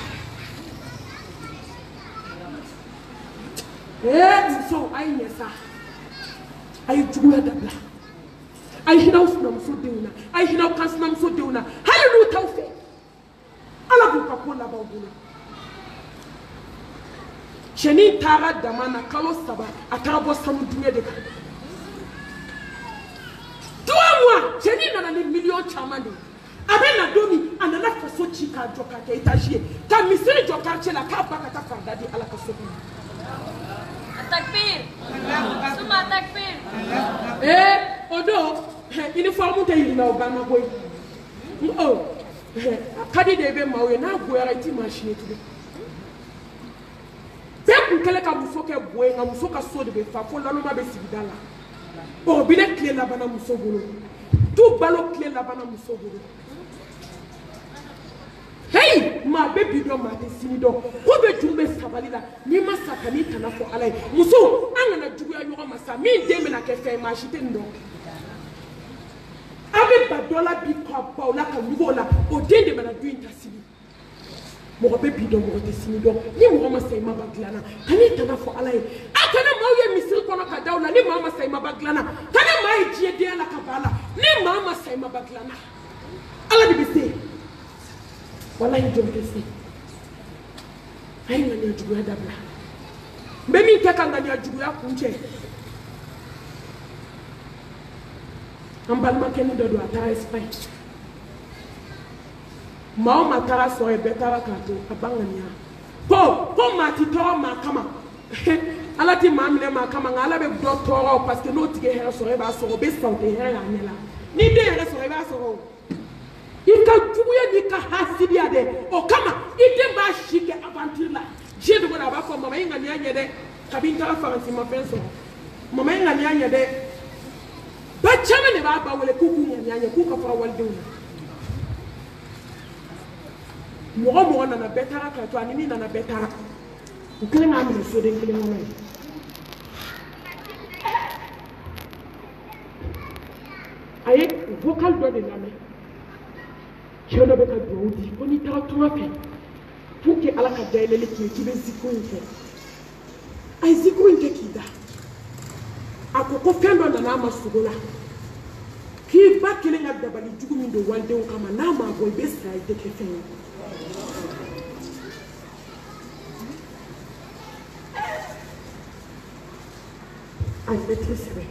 eh so ay nyesa ay juwa dabla ay hinaw sunam so deuna ay hinaw kasnam so deuna halu tawfi ala bu ka ko la bawuna cheni tara damana kalo saba atabo samu dunya de ka toi moi cheni na na million chamande abena domi anana faso chika joka ke etage ta misiri joka chela ka baka ta fardadi ala ka so takbir suma takbir eh odo uniforme te yina obama boy oh kadi de be mawe na goyara ti machine tude be ku kele ka muso ke boy nga muso ka so de be fa fo lalo ma be sigidala oh bile clé la bana muso bolo tout balo clé la bana muso bolo hey ma be bido ma te sinido ko be jumbe sabalila ni masaka ni tanafo alai muso angana jugu ya yoga masa mi de me na ke fe ma shite ndo abe badola bi ko paula ka nugola o de de mana du intasibi mo be bido mo te sinido ni mo ma sai ma baglana tani tanafo alai akana mawye misir kono ka dawla ni mama sai ma baglana tani ma wallahi je de ala kabala ne mama sai mabaglana ala de bese wallahi jom bese ay ngani jugu ya dabla mbemi teka ngani jugu ya kunche ambal makeni do do atara Spain mao matara so e betara kato abangania po po mati to ma kama ala ti ma mine ma kama ngala be do toro parce que no tige here so e ba so be santé here ya nela ni de here so e ba so ika jugu ya ni ka hasidi ade o kama ide ba shike aventure la je do na ba ko mama inga ni anye de kabinta France ma penso mama inga ni anye de ba chama ne ba ba wole kuku ni anye kuka fa walde mo mo na na betara ka to anini na na betara ukele na mi so de ngile ngona aye vocal do de lame chono be ka do di oni ta to afi pour que ala ka dele le ki ki be zikru nke ay zikru nke kida akoko fendo na na masugola ki ba kele na dabali jugu mi do walde o kama na ma boy be sai de ke fen ay betri sebe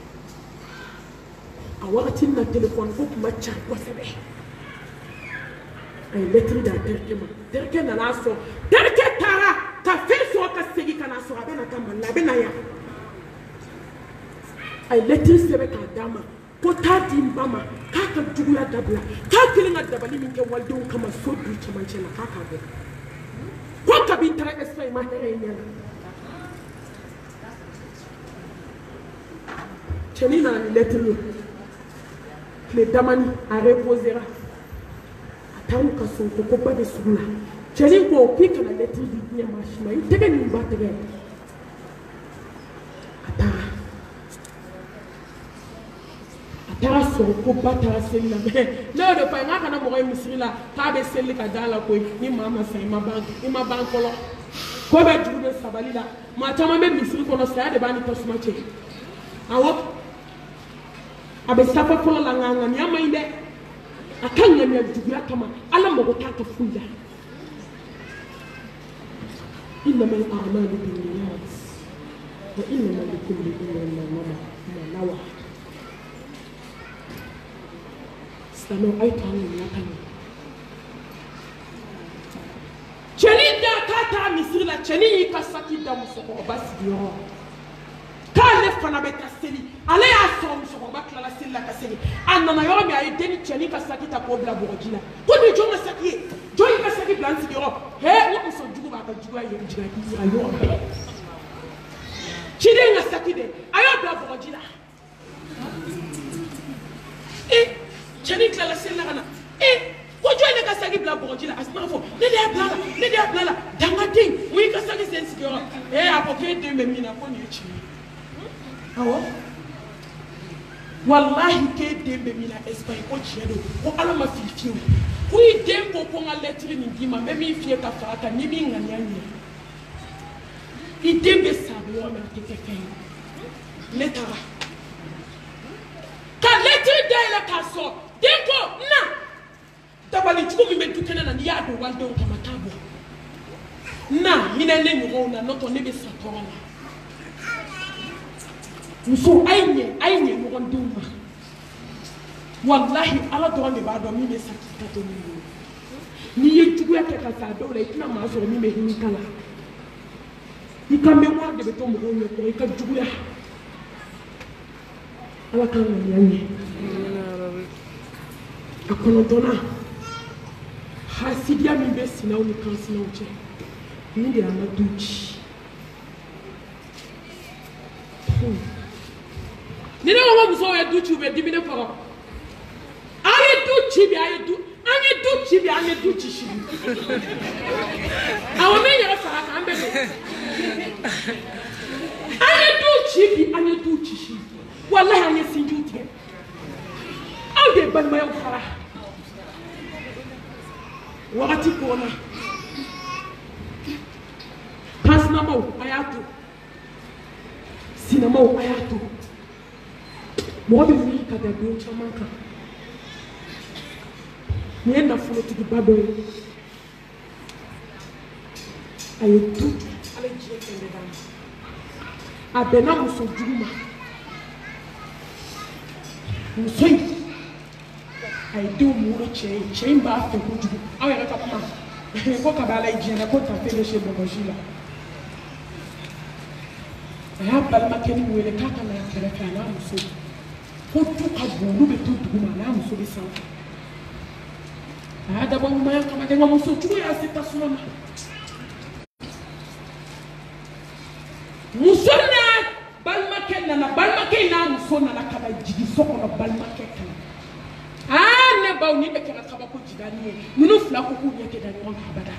a wakati na telefone ko kuma cha ko sebe ay betri da terke ma terke na naso terke tara ka feso ka segi kana so abena kama na bena ya ay betri sebe ka dama ko ta dimbama ka ka jugu ya dabla ka kilinga dabali min ke walde kama so du chamanche na ka ka be ko ka bin tara esai ma here nyana cheni na lettre le damani a reposera atanu ka so ko ba de sugula cheni ko pika na lettre di ni machine yi tege ni ba tege atara atara so ko ba tara sella me no de pa ngaka na mo ko misiri la ka be selli ka dala ko ni mama sai ma bank ni ma bank lo ko be jugu be sabali la ma chama be misiri ko no sai de ba ni to suma che awo abe safa fola la nganga ni amainde akanya mi ajugu kama ala mo ta ka fuya inna mal a'malu binniyat wa inna likulli imrin ma nawa sano ay tan ni tan cheni da ta ta misiri la cheni ka saki da muso ko basiyo kale fana beta seli ale ya so muso ko bakla la seli la kaseli anana yo mi ay deni cheni ka saki ta ko bla borojila ko ni jonga saki joyi ka saki blanc yo he wo muso jugu ba ka jugu ayo jira ki ayo chide nga saki de ayo bla borojila eh cheni kla la seli la kana eh ko joyi ka saki bla borojila asma fo ne de bla ne de bla danga ding wi ka saki sensi yo eh apoke de me mina ko ni chi awo wallahi ke dembe mina Espagne ko chiedo ko ala ma fi fiu ku i dembo ko nga lettre ni dima me mi fie ka fata ni mi ngani ani i dembe sabe o ma te ke fe letara ka lettre de la kaso denko na tabali chuko mi metu kenana ni yado walde o kama tabo na mina ne no na noto ne be satora muso aine aine mo gon duma wallahi ala do ne ba do mi me sakita to ni ni ye jugu ya ka sa do le tina ma so mi me hini kala ni ka me mo de beto mo gon ko ka jugu ya ala kan ni yani akono dona hasidia mi be sina o ni kan sina o che ni de ama duchi ni ne mama muso ya duchi be dimine foro aye duchi bi aye du anye duchi bi anye duchi shi awo me yara fara kan be anye duchi bi anye duchi shi wallahi anye sinjuti aw de ban ma ya fara wakati kona pasna mo ayatu sinama ayatu mɔgɔ bɛ wuli ka da don caman kan nin ye nafolotigiba dɔ ye a ye du ala ye diɲɛ fɛn bɛɛ d'a ma a bɛnna muso jugu ma muso in a ye denw muru cɛ ye cɛ in b'a fɛ kojugu aw yɛrɛ ka kuma ko ka b'a la diɲɛ na ko tafe bɛ se bɔgɔji la a y'a balimakɛ ni wele k'a ka na kɛrɛfɛ a n'a muso ko du ka bon olu bɛ to duguma a n'a muso bɛ sanfɛ a y'a dabɔ ɲumanya kama dɛ nka muso jugu y'a se tasuma ma muso n'a balimakɛ nana balimakɛ n'a muso nana ka na jigin so kɔnɔ balimakɛ kan aa ne baw ni bɛ kɛra kabako jigani ye ninnu fila ko k'u ɲɛ kɛ da ɲɔgɔn kan abada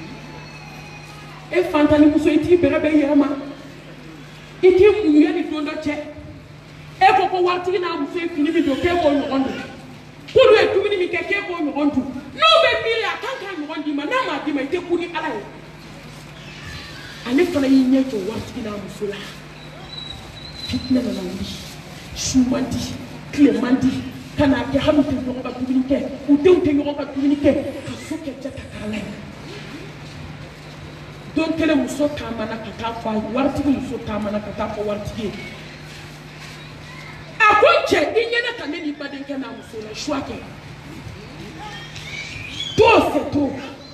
e fantani muso i t'i bɛrɛ bɛn i yɛrɛ ma i t'i muɲuya ni don dɔ cɛ e ko ko waritigi n'a muso ye fini min don k'e b'o ɲɔgɔn don k'olu ye dumuni min kɛ k'e b'o ɲɔgɔn dun n'o bɛ miiri a kan k'a ɲɔgɔn d'i ma n'a m'a d'i ma i tɛ ku ni ala ye ale fana y'i ɲɛ jɔ waritigi n'a muso la fitinɛ nana wuli su man di tile man di ka n'a kɛ hali u tɛ ɲɔgɔn ka dumuni kɛ u denw tɛ ɲɔgɔn ka dumuni kɛ ka so kɛ jɛ ka k'a la ye don kelen muso taamana ka taa fɔ a ye waritigi muso taamana ka taa fɔ waritigi ye a ko n cɛ i ɲɛna ka ne n'i badenkɛ n'a muso la choix kɛ to c'est to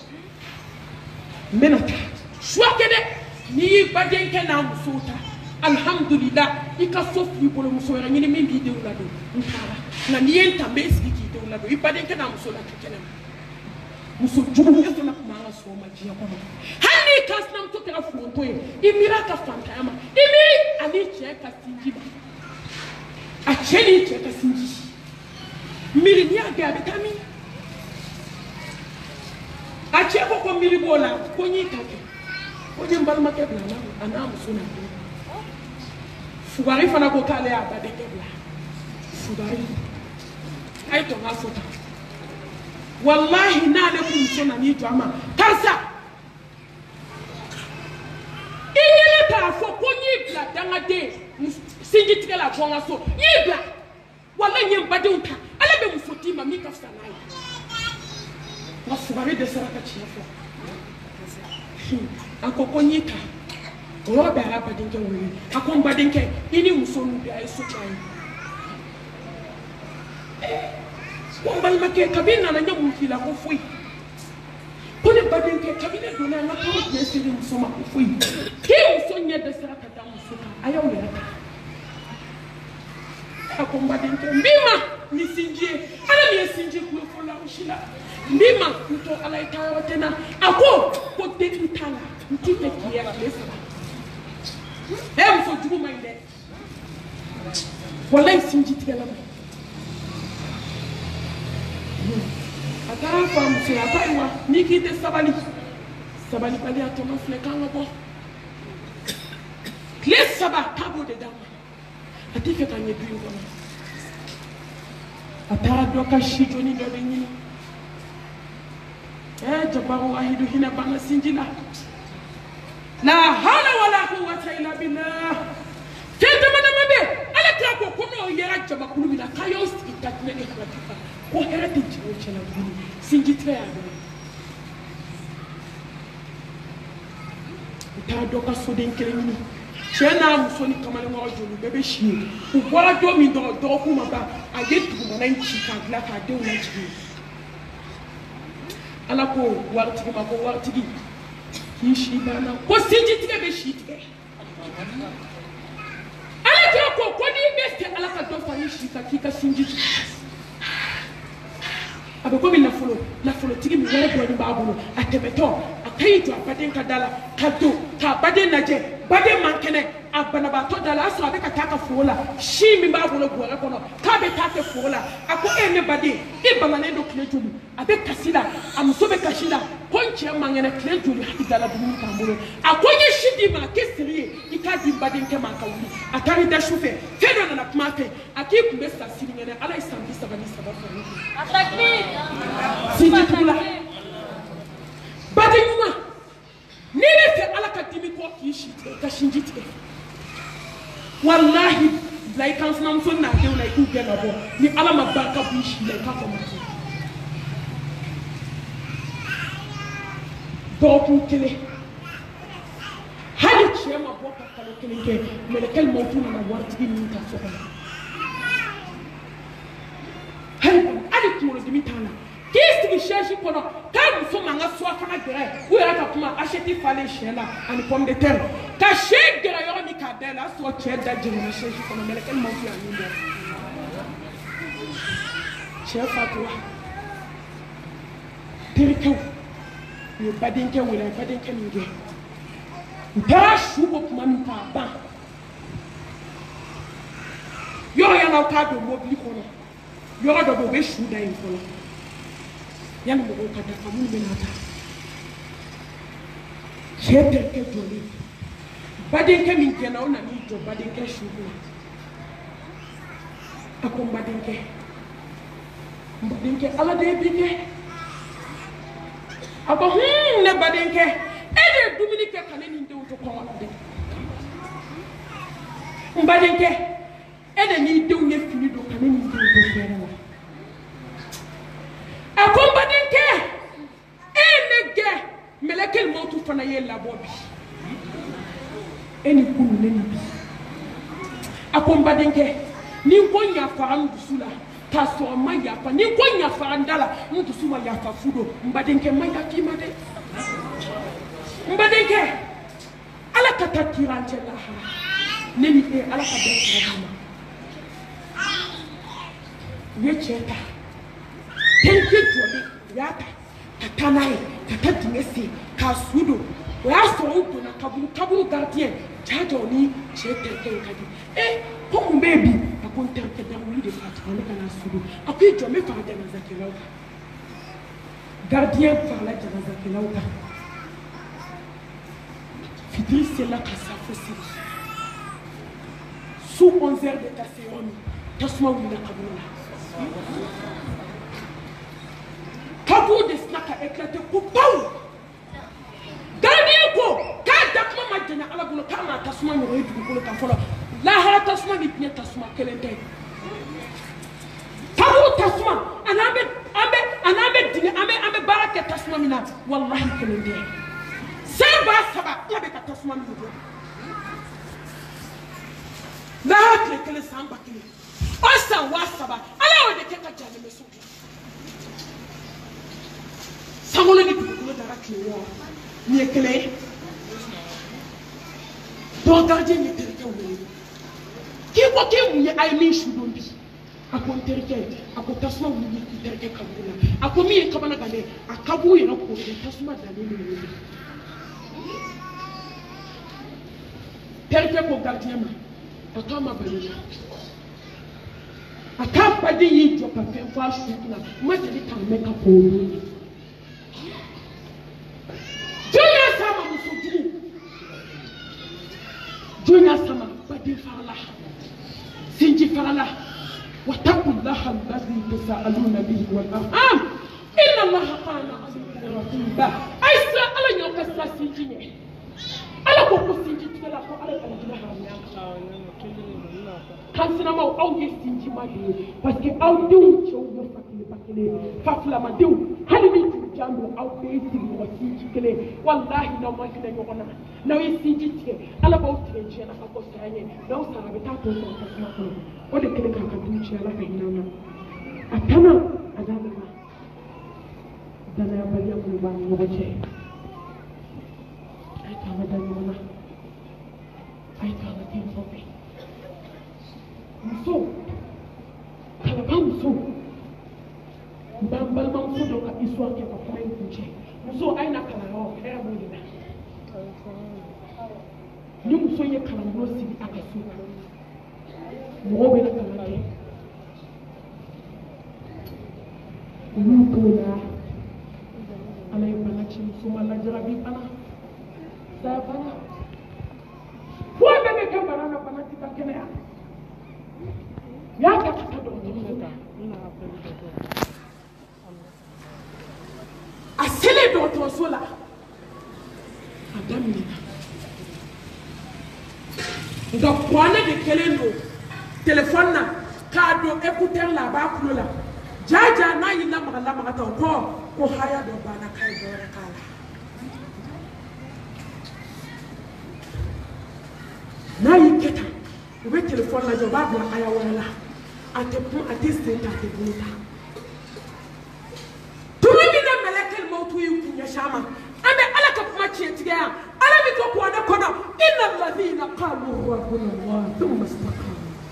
n bɛna taa choix kɛ dɛ n'i y'i badenkɛ n'a muso ta alhamdulillah i ka so fili bolo muso wɛrɛ ɲini min b'i denw ladon n taara nka n'i ye n ta n bɛ sigi k'i denw ladon i badenkɛ n'a muso la k'i kɛnɛ ma muso jugu e fana tun b'an ka so ma diɲɛ kɔnɔ hali n'i ka sinamuso kɛra foronto ye i miiri a ka fantanya ma i miiri ani cɛ ka sinji ma a cɛ ni cɛ ka sinji miiri n'i y'a gɛn a bɛ taa min a cɛ ko ko miiri b'o la ko n y'i ta kɛ ko n ye n balimakɛ bila a n'a muso n'a den fugari fana ko k'ale y'a badenkɛ bila fugari a ye tɔn ka fɔ tan wallahi n'ale ko muso nan'i jɔ a ma karisa i ɲɛna k'a fɔ ko n y'i bila dangaden sinji tigɛ la bɔ n ka so n y'i bila wallahi n ye n badenw ta ala bɛ muso d'i ma min ka fisa n'a ye nka fugari dɛsɛra ka tiɲɛ fɔ a ko ko n y'i ta o yɔrɔ bɛɛ a y'a badenkɛ wele a ko n badenkɛ i ni muso ninnu bɛɛ a ye so cɛ ye ko n balimakɛ kabi nana ɲɛ mun k'i la ko foyi ko ne badenkɛ kabi ne donna an ka kɔrɔ tun ye seri muso ma ko foyi k'e muso ɲɛ dɛsɛra ka da muso kan a y'aw yɛrɛ ta a ko n badenkɛ n b'i ma ni sinji ye ala min ye sinji kulo fɔ la o si la n b'i ma n to ala ye taa yɔrɔ tɛ n na a ko ko den t'a la n t'i fɛ k'i yɛrɛ tile saba e muso jugu ma ɲi dɛ walayi sinji tigɛla ma a taara fɔ a muso ye a ko ayiwa n'i k'i tɛ sabali sabalibaliya tɔnɔ filɛ k'an ka bɔ tile saba k'a b'o de d'a ma a tɛ fɛ ka ɲɛ du in kɔnɔ a taara dɔ ka si jɔni dɔ de ɲini ɛ jabaru wahidu hinɛ banna sinji la la hawla wala quwwata illa billah fɛn dama dama bɛ ala tila ko ko n'o yɛrɛ jamakulu min na k'a y'aw sigi datinɛ ni halaki kan ko hɛrɛ tɛ jigin o cɛla tuguni sinji tigɛ y'a dɔn u taara dɔ ka soden kelen ɲini cɛ n'a muso ni kamalenkɔrɔ joli bɛɛ bɛ si ye u bɔra don min dɔrɔn dɔgɔkun ma ban a ye dugumana in ci k'a dilan k'a denw lajigin ala ko waritigi ma ko waritigi k'i si banna ko sinji tigɛ bɛ si tigɛ ala tila ko ko n'i bɛ fɛ ala ka dɔ fara i si kan k'i ka sinji tigɛ a bɛ komi nafolo nafolotigi min wɛrɛ dɔɔni b'a bolo a tɛmɛtɔ a ka y'i jɔ a baden ka da la ka don k'a baden lajɛ baden man kɛnɛ a banabaatɔ da la a sɔrɔ a bɛ ka taa ka foro la si min b'a bolo bɔrɛ kɔnɔ k'a bɛ taa kɛ foro la a ko e ne baden i bamalen don tile joli a bɛ kasi la a muso bɛ kasi la ko n cɛ man kɛnɛ tile joli hali dala dumuni t'an bolo a ko n ye si d'i ma a kɛ seri ye i k'a di badenkɛ ma a ka wuli a taara i da su fɛ fɛn dɔ nana kuma a fɛ a k'i kun bɛ sa sini kɛnɛ ala ye san bi saba ni saba fɔ sinji tugu la baden ɲuman n'i bɛ fɛ ala ka dimi kɔ k'i si tigɛ ka sinji tigɛ wallahi la i kan sinamuso n'a denw na i k'u gɛn ka bɔ ni ala ma barika b'i si la i k'a fɔ ma kɛ dɔgɔkun kelen hali cɛ ma bɔ ka kalo kelen kɛ mɛlɛkɛli mawutu nana waritigi min ta so kɔnɔ hali hali kunkolodimi t'a la k'i sigi sɛsi kɔnɔ k'a muso man ka surafana gɛrɛ u yɛrɛ ka kuma aseti falen sɛ la ani pomme de terre ka sɛ gɛrɛ yɔrɔ min k'a dayɛlɛ a sɔrɔ cɛ da jɛngɛnna sɛsi kɔnɔ mɛlɛkɛli mawutu y'a min bɔ cɛ fatura terikɛw u ye badenkɛ wele a ye badenkɛ min kɛ u taara su bɔ tuma min k'a ban yɔrɔ yann'aw k'a don mobili kɔnɔ yɔrɔ dɔ bɛ u bɛ su da yen fɔlɔ yanni mɔgɔw ka dafa minnu bɛ n'a ta cɛ terikɛ jɔlen badenkɛ min gɛnna o nan'i jɔ badenkɛ su kɔnɔ a ko n badenkɛ n badenkɛ ala de ye bi kɛ a ko hun ne badenkɛ e de ye dumuni kɛ ka ne ni n denw to kɔngɔ la dɛ n badenkɛ e de n'i denw ye fini don ka ne ni n denw to fɛrɛ la a ko n badenkɛ e ye ne gɛn mɛlɛkɛli mawutu fana y'e labɔ bi e ni kunu ne ni bi a ko n badenkɛ ni n ko yafara n dusu la k'a sɔrɔ n ma yafa ni n ko yafara n da la n dusu ma yafa fu don n badenkɛ n ma yafa i ma dɛ n badenkɛ ala ka taa tirancɛ lahara ne ni e ala ka bɛn sɔrɔ ma u ye cɛ ta terikɛ jɔlen u y'a ta ka taa n'a ye ka taa dingɛ sen k'a su don o y'a sɔrɔ u donna kaburu kaburu gardien ja jɔ ni cɛ terikɛ ye ka di e ko mun bɛ yen bi a ko n terikɛ dawuli de fara ne ka na su don a ko i jɔ n bɛ fara janazakɛlaw kan gardien farala janazakɛlaw kan fitiri sela ka sa fo seli su onze heures de ta se yɔrɔ min tasuma wulila kaburu la kaburu de sina ka éclater ko pawu gardien ko k'a dakuma ma janya ala bolo k'a ma tasuma ɲɔgɔn ye dugukolo kan fɔlɔ lahara tasuma ni diɲɛ tasuma kelen tɛ kaburu tasuma ani an bɛ an bɛ ani an bɛ dingɛ an bɛ an bɛ baara kɛ tasuma min na walahi kelen tɛ san ba saba ala bɛ ka tasuma min bɔ lahara tile kelen san ba kelen o san wa saba ala y'o de kɛ ka jaabi so sangolo ni dugukolo dara tile wɔɔrɔ nin ye kelen ye dɔn gardien ye terikɛ wele k'i ko k'i mun ye a ye min su don bi a ko n terikɛ a ko tasuma wuli i terikɛ kaburu la a ko min ye kabana gannen a kaburu yɛrɛ korilen tasuma dannen de wele terikɛ ko gardien ma a k'a ma bali la a k'a baden y'i jɔ ka fɛn fɔ a su kunna ma deli k'a mɛn ka fɔ olu ye jɔn y'a s'a ma muso jugu jɔn y'a s'a ma baden farala sinji farala واتقوا الله الذي تساءلون به والارحام ان الله كان عليكم رقيبا ايسا على يوم كساسينجي على كوكو سينجي تلا كو على الجنه kan sinama aw ye sinji ma de parce que aw denw cɛw ye fakile fakile fafilama denw hali ni juru jambo aw bɛɛ ye sigi ɲɔgɔn sinji kelen walahi n'aw ma hinɛ ɲɔgɔn na n'aw ye sinji tigɛ ala b'aw tigɛ tiɲɛ na ka bɔ saya ɲɛ n'aw sara a bɛ taa tɔ sɔrɔ tasuma kɔnɔ o de kelen k'a ka du tiɲɛ ala ka hinɛ aw na a tana a n'a bɛ ma danayabaliya minnu b'an ni ɲɔgɔn cɛ a ye k'an ka da ɲɔgɔn na a ye k'an ka kɛ ɲɔgɔn fɛ muso kalaba muso n b'an balimamuso dɔ ka histoire kɛ ka kuma in kun cɛ muso a ye na kalanyɔrɔ hɛrɛ b'o de la ni muso ye kalanbolo sigi a ka so mɔgɔw bɛ na kalan kɛ olu t'o la ala ye bana ci muso ma lajarabi bana saya bana fo bɛɛ bɛ kɛ bana na bana ti ka kɛnɛya y'a kɛ ka taa dɔgɔtɔrɔso la a selen dɔgɔtɔrɔso la a daminɛna nka kuranɛ de kɛlen don téléphone na kado écouteur la ba kulo la jaja na yilla magala magata ko ko haya do bana kai do kala na yiketa o be téléphone la jo ba bla aya wala ate pour attester ta te bonita to mi na malakel mautu yu kunya shama ame ala ka kuma ce tiga ala mi ko ko na kono innal ladina qalu rabbuna allah thumma istaqamu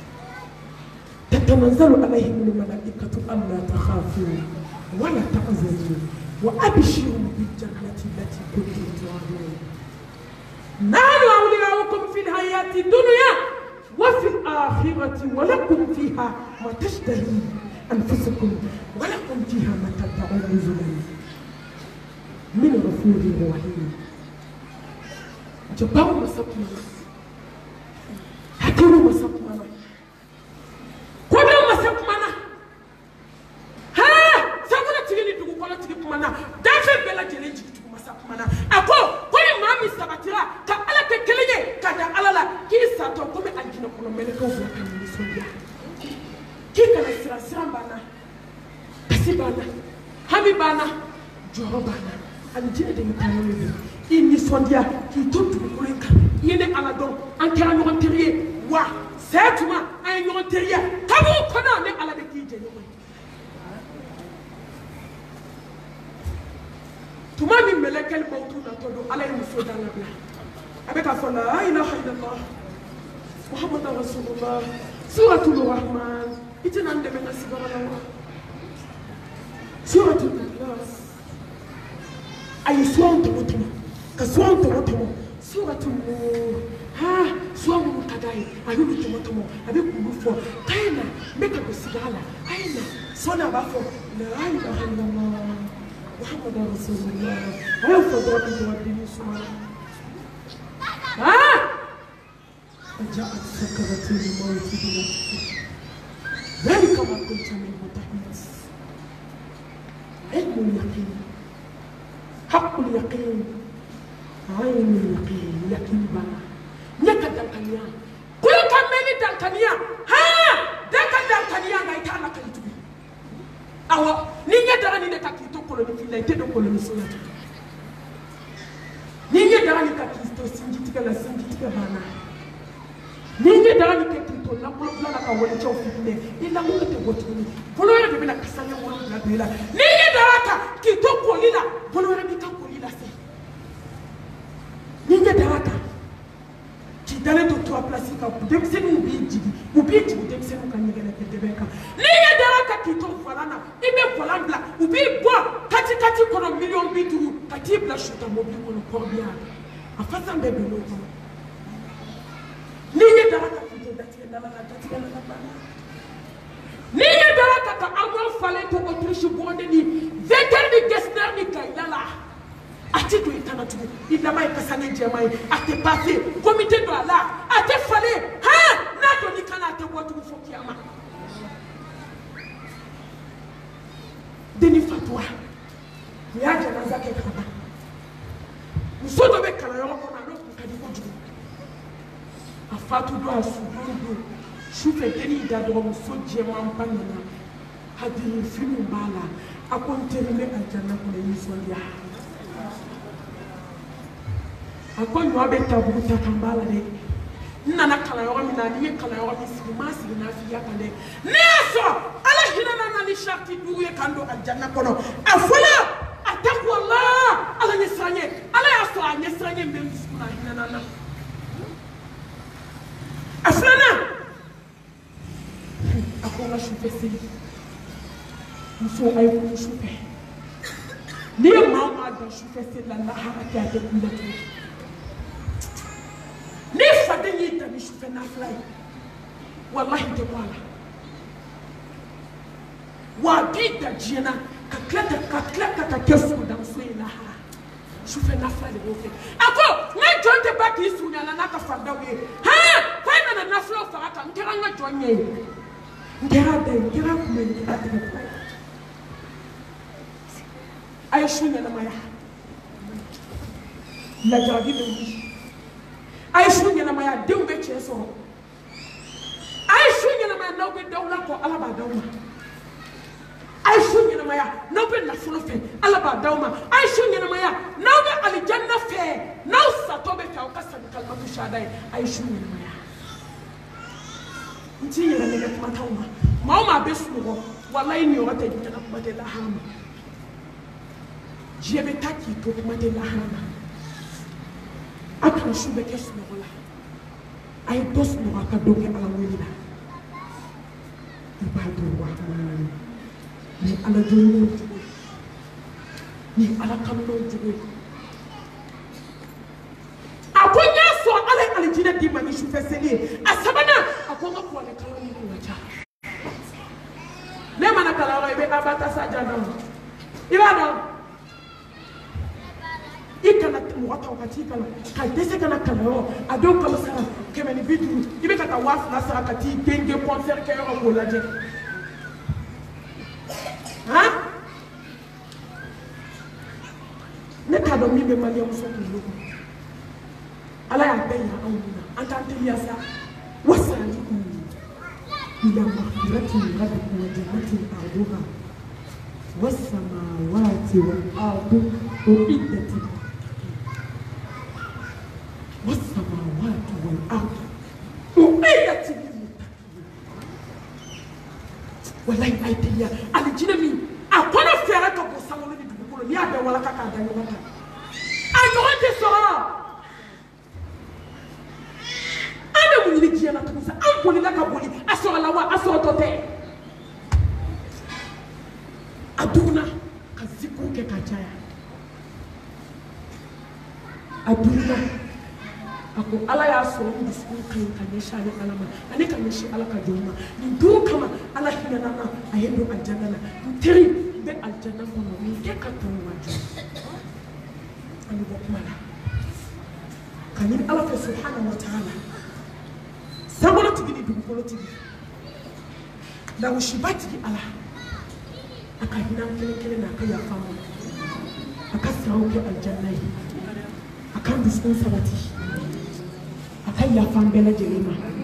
تتنزل عليهم الملائكة ألا تخافوا ولا تحزنوا وأبشروا بالجنة التي كنتم توعدون نحن أولياؤكم في الحياة الدنيا وفي الآخرة ولكم فيها ما تشتهي أنفسكم ولكم فيها ما تدعون نزلا من غفور رحيم جبار مسكنا حكيم مسكنا kodon masap mana ha sabuna tigini dugu kola tigi kumana dafe bela jele jigi dugu masap mana ako ko ni mami sabatira ka ala ke kelenye ka da alala ki sato ko me anjina ko mele ko bla kan ni sondia ki kana sira sira bana kasi bana hami bana joro bana anjina de mutano ni ini sondia ki to dugu ko ka yene ala don an kera no terier wa c'est toi un notaire comme on connaît à la bêtise tout le monde me l'a quel bon tout dans tout allez nous faut dans la bla avec la foi la ilaha illallah muhammad rasulullah suratul rahman itna ande ben subhanallah suratul ikhlas ay soon to to ka soon to to suratul nur ha soit mon kadaï, avec le tomato, avec le moufo, taïna, mais que le cigala, aïna, son abafo, le aïna, Muhammad Rasulullah, on faudra que tu aies béni souvent. Ah! جاءت سكرة الموت بالحق ذلك ما كنت منه تحدث علم اليقين حق اليقين عين اليقين يقين بنا nyaka dankania kuyo kameni dankania ha daka dankania na itana kalitu awa ninge dara ni ka kito koloni fila ite do koloni soya ninge dara ni ka kito sinjitika la sinjitika bana ninge dara ni ka kito na kolobla na ka woni cho fitne ila mo te botuni polo ya be na kasanya woni na bela ninge dara ka kito kolila polo ya bi ka kolila se ninge dara ka qui d'aller de trois places ka dem se mu bi jigi mu bi jigi dem se mu ka nyegele ke debeka ni ya dara ka kito falana ibe falanda u bi bo kati kati kono million bi duru kati bla shuta mo bi kono korbia afasa mbebe no ko ni ya dara ka kito dati na la dati na la bana ni ya dara ka ka agro fale to Autriche bonde ni veter ni gesner ni kailala ati to itana tu ila mai kasane jemai ate passé comité de la ate fallé ha na to ni kana ate botu fokiama deni fatwa ya janaza ke kaba musoto be kala yo ko na no kadi ko jugu afatu do asudu shufe deni da do muso jema mpanana hadiri finu bala akonterele aljanna ko le yisondia akon yo be tabu ta kambala de nana kala yo mi na ni kala yo mi sigi ma sigi na fi ya kale neso ala hinana na ni sharti duye kando aljanna kono afola ataku allah ala ni sanye ala ya so anye sanye mbe suna hinana na afana akona shupe si muso ay ko shupe ni mama da shupe si la la ha ta de kulatu ni fade ni ta ni shufe na fly wallahi de wala wa bi da jina ka klata ka klata ka kesu da musuila ha shufe na fly de wofe ako na jonte ba ki sunya na na ka fanda we ha fa na na fly fa aka ngera nga jonye ngera de ngera kuma ngera de ko ay shunya na maya la jabi de ay shunya na maya de ube cheso ay shunya na n'aw bɛ dawula kɔ ala b'a d'aw ma a ye su ɲɛnamaya n'aw bɛ nafolo fɛ ala b'a d'aw ma a ye su ɲɛnamaya n'aw bɛ alijanna fɛ n'aw satɔ bɛ fɛ aw ka sani kalimatu shahada ye a ye su ɲɛnamaya n t'i yɛrɛ nɛgɛ kuma t'aw ma maa o maa bɛ sunɔgɔ walayi nin yɔrɔ tɛ diɲɛ kuma tɛ lahara ma diɲɛ bɛ taa k'i to kuma tɛ lahara ma a kana su bɛ kɛ sunɔgɔ la a ye dɔ sunɔgɔ a ka dɔ kɛ ala wele la i b'a dɔn wa ni ala jɔnɲɔgɔnw jogo ni ala kanunaw jogo a ko n y'a sɔn ala ye alijinɛ di ma ni sufɛ seli ye a sabanan a ko n ka kuranɛ kalan ni kun ka ca ne mana kalan yɔrɔ i bɛ abata saja dɔn i b'a dɔn i kana mɔgɔ ta o ka t'i kalan ka dɛsɛ kana kalan yɔrɔ a dɔw kalo sara kɛmɛ ni bi duuru i bɛ ka taa waa fila sara ka t'i den den kɔnsɛri kɛ yɔrɔ k'o lajɛ han ne t'a dɔn min bɛ maliyɛn muso kunkolo kɔnɔ ala y'a bɛɛ yira anw na an t'an teliya sa wasalikum ila maghfiratin min rabbikum wa jannatin arduha was-samawati wal-ardu u'iddat was-samawati wal-ardu u'iddat lil-muttaqin wallahi ay teliya alijinɛ min a kɔnɔ fɛɛrɛ ka bɔ sankolo ni dugukolo n'i y'a bɛɛ walaka k'a da ɲɔgɔn kan a ɲɔgɔn tɛ sɔrɔ an bɛ mun ɲini diɲɛ na tugun sa an bolila ka boli a sɔrɔla wa a sɔrɔtɔ tɛ a duguna ka zikuru kɛ ka caya a duguna a ko ala y'a sɔrɔ n dusukun ka ɲi ka ɲɛsin ale ala ma ani ka ɲɛsin ala ka jɔn ma nin duuru kama ala hinɛna na a ye don alijana la n teri n bɛ alijana kɔnɔ nin kɛ ka tɔn ma jɔ an bɛ bɔ kuma la ka ɲini ala fɛ subhanahu wa ta'ala sankolotigi ni dugukolotigi lawusiba tigi ala a ka hinɛ kelen kelen na a ka yafa ma a ka sanw kɛ alijana ye a ka dusukun sabati a ka yafa an bɛɛ lajɛlen ma